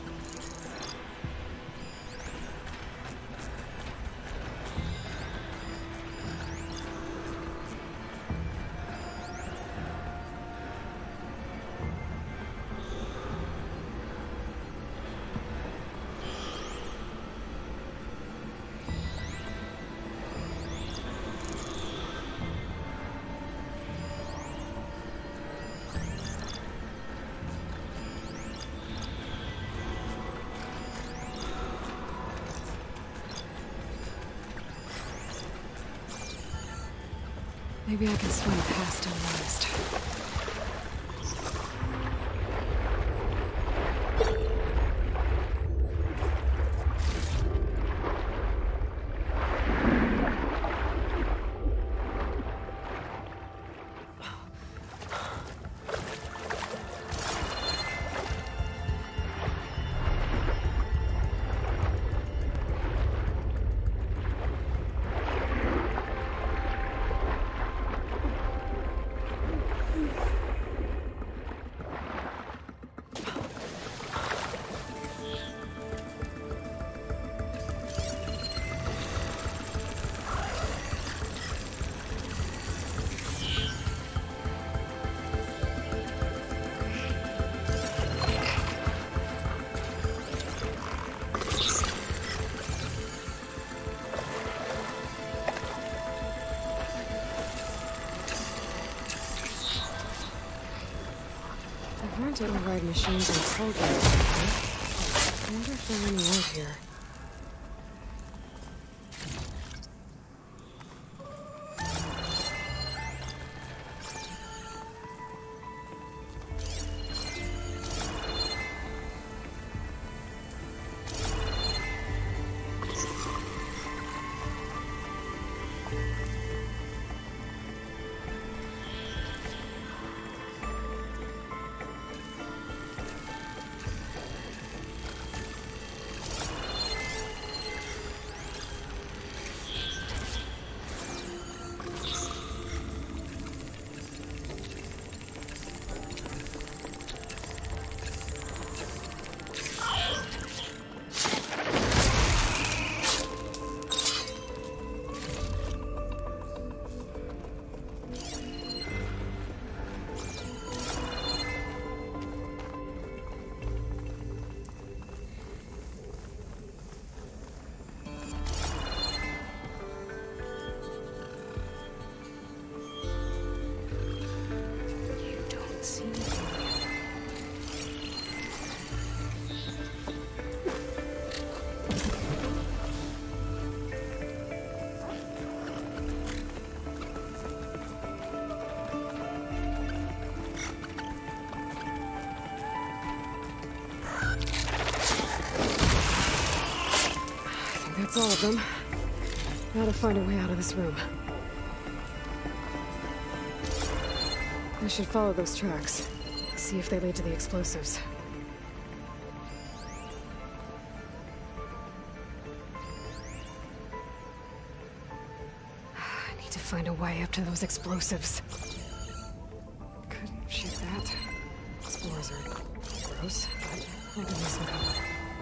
Maybe I can swim past unnoticed. I've learned to override machines and soldiers. I wonder if there are any more here. That's all of them. Gotta find a way out of this room. I should follow those tracks. See if they lead to the explosives. find a way up to those explosives. Could shoot that. Spores are gross, but I'll give you some cover.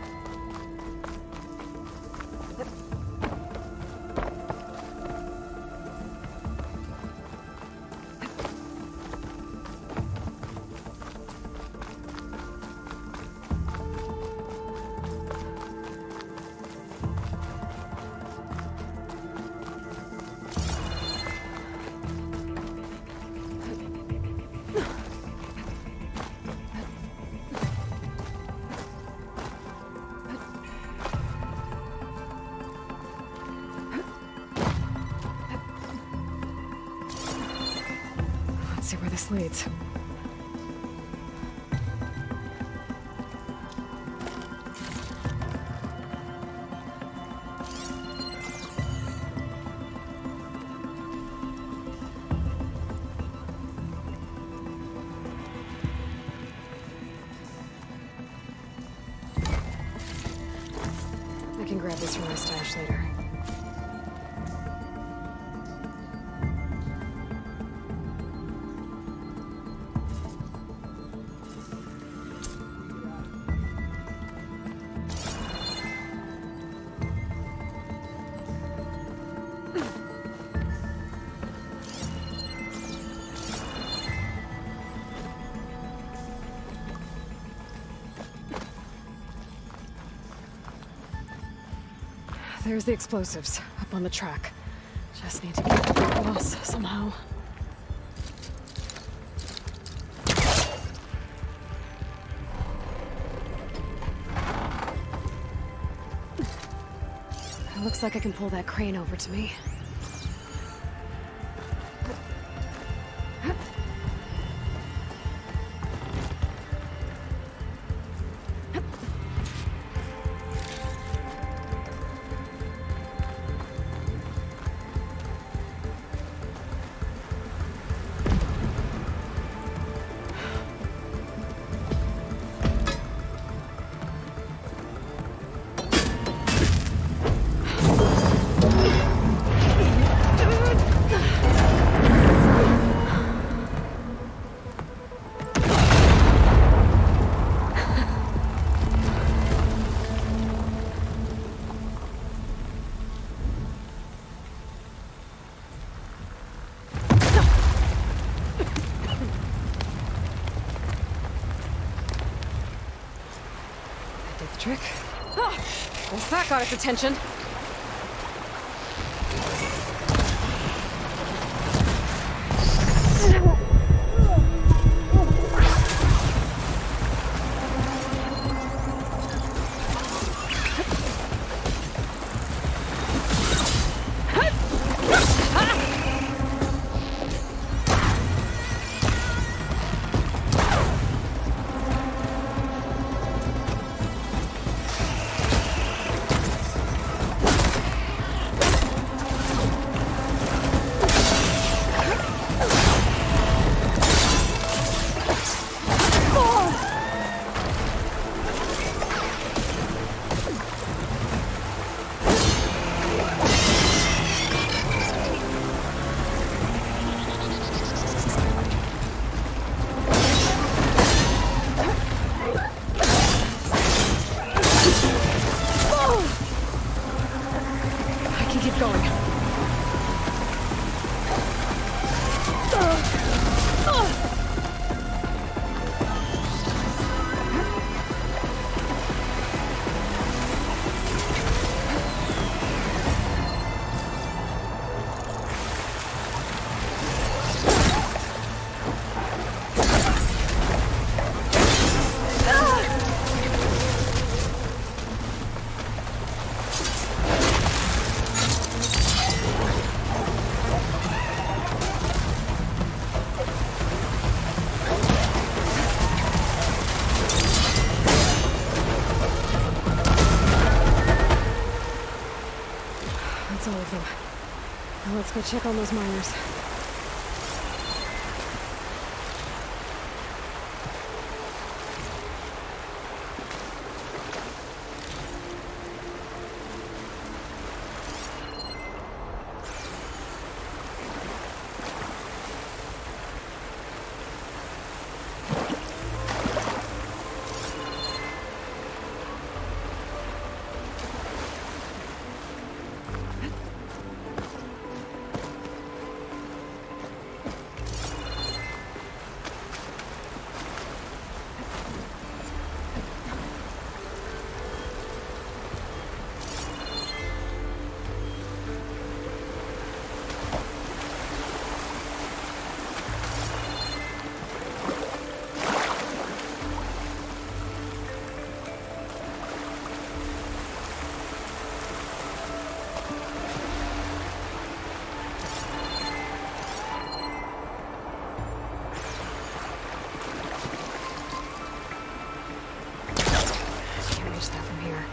Let's see where this leads. I can grab this from my stash later. There's the explosives, up on the track. Just need to get across somehow. It looks like I can pull that crane over to me. Trick. Oh, guess that got its attention. That's all of them. Now let's go check on those miners. reach that from here.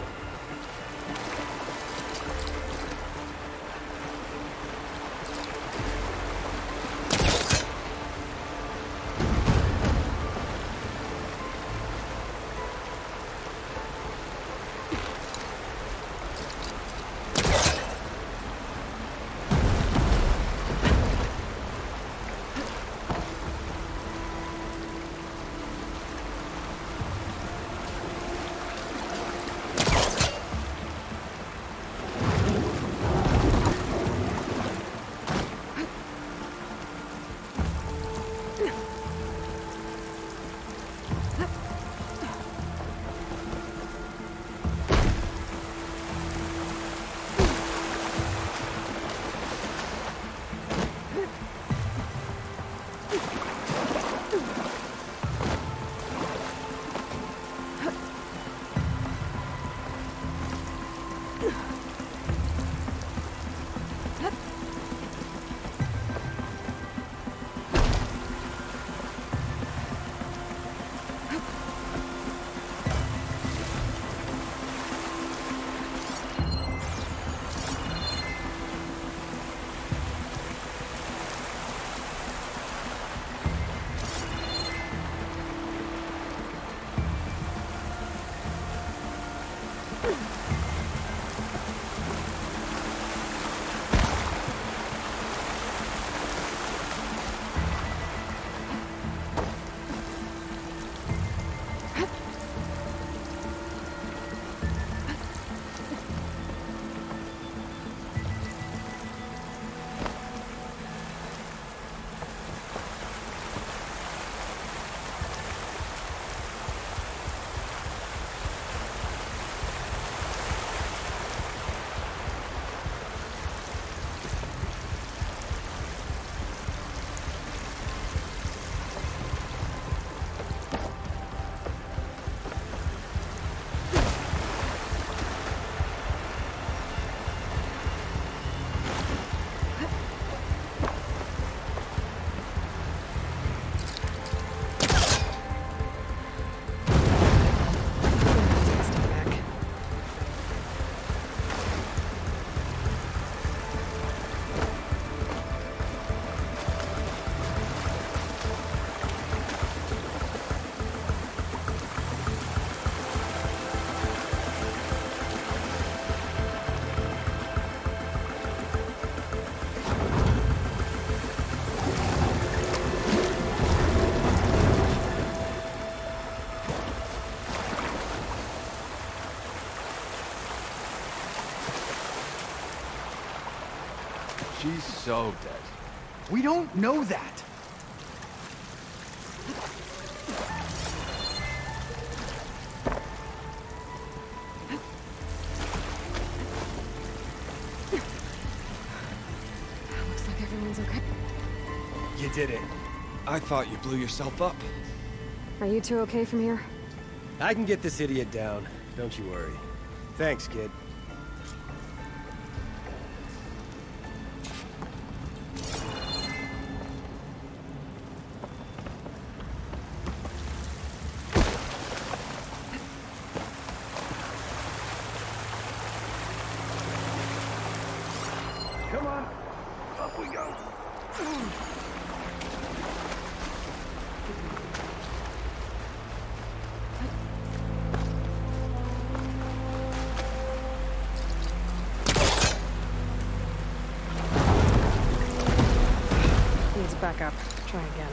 She's so dead. We don't know that. Looks like everyone's okay. You did it. I thought you blew yourself up. Are you two okay from here? I can get this idiot down. Don't you worry. Thanks, kid. Come on. Up we go. Needs backup. Try again.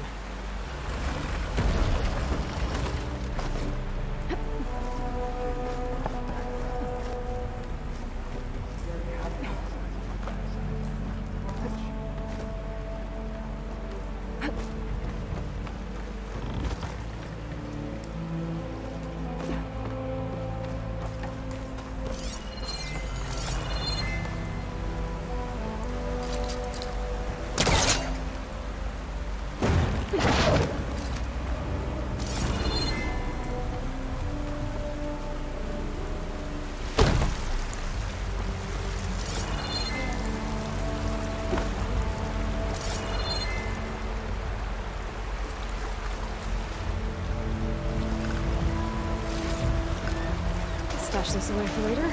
stash this away for later.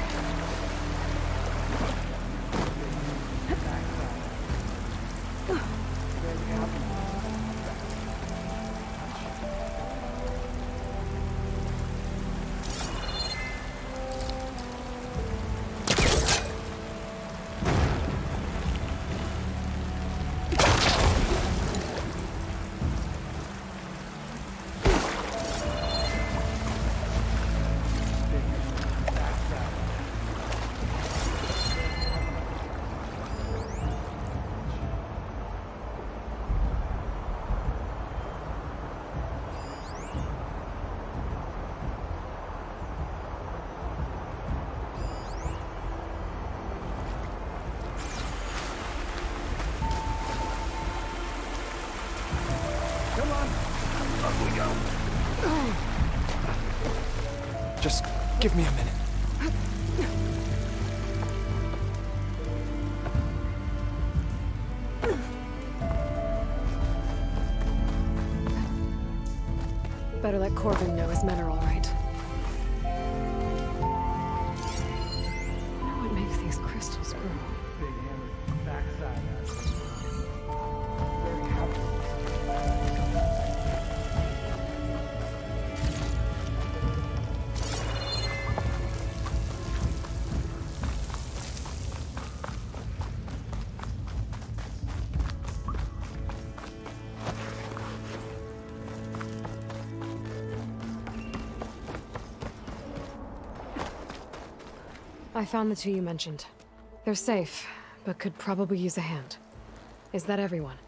Just give me a minute. Better let Corbin know his men are all right. I know what makes these crystals grow. Big hammer backside. Very happy. I found the two you mentioned. They're safe, but could probably use a hand. Is that everyone?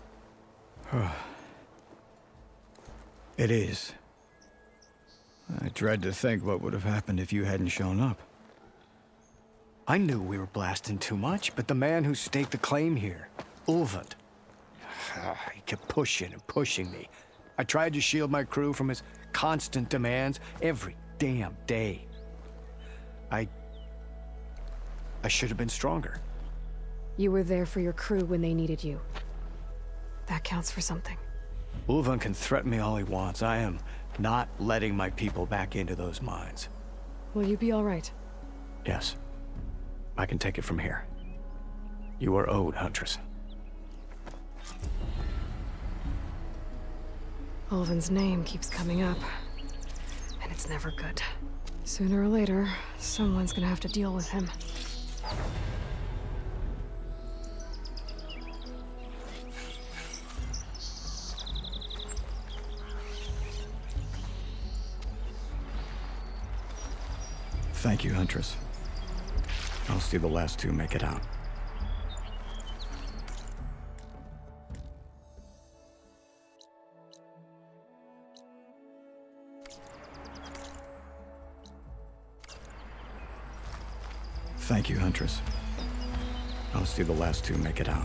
It is. I dread to think what would have happened if you hadn't shown up. I knew we were blasting too much, but the man who staked the claim here, Ulvund, he kept pushing and pushing me. I tried to shield my crew from his constant demands every damn day. I... I should have been stronger. You were there for your crew when they needed you. That counts for something. Ulvund can threaten me all he wants. I am not letting my people back into those mines. Will you be all right? Yes. I can take it from here. You are owed, Huntress. Ulvund's name keeps coming up, and it's never good. Sooner or later, someone's gonna have to deal with him. Thank you, Huntress. I'll see the last two make it out. Thank you, Huntress. I'll see the last two make it out.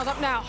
riled up now.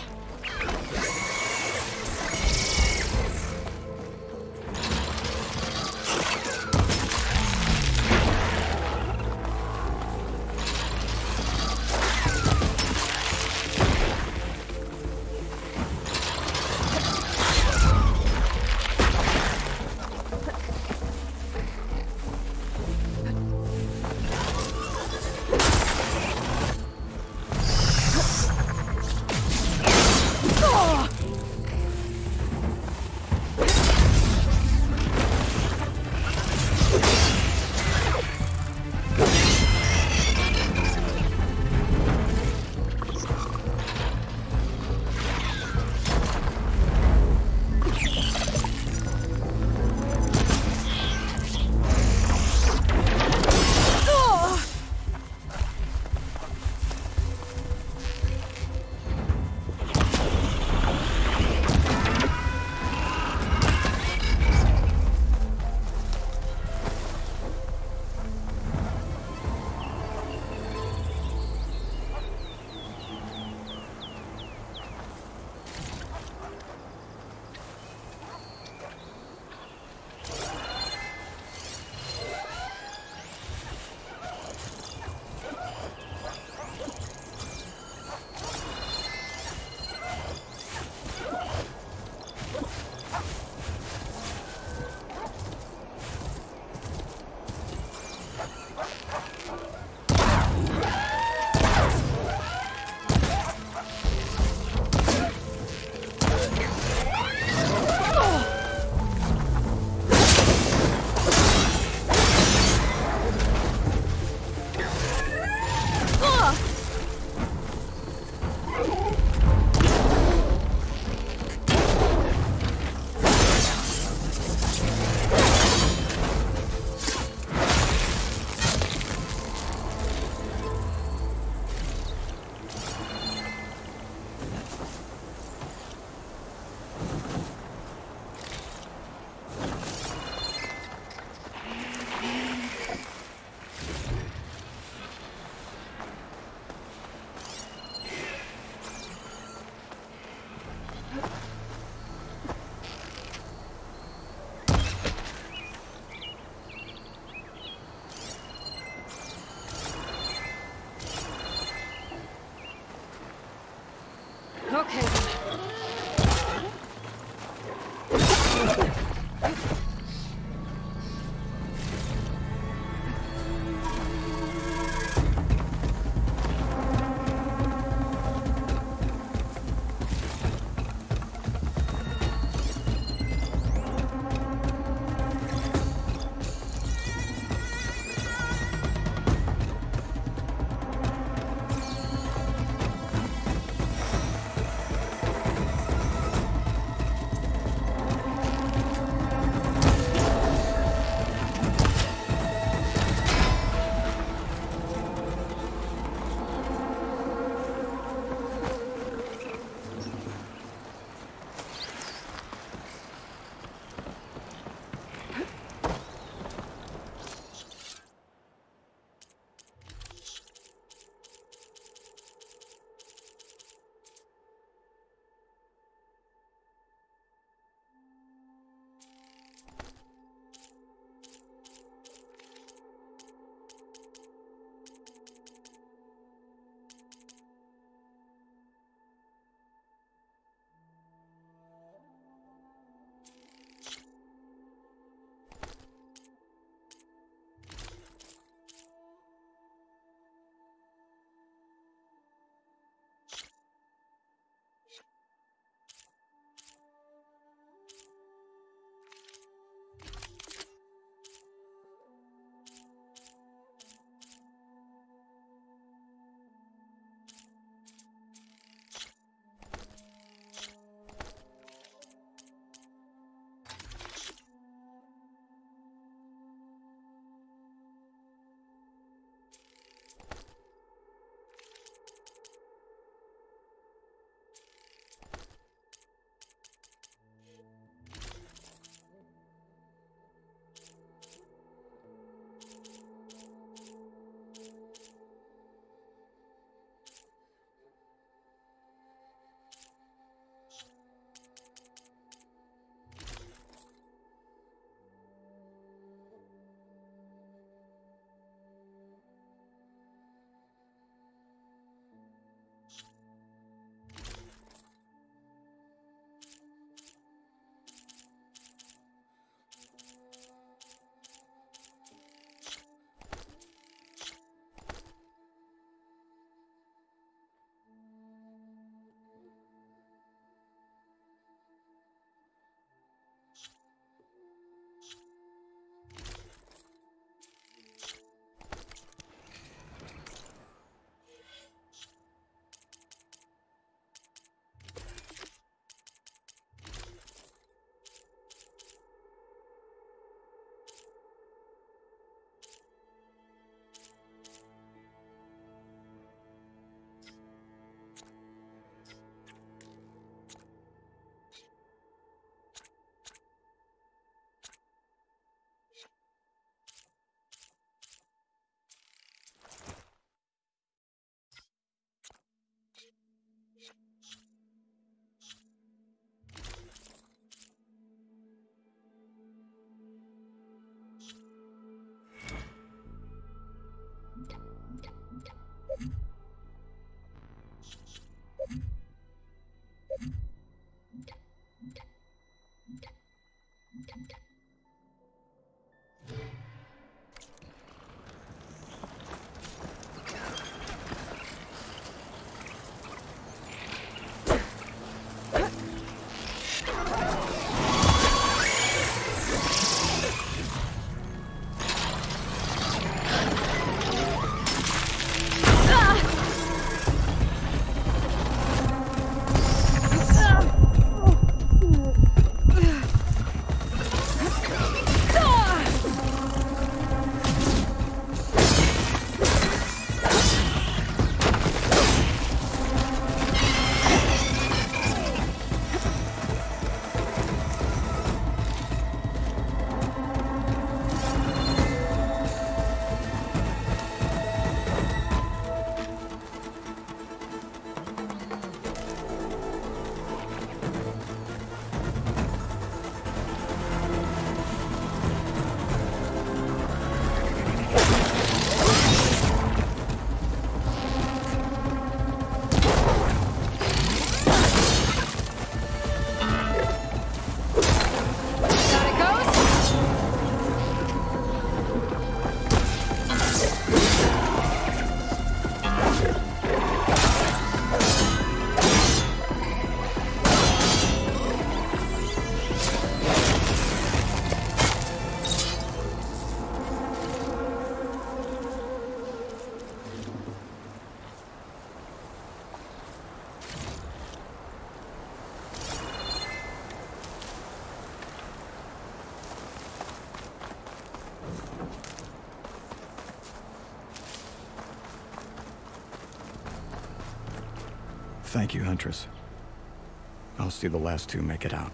Thank you, Huntress. I'll see the last two make it out.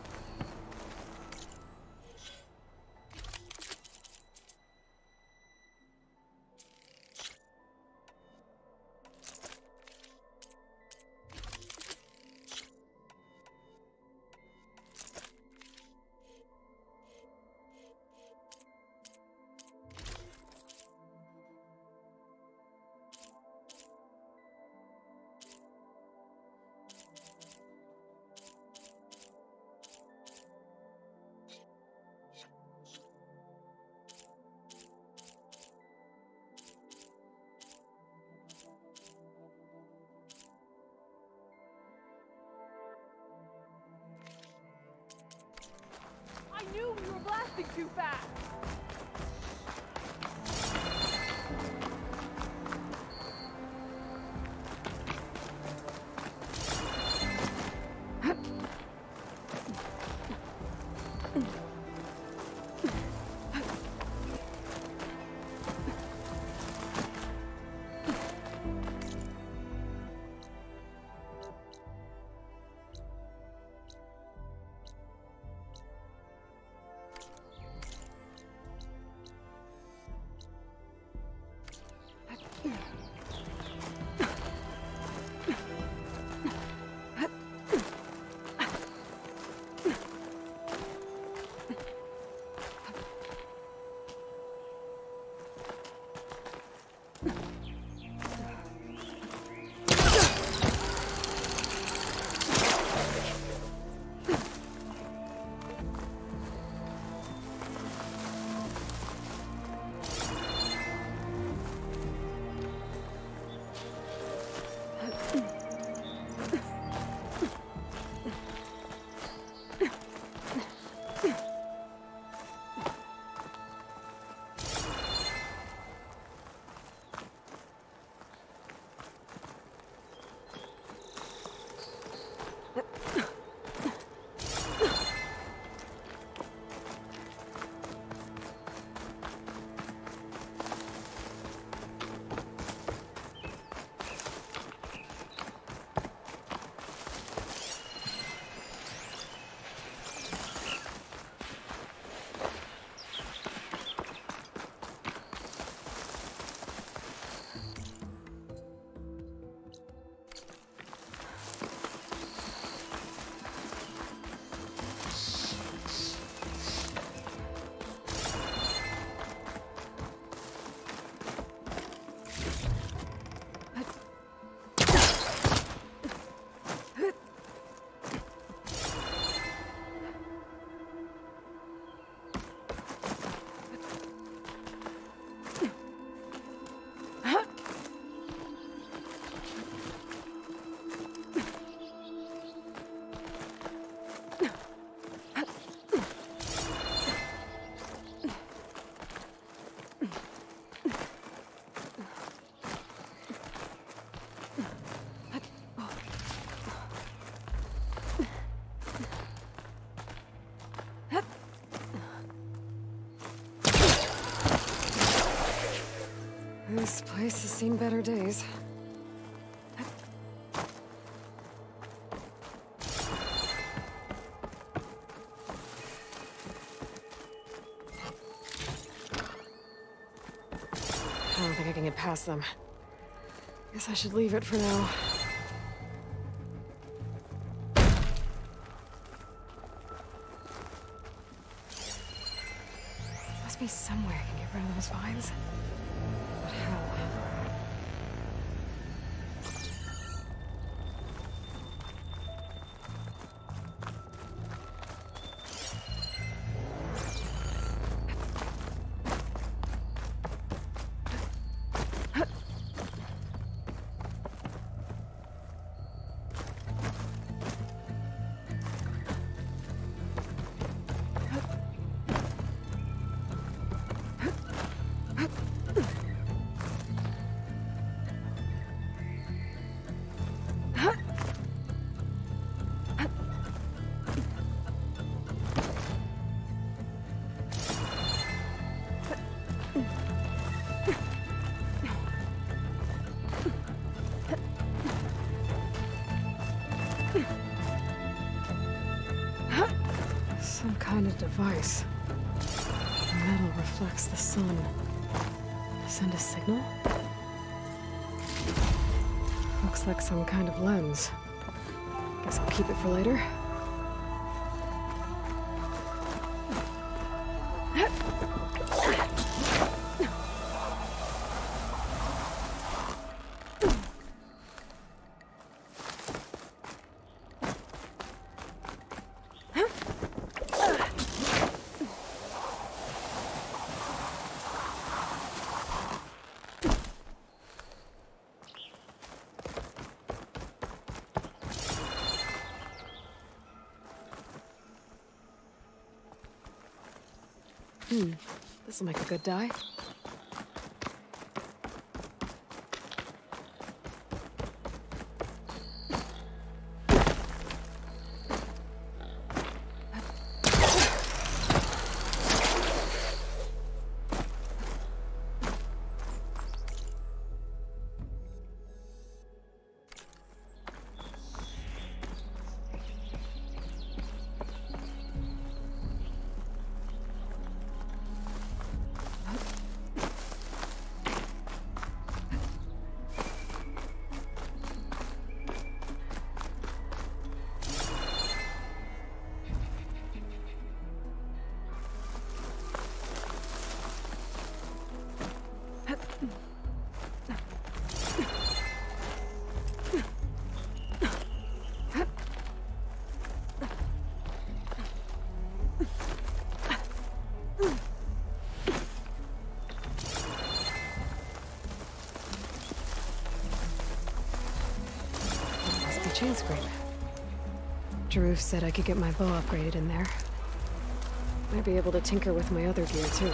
I knew we were blasting too fast! This place has seen better days. I don't think I can get past them. Guess I should leave it for now. Must be somewhere I can get rid of those vines. But how? Huh? Some kind of device. The metal reflects the sun. Send a signal? Looks like some kind of lens. Guess I'll keep it for later. Hmm, this'll make a good dye. Chain scrape. Jaruf said I could get my bow upgraded in there. Might be able to tinker with my other gear too.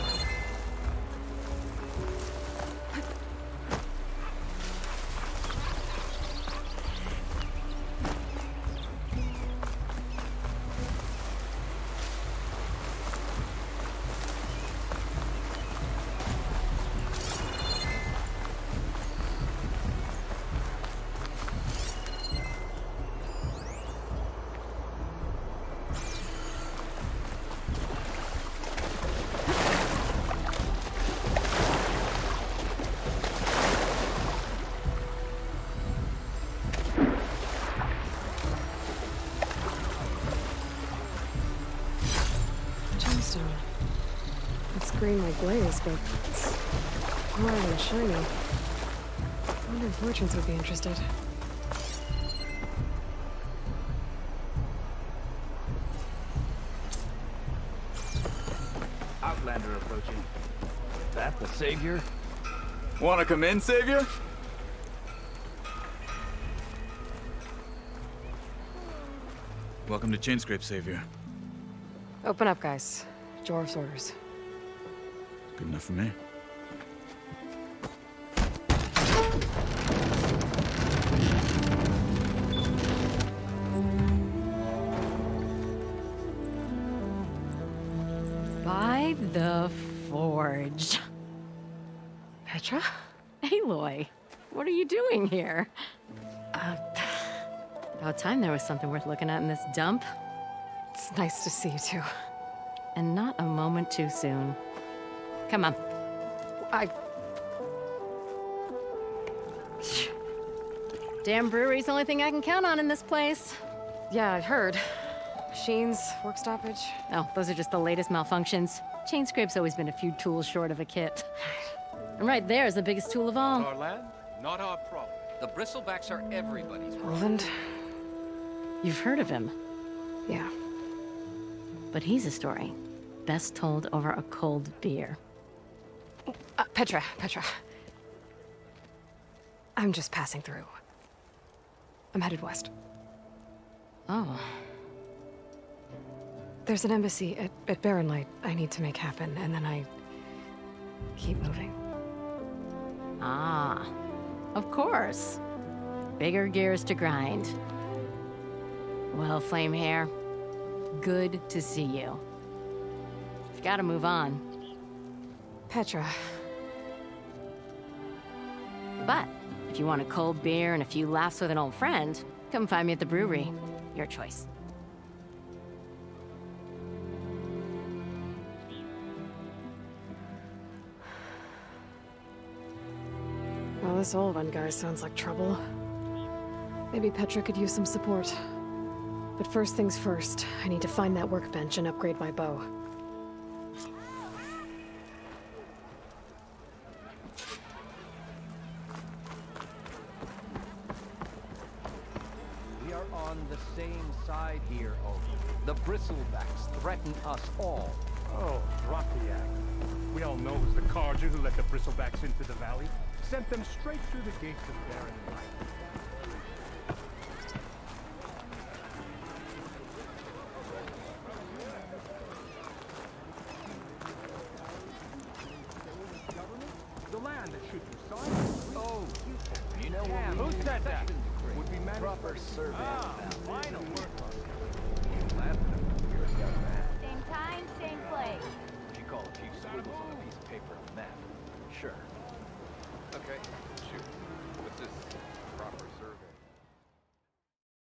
It's green like glaze, but it's hard and shiny. I wonder if merchants would be interested. Outlander approaching. That the Savior? Wanna come in, Savior? Welcome to Chainscrape, Savior. Open up, guys. Jorv's orders. Good enough for me. By the Forge. Petra? Aloy, what are you doing here? Uh, about time there was something worth looking at in this dump. It's nice to see you too. And not a moment too soon. Come on. I... Damn brewery's the only thing I can count on in this place. Yeah, I heard. Machines, work stoppage. Oh, those are just the latest malfunctions. Chainscrape's always been a few tools short of a kit. And right there is the biggest tool of all. Our land, not our problem. The bristlebacks are everybody's problem. Roland? You've heard of him. Yeah. But he's a story best told over a cold beer. Uh, Petra, Petra. I'm just passing through. I'm headed west. Oh. There's an embassy at, at Barren Light I need to make happen, and then I keep moving. Ah, of course. Bigger gears to grind. Well, Flame Hair, good to see you. You've got to move on. Petra. But if you want a cold beer and a few laughs with an old friend, come find me at the brewery. Your choice. this old one guy sounds like trouble. Maybe Petra could use some support. But first things first, I need to find that workbench and upgrade my bow. We are on the same side here, Odin. The bristlebacks threaten us all. Oh, drop the act. We all know it was the Carja who let the bristlebacks into the valley. Sent them straight through the gates of Baron Light. The land that should be signed. Oh, you know what? Who said that? Would be proper survey. Ah, final work. Same time, same place. If you call a few squiggles on a piece of paper a map, sure. Okay, shoot.